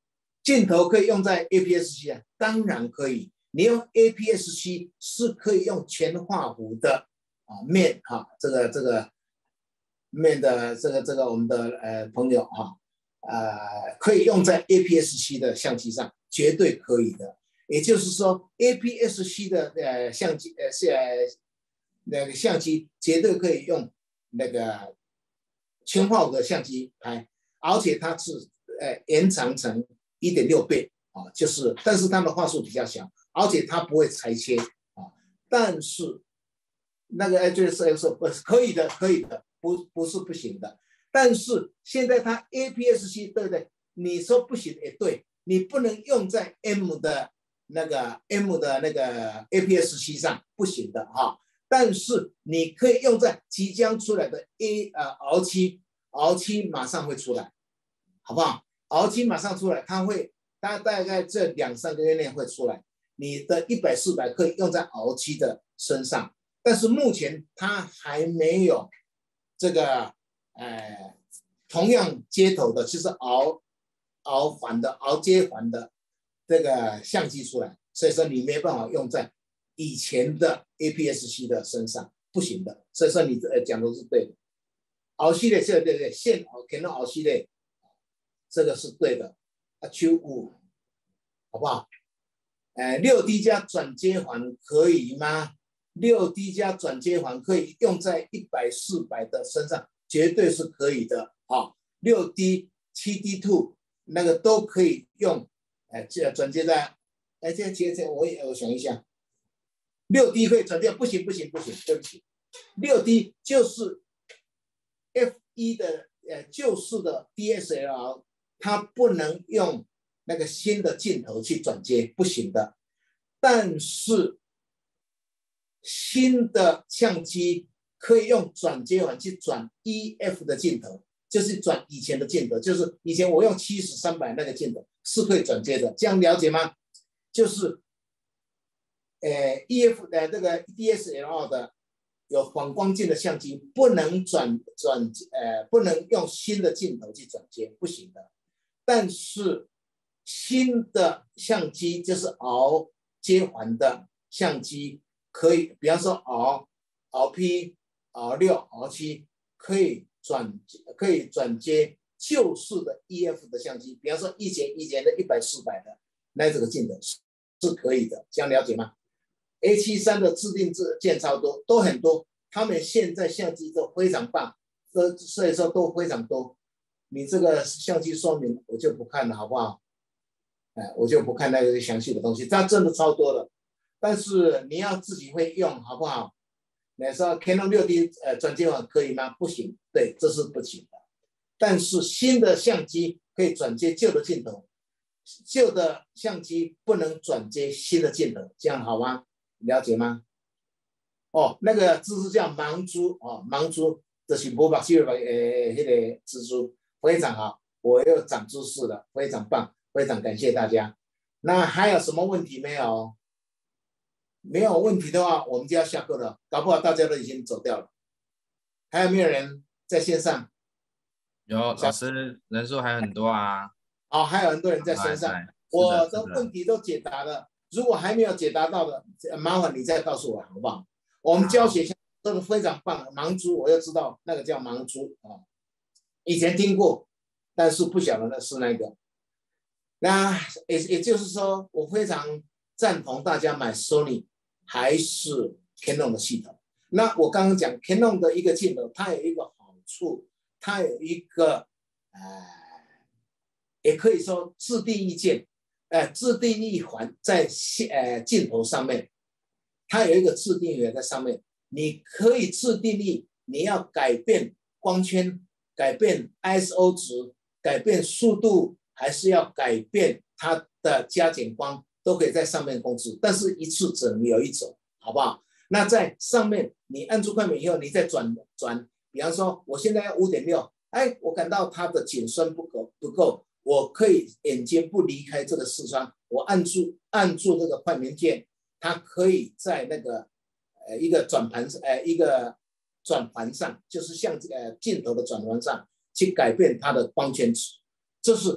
镜头可以用在 A P S C 啊，当然可以。你用 A P S C 是可以用全画幅的啊面哈、啊，这个这个面的这个这个我们的呃朋友哈、啊，呃可以用在 A P S C 的相机上，绝对可以的。也就是说 ，A P S C 的呃相机呃是呃那个相机绝对可以用那个全画幅的相机拍，而且它是呃延长成 一点六 倍啊，就是但是它的画素比较小。而且它不会裁切啊，但是那个 H S L 不是可以的，可以的，不不是不行的。但是现在它 A P S C 对不对？你说不行也对，你不能用在 M 的那个 M 的那个 A P S C 上，不行的哈。但是你可以用在即将出来的 A 呃 R 七 R 七马上会出来，好不好 ？R 七马上出来，它会它大概这两三个月内会出来。你的一百四百可以用在 R 七 的身上，但是目前它还没有这个呃同样接头的，就是 R R 环的 R 接环的这个相机出来，所以说你没办法用在以前的 A P S C 的身上，不行的。所以说你呃讲的是对的 ，R 系列这个对对，现 Canon R 系列这个是对的啊 ，Q 五好不好？呃，六 D 加转接环可以吗？六 D 加转接环可以用在一百、四百的身上，绝对是可以的啊。六 D、七 D 二 那个都可以用，哎、呃，转接在，哎，这这这我也我想一下，六 D 可以转接，不行不行不行，对不起，六 D 就是 F 一 的呃旧式的 D S L R， 它不能用那个新的镜头去转接，不行的。但是新的相机可以用转接环去转 E F 的镜头，就是转以前的镜头，就是以前我用七十、三百那个镜头是可以转接的，这样了解吗？就是呃 E F 的这个 D S L R 的有反光镜的相机不能转转呃不能用新的镜头去转接，不行的。但是新的相机就是 R 接环的相机，可以，比方说 R、RP、R 六、R 七可以转可以转接旧式的 E F 的相机，比方说以前以前的一百、四百的那这个镜头是是可以的，这样了解吗 ？A 七三 的自定制件超多，都很多，他们现在相机都非常棒，都所以说都非常多。你这个相机说明我就不看了，好不好？哎，我就不看那个详细的东西，它真的超多了。但是你要自己会用，好不好？你说 Canon 六 D 呃转接环可以吗？不行，对，这是不行的。但是新的相机可以转接旧的镜头，旧的相机不能转接新的镜头，这样好吗？了解吗？哦，那个字是叫盲珠哦，盲珠就是无目睭的呃那个蜘蛛，非常好，我又长知识了，非常棒。非常感谢大家。那还有什么问题没有？没有问题的话，我们就要下课了。搞不好大家都已经走掉了。还有没有人在线上？ 有老师人数还很多啊。 好、哦，还有很多人在线上。我的问题都解答了。如果还没有解答到的，麻烦你再告诉我，好不好？我们教学这个非常棒，盲珠我又知道那个叫盲珠啊，以前听过，但是不晓得那是那个。那也也就是说，我非常赞同大家买 Sony 还是 Canon 的系统。那我刚刚讲 Canon 的一个镜头，它有一个好处，它有一个呃，也可以说自定义键，呃，自定义环在呃镜头上面，它有一个自定义在上面，你可以自定义你要改变光圈，改变 I S O 值，改变速度。还是要改变它的加减光，都可以在上面控制，但是一次只能有一种，好不好？那在上面你按住快门以后，你再转转，比方说我现在要 五点六， 哎，我感到它的景深不够不够，我可以眼睛不离开这个视窗，我按住按住这个快门键，它可以在那个呃一个转盘呃一个转盘上，就是像呃镜头的转盘上去改变它的光圈值，这是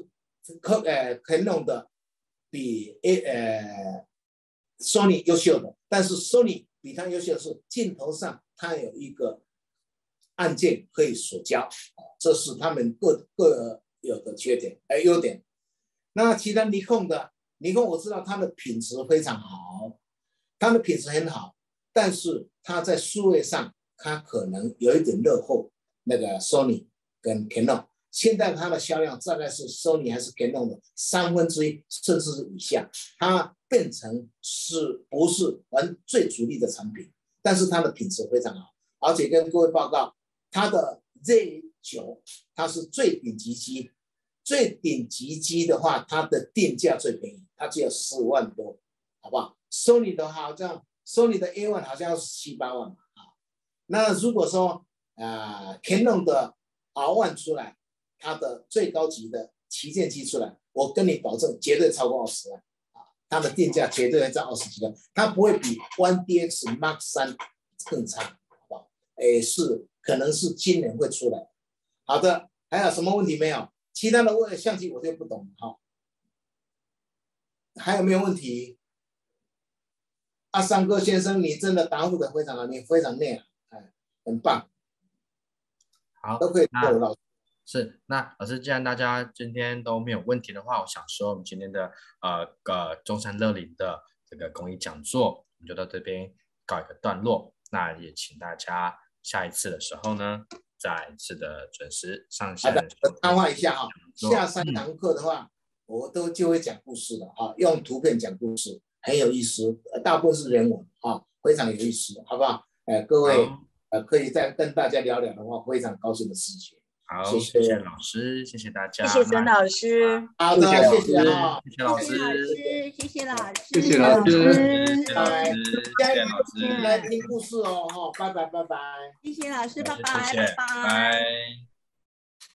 可呃 Canon 的比 A 呃 Sony 优秀的，但是 Sony 比它优秀的是镜头上它有一个按键可以锁胶，这是他们各各有的缺点呃优点。那其他尼康的尼康我知道它的品质非常好，它的品质很好，但是它在数位上它可能有一点落后那个 Sony 跟 Canon。现在它的销量大概是 Sony 还是 Canon 的三分之一，甚至是以下，它变成是不是完最主力的产品，但是它的品质非常好，而且跟各位报告，它的 Z 九 它是最顶级机，最顶级机的话，它的定价最便宜，它只有四万多，好不好 ？Sony 的话好像 Sony 的 A 一 好像要七八万嘛啊。那如果说呃 Canon 的 R 一 出来，它的最高级的旗舰机出来，我跟你保证绝对超过二十万啊！它的定价绝对会在二十几万，它不会比 one D X Mark 三更差，好不好？诶，是可能是今年会出来。好的，还有什么问题没有？其他的问相机我就不懂了哈。还有没有问题？阿三哥先生，你真的答复的非常好，你非常内行，哎，很棒。 好， 都可以做到。 是，那老师，既然大家今天都没有问题的话，我想说我们今天的呃呃中山乐龄的这个公益讲座，我们就到这边告一个段落。那也请大家下一次的时候呢，再一次的准时上线。 好的，我插话一下啊，下三堂课的话，嗯、我都就会讲故事了啊，用图片讲故事，很有意思，大部分是人文啊，非常有意思，好不好？呃，各位呃可以再跟大家聊聊的话，非常高兴的事情。 好， 谢谢谢老师，谢谢大家， 谢谢孙老师， 好的，谢谢啊， 谢谢老师， 谢谢老师， 谢谢老师， 谢谢老师， 谢谢老师，来听故事哦，哈，拜拜拜拜， 谢谢老师，拜拜， 拜拜。